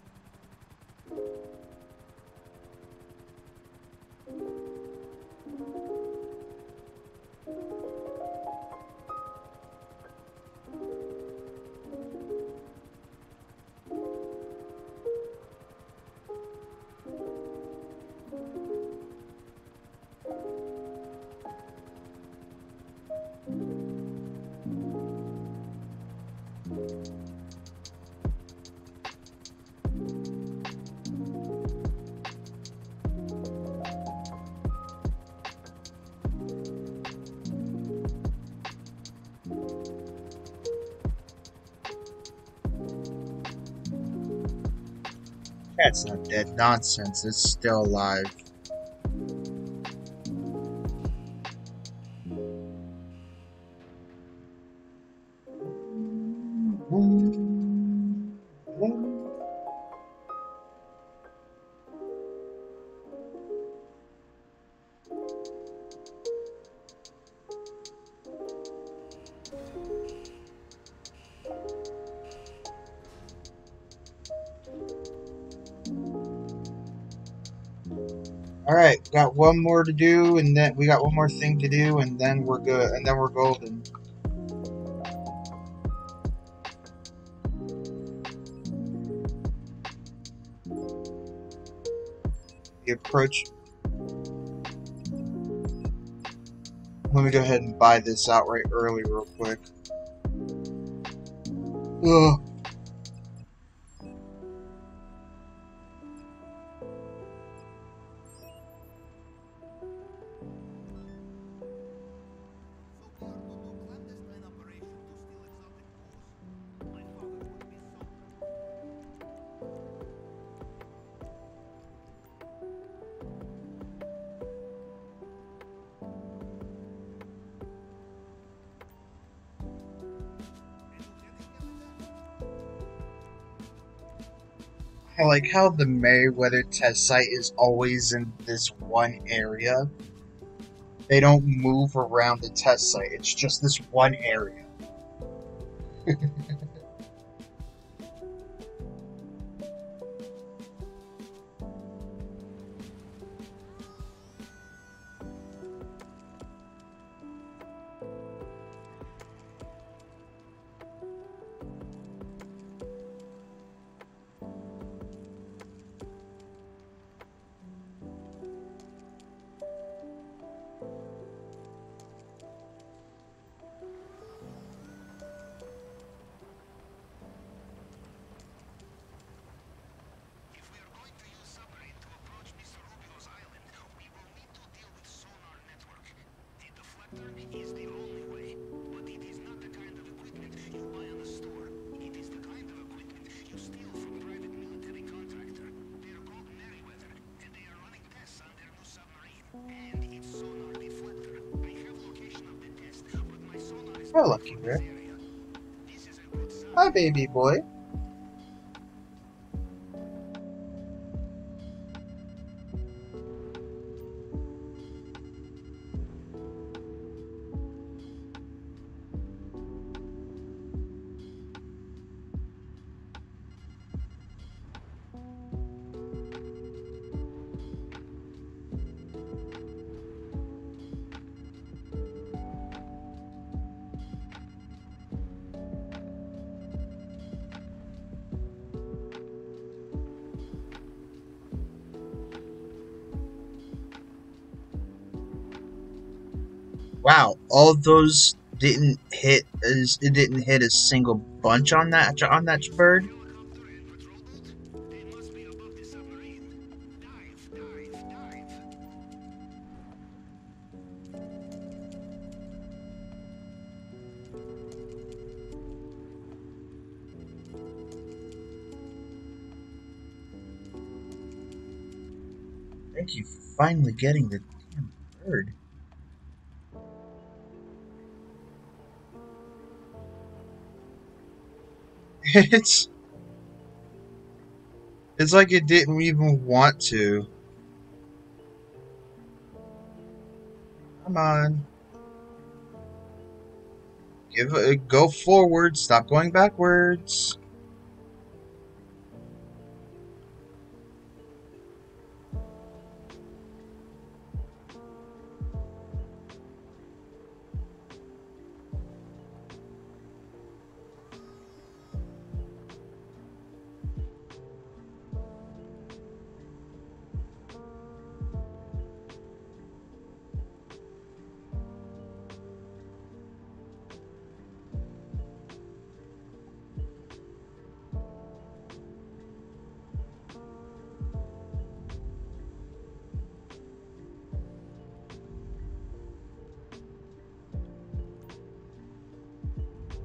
That's not dead nonsense. It's still alive. Alright, got one more to do, and then we got one more thing to do, and then we're good, and then we're golden. The approach. Let me go ahead and buy this outright early real quick. Ugh. I like how the Merryweather test site is always in this one area. They don't move around the test site, it's just this one area. Is the only way, but it is not the kind of equipment you buy on the store. It is the kind of equipment you steal from private military contractor. They are called Merryweather, and they are running tests on their new submarine. And its sonar deflector. I have location of the test, but my sonar is Oh, lucky bear. Hi, baby boy. Wow, all those didn't hit as it didn't hit a single bunch on that bird. Thank you for finally getting the damn bird. It's like it didn't even want to. Come on. Go forward, stop going backwards.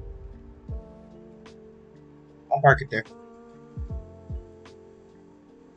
I'll park it there.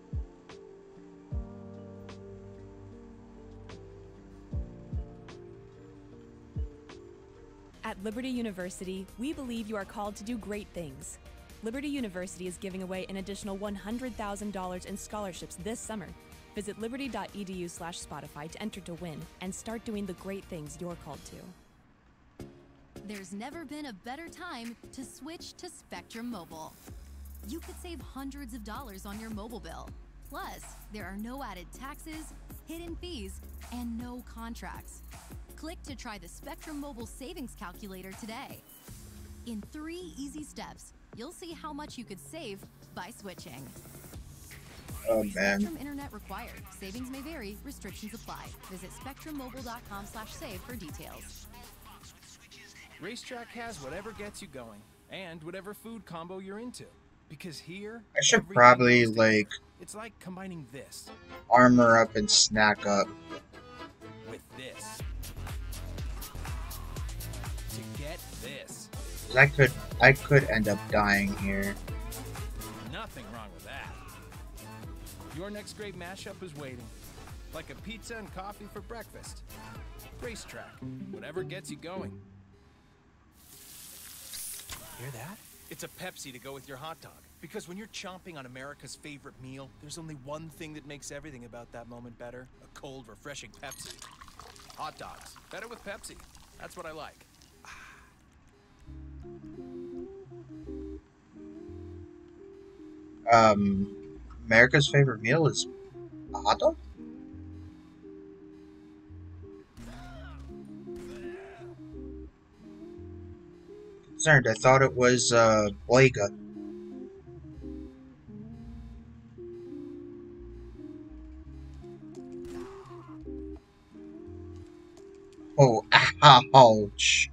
At Liberty University, we believe you are called to do great things. Liberty University is giving away an additional $100,000 in scholarships this summer. Visit liberty.edu/Spotify to enter to win and start doing the great things you're called to. There's never been a better time to switch to Spectrum Mobile. You could save hundreds of dollars on your mobile bill. Plus, there are no added taxes, hidden fees, and no contracts. Click to try the Spectrum Mobile Savings Calculator today. In 3 easy steps, you'll see how much you could save by switching. Oh, man. Spectrum Internet required. Savings may vary. Restrictions apply. Visit spectrummobile.com/save for details. Racetrack has whatever gets you going and whatever food combo you're into. Because here, I should probably, like, it's like combining this armor up and snack up. With this. To get this. I could end up dying here. Nothing wrong with that. Your next great mashup is waiting. Like a pizza and coffee for breakfast. Racetrack. Whatever gets you going. Hear that? It's a Pepsi to go with your hot dog. Because when you're chomping on America's favorite meal, there's only one thing that makes everything about that moment better. A cold, refreshing Pepsi. Hot dogs. Better with Pepsi. That's what I like. America's favorite meal is a hot dog? Concerned, I thought it was, Blega. Oh, ouch.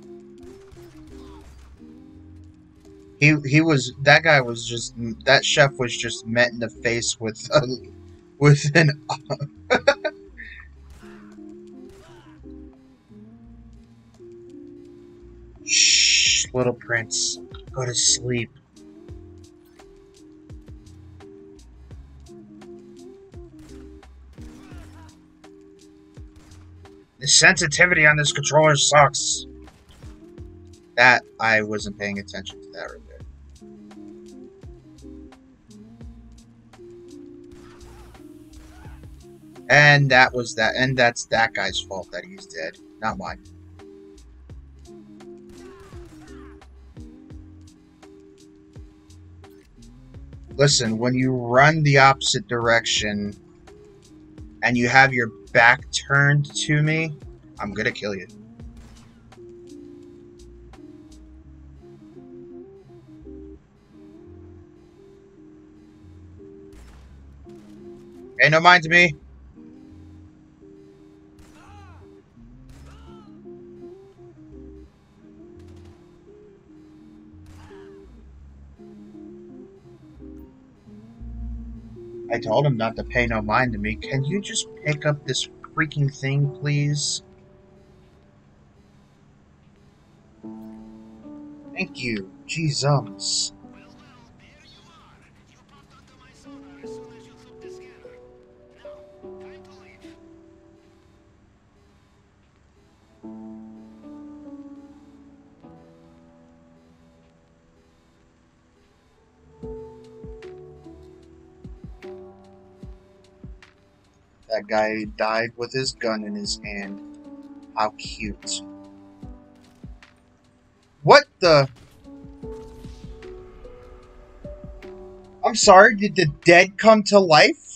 That guy was just, that chef was just met in the face with an, shh, little prince, go to sleep. The sensitivity on this controller sucks. That, I wasn't paying attention to that right there. And that's that guy's fault that he's dead, not mine. Listen, when you run the opposite direction and you have your back turned to me, I'm gonna kill you. Ain't no mind to me. I told him not to pay no mind to me. Can you just pick up this freaking thing, please? Thank you. Jesus. That guy died with his gun in his hand. How cute. What the? I'm sorry, did the dead come to life?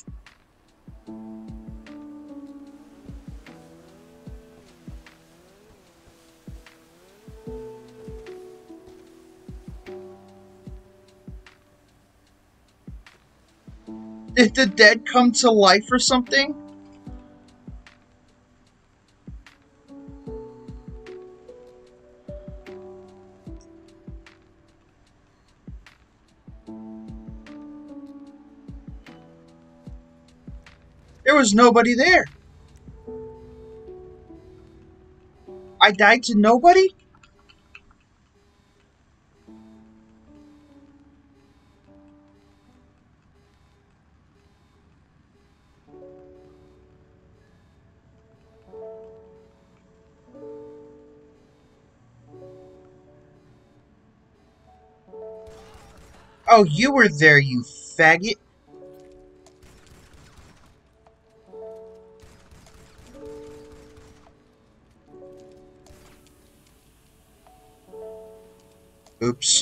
Did the dead come to life or something? There was nobody there. I died to nobody? Oh, you were there, you faggot. Oops.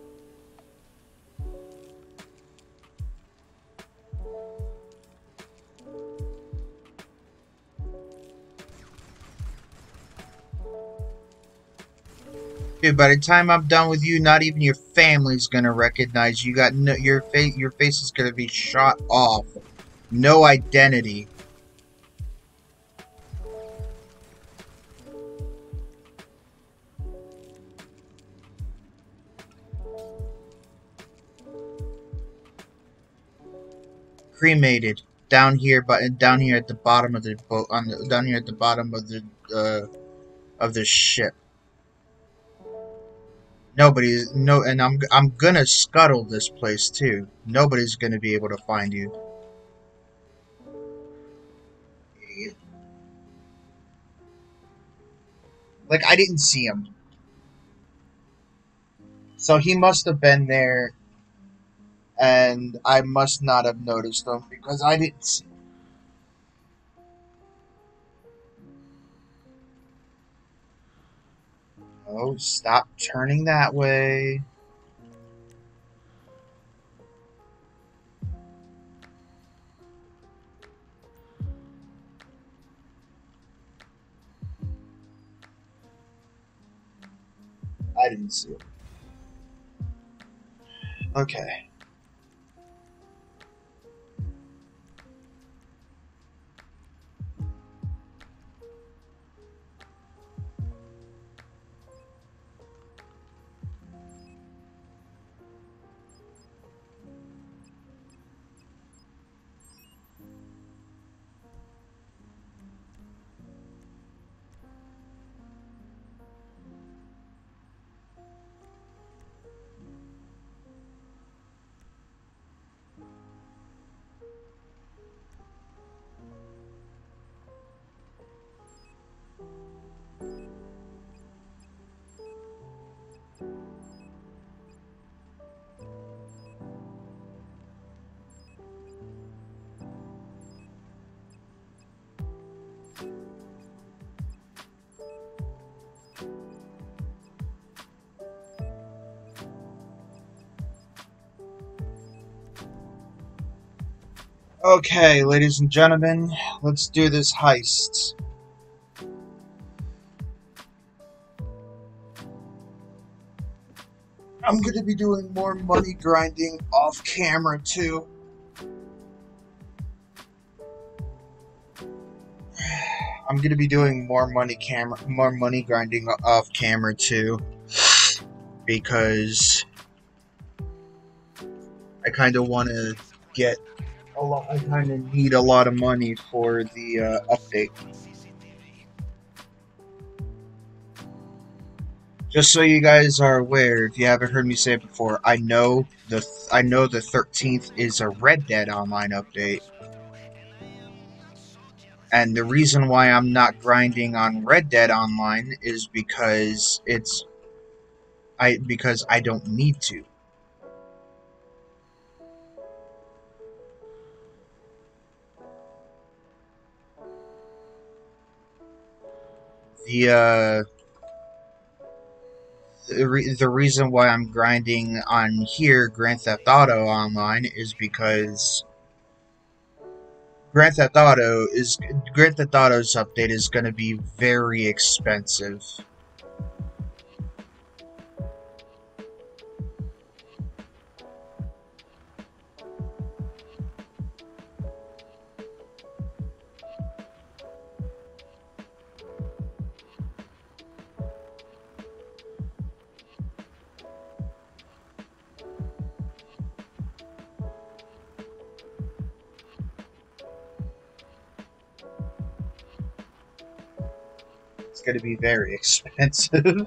Dude, by the time I'm done with you, not even your family's gonna recognize you. Got no, your face is gonna be shot off. No identity. Cremated down here, but down here at the bottom of the boat, down here at the bottom of the ship. And I'm gonna scuttle this place too. Nobody's gonna be able to find you. Like, I didn't see him. So he must have been there, and I must not have noticed him because I didn't see him. Oh, stop turning that way. I didn't see him. Okay. Okay, ladies and gentlemen, let's do this heist. I'm gonna be doing more money grinding off camera too. I'm gonna be doing more money grinding off camera too, because I kind of want to get a lot. I kind of need a lot of money for the update. Just so you guys are aware, if you haven't heard me say it before, I know the 13th is a Red Dead Online update. And the reason why I'm not grinding on Red Dead Online is because I don't need to. The reason why I'm grinding on here, Grand Theft Auto Online, is because Grand Theft Auto's update is going to be very expensive. It's going to be very expensive.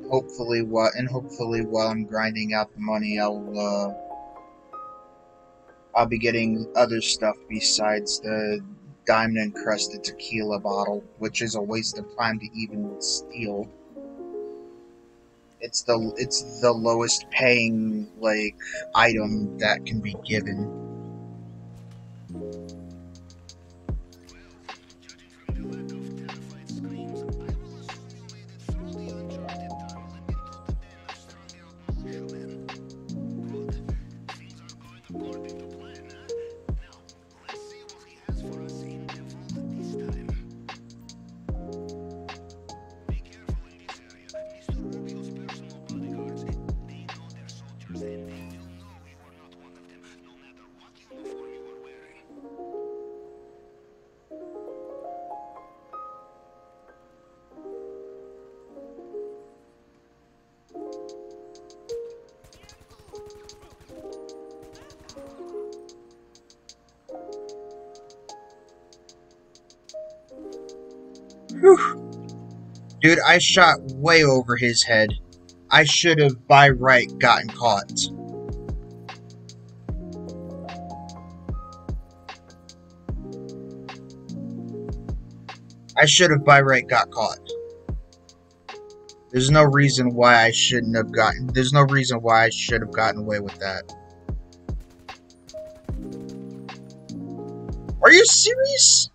hopefully while I'm grinding out the money, I'll be getting other stuff besides the diamond encrusted tequila bottle, which is a waste of time to even steal. It's the lowest paying like item that can be given. Whew. Dude, I shot way over his head. I should have, by right, gotten caught. I should have, by right, got caught. There's no reason why I shouldn't have gotten... There's no reason why I should have gotten away with that. Are you serious?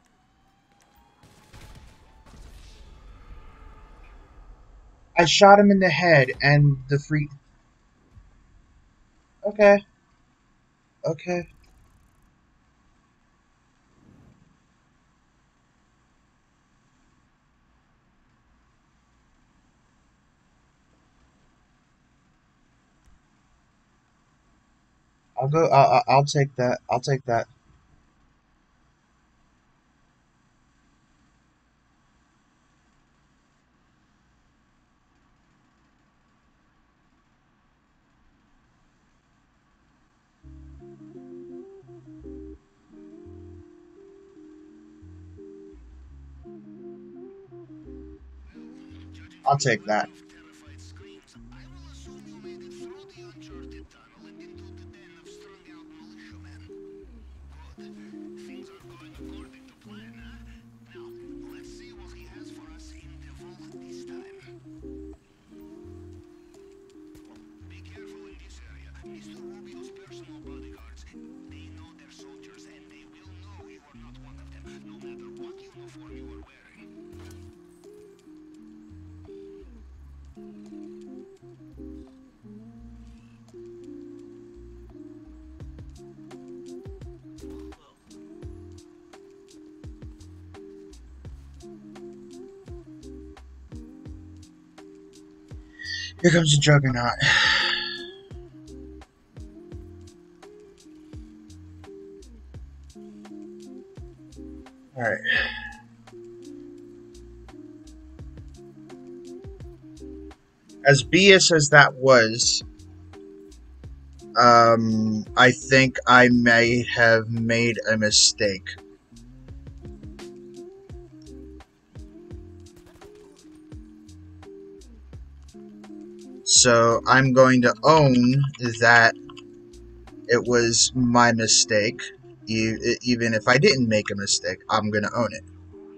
I shot him in the head, and the freak... Okay. Okay. I'll go, I'll take that. I'll take that. I'll take that. Here comes the Juggernaut. Alright. As BS as that was, I think I may have made a mistake. So I'm going to own that it was my mistake. Even if I didn't make a mistake, I'm going to own it.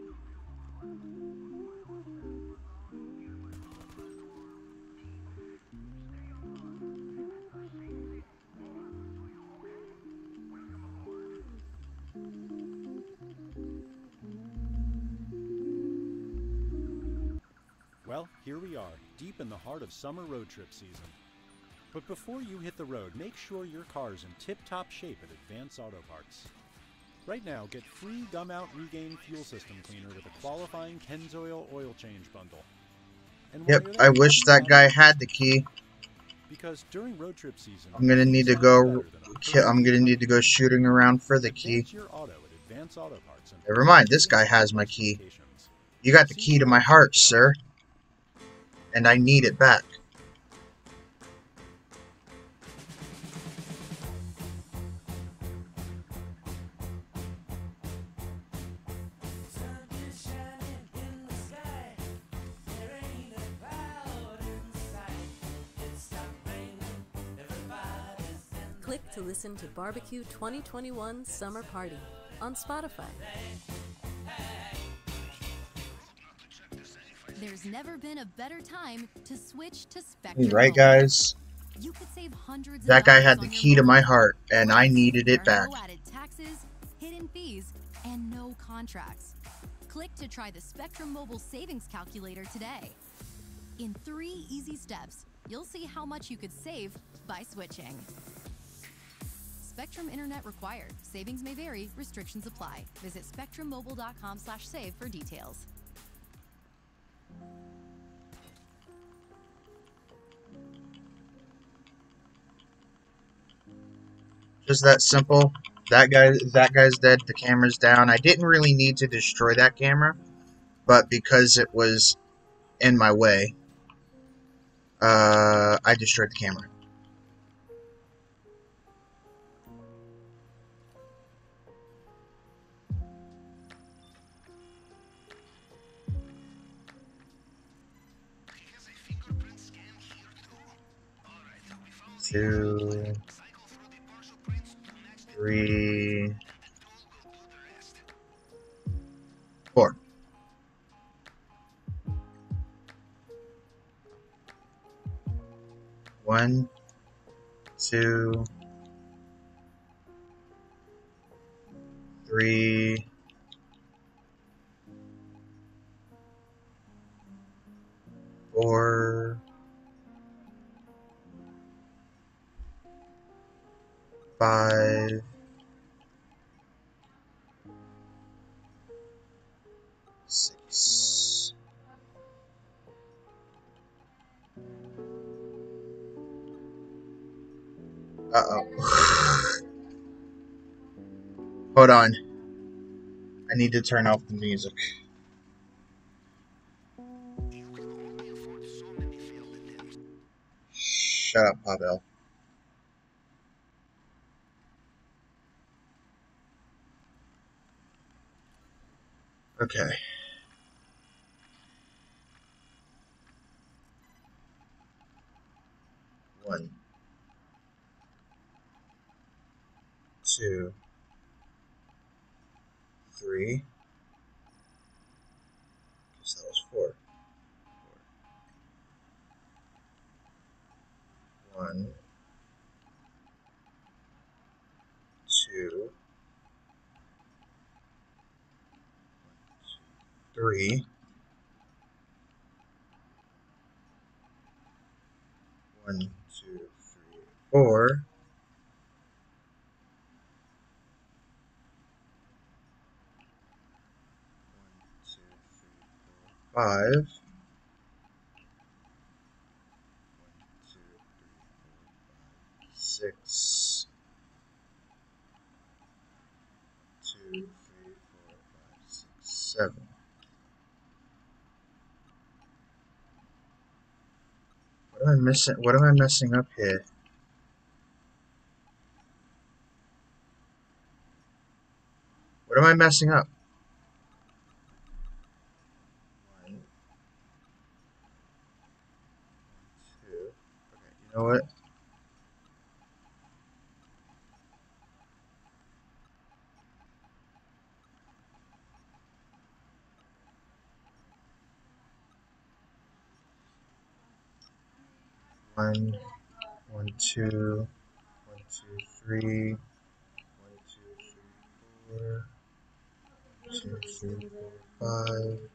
Well, here we are, deep in the heart of summer road trip season. But before you hit the road, make sure your car's in tip-top shape at Advance Auto Parts. Right now, get free Gum Out Regain Fuel System Cleaner with a qualifying Kenzoil oil change bundle. And yep, I wish that guy had the key. Because during road trip season, I'm gonna need to go. I'm gonna need to go shooting around for the key. Never mind, this guy has my key. You got the key to my heart, sir. And I need it back. Click to listen to Barbecue 2021 Summer Party on Spotify. There's never been a better time to switch to Spectrum Right, Mobile. guys? You could save hundreds That of guy dollars had the on your key to my mobile heart, and I needed it There are back. no added taxes, hidden fees, and no contracts. Click to try the Spectrum Mobile Savings Calculator today. In 3 easy steps, you'll see how much you could save by switching. Spectrum Internet required. Savings may vary. Restrictions apply. Visit spectrummobile.com/save for details. Just that simple. That guy's dead. The camera's down. I didn't really need to destroy that camera, but because it was in my way, I destroyed the camera. Two, 3, 4. One, 2, 3, 4, 5, 6. Uh-oh. Hold on. I need to turn off the music. Shut up, Pavel. Okay. One, 2, 3. Guess that was 4. 1, 2, 3. 1, 2, 3, 4. 5. 1, 2, 3, 4, 5, 6. 2, 3, 4, 5, 6, 7. What am I missing? What am I messing up here? What am I messing up? 1, 2. Okay, you know what? One, 1, 2, 1, 2, 3, 1, 2, 3, 4, 2, 3, 4, 5, 2, 3, 4, 5,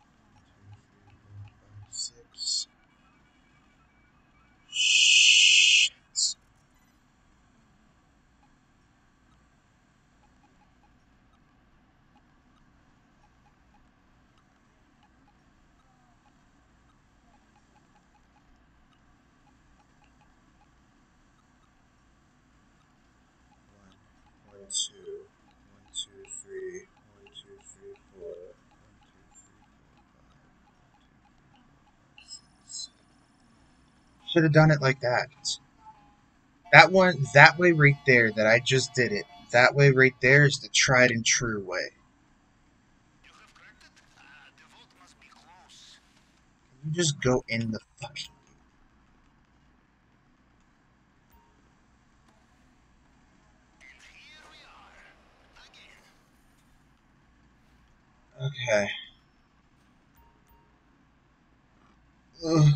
6. Shit. 1, 2, 1, 2, 3, 1, 2, 3, 4, 1, 2, 3, 4, 5, 1, 2, 3, 4, 5, 6. Should have done it like that. That one, that way right there, that I just did it. That way right there is the tried and true way. Can you just go in the fucking... Okay. Ugh.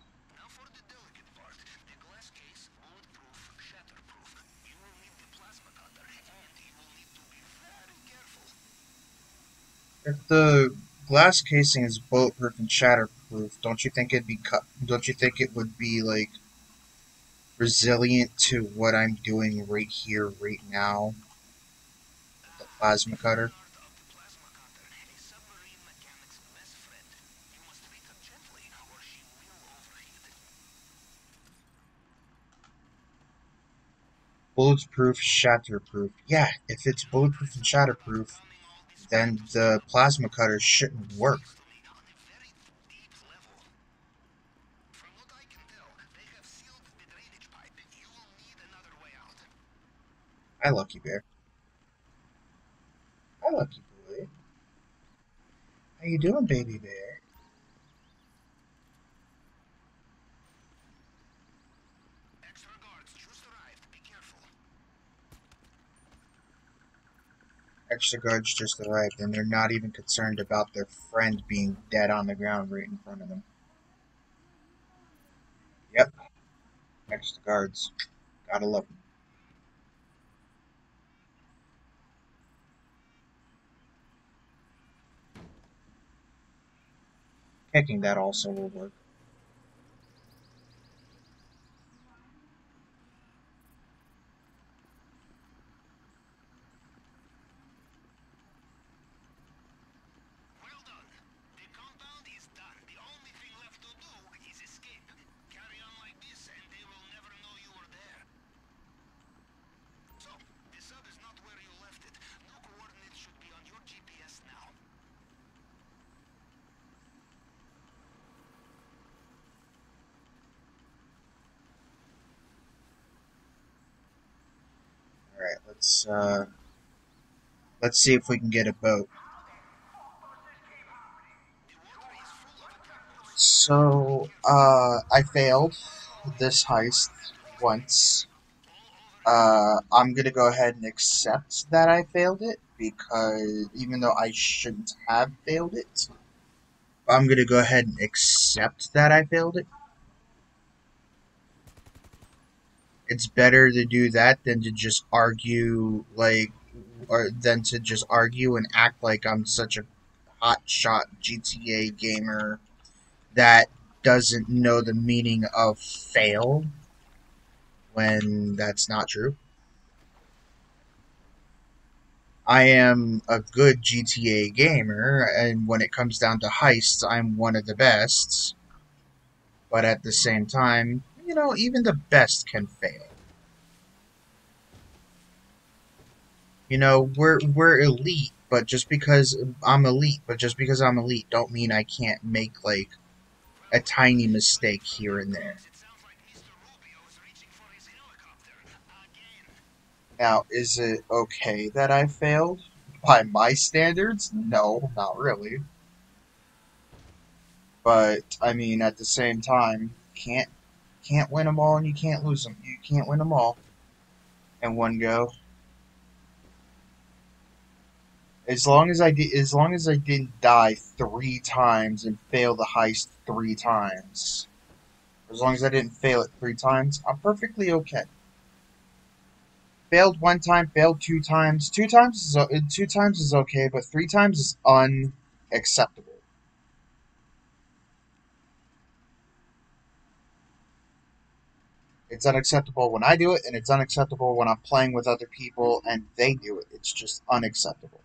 If the glass casing is bulletproof and shatterproof, don't you think it'd be don't you think it would be like resilient to what I'm doing right here, right now? The plasma cutter. Bulletproof, shatterproof. Yeah, if it's bulletproof and shatterproof, then the plasma cutter shouldn't work. Hi, Lucky Bear. Hi, Lucky Boy. How you doing, baby bear? Extra guards just arrived, and they're not even concerned about their friend being dead on the ground right in front of them. Yep. Extra guards. Gotta love them. Kicking that also will work. Alright, let's see if we can get a boat. So, I failed this heist once. I'm gonna go ahead and accept that I failed it, because even though I shouldn't have failed it, I'm gonna go ahead and accept that I failed it. It's better to do that than to just argue, than to just argue and act like I'm such a hotshot GTA gamer that doesn't know the meaning of fail, when that's not true. I am a good GTA gamer, and when it comes down to heists, I'm one of the best. But at the same time, you know, even the best can fail. You know, we're elite, but just because I'm elite, don't mean I can't make, like, a tiny mistake here and there. Now, is it okay that I failed? By my standards? No, not really. But, I mean, at the same time, can't win them all and you can't lose them. You can't win them all in one go. As long as I didn't die 3 times and fail the heist 3 times. As long as I didn't fail it 3 times, I'm perfectly okay. Failed 1 time, failed 2 times. 2 times is okay, but 3 times is unacceptable. It's unacceptable when I do it, and it's unacceptable when I'm playing with other people and they do it. It's just unacceptable.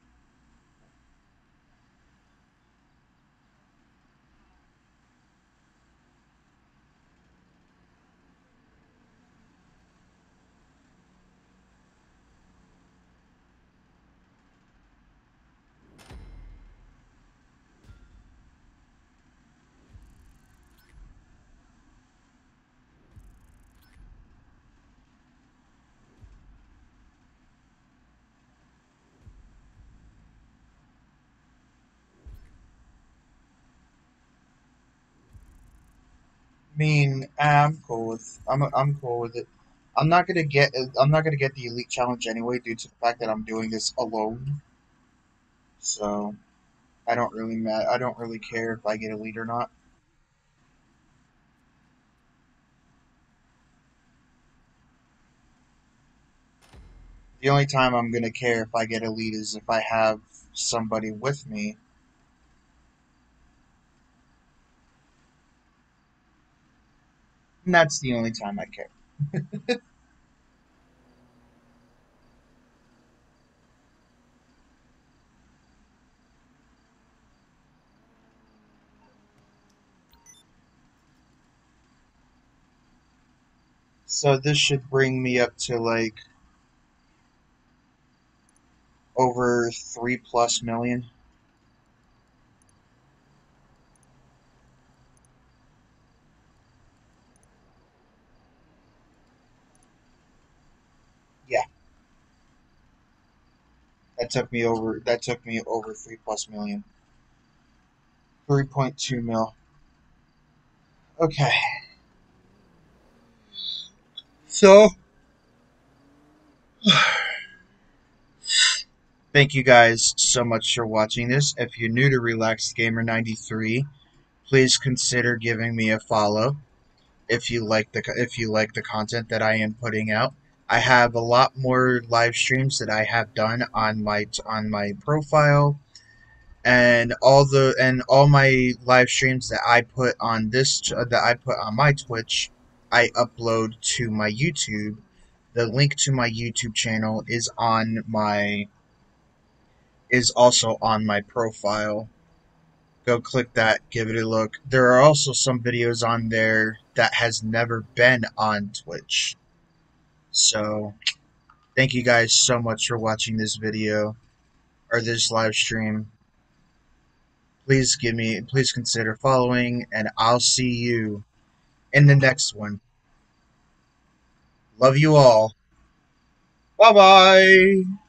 I mean, I'm cool with it. I'm not gonna get the elite challenge anyway due to the fact that I'm doing this alone. So I don't really care if I get elite or not. The only time I'm gonna care if I get elite is if I have somebody with me. And that's the only time I care. So this should bring me up to like over 3+ million. Yeah. That took me over 3+ million. 3.2 mil. Okay. So thank you guys so much for watching this. If you're new to Relaxed Gamer 93, please consider giving me a follow. If you like the content that I am putting out, I have a lot more live streams that I have done on my profile, and all my live streams that I put on my Twitch, I upload to my YouTube. The link to my YouTube channel is also on my profile. Go click that, give it a look. There are also some videos on there that has never been on Twitch. So, thank you guys so much for watching this video, or this live stream. Please consider following, and I'll see you in the next one. Love you all. Bye-bye!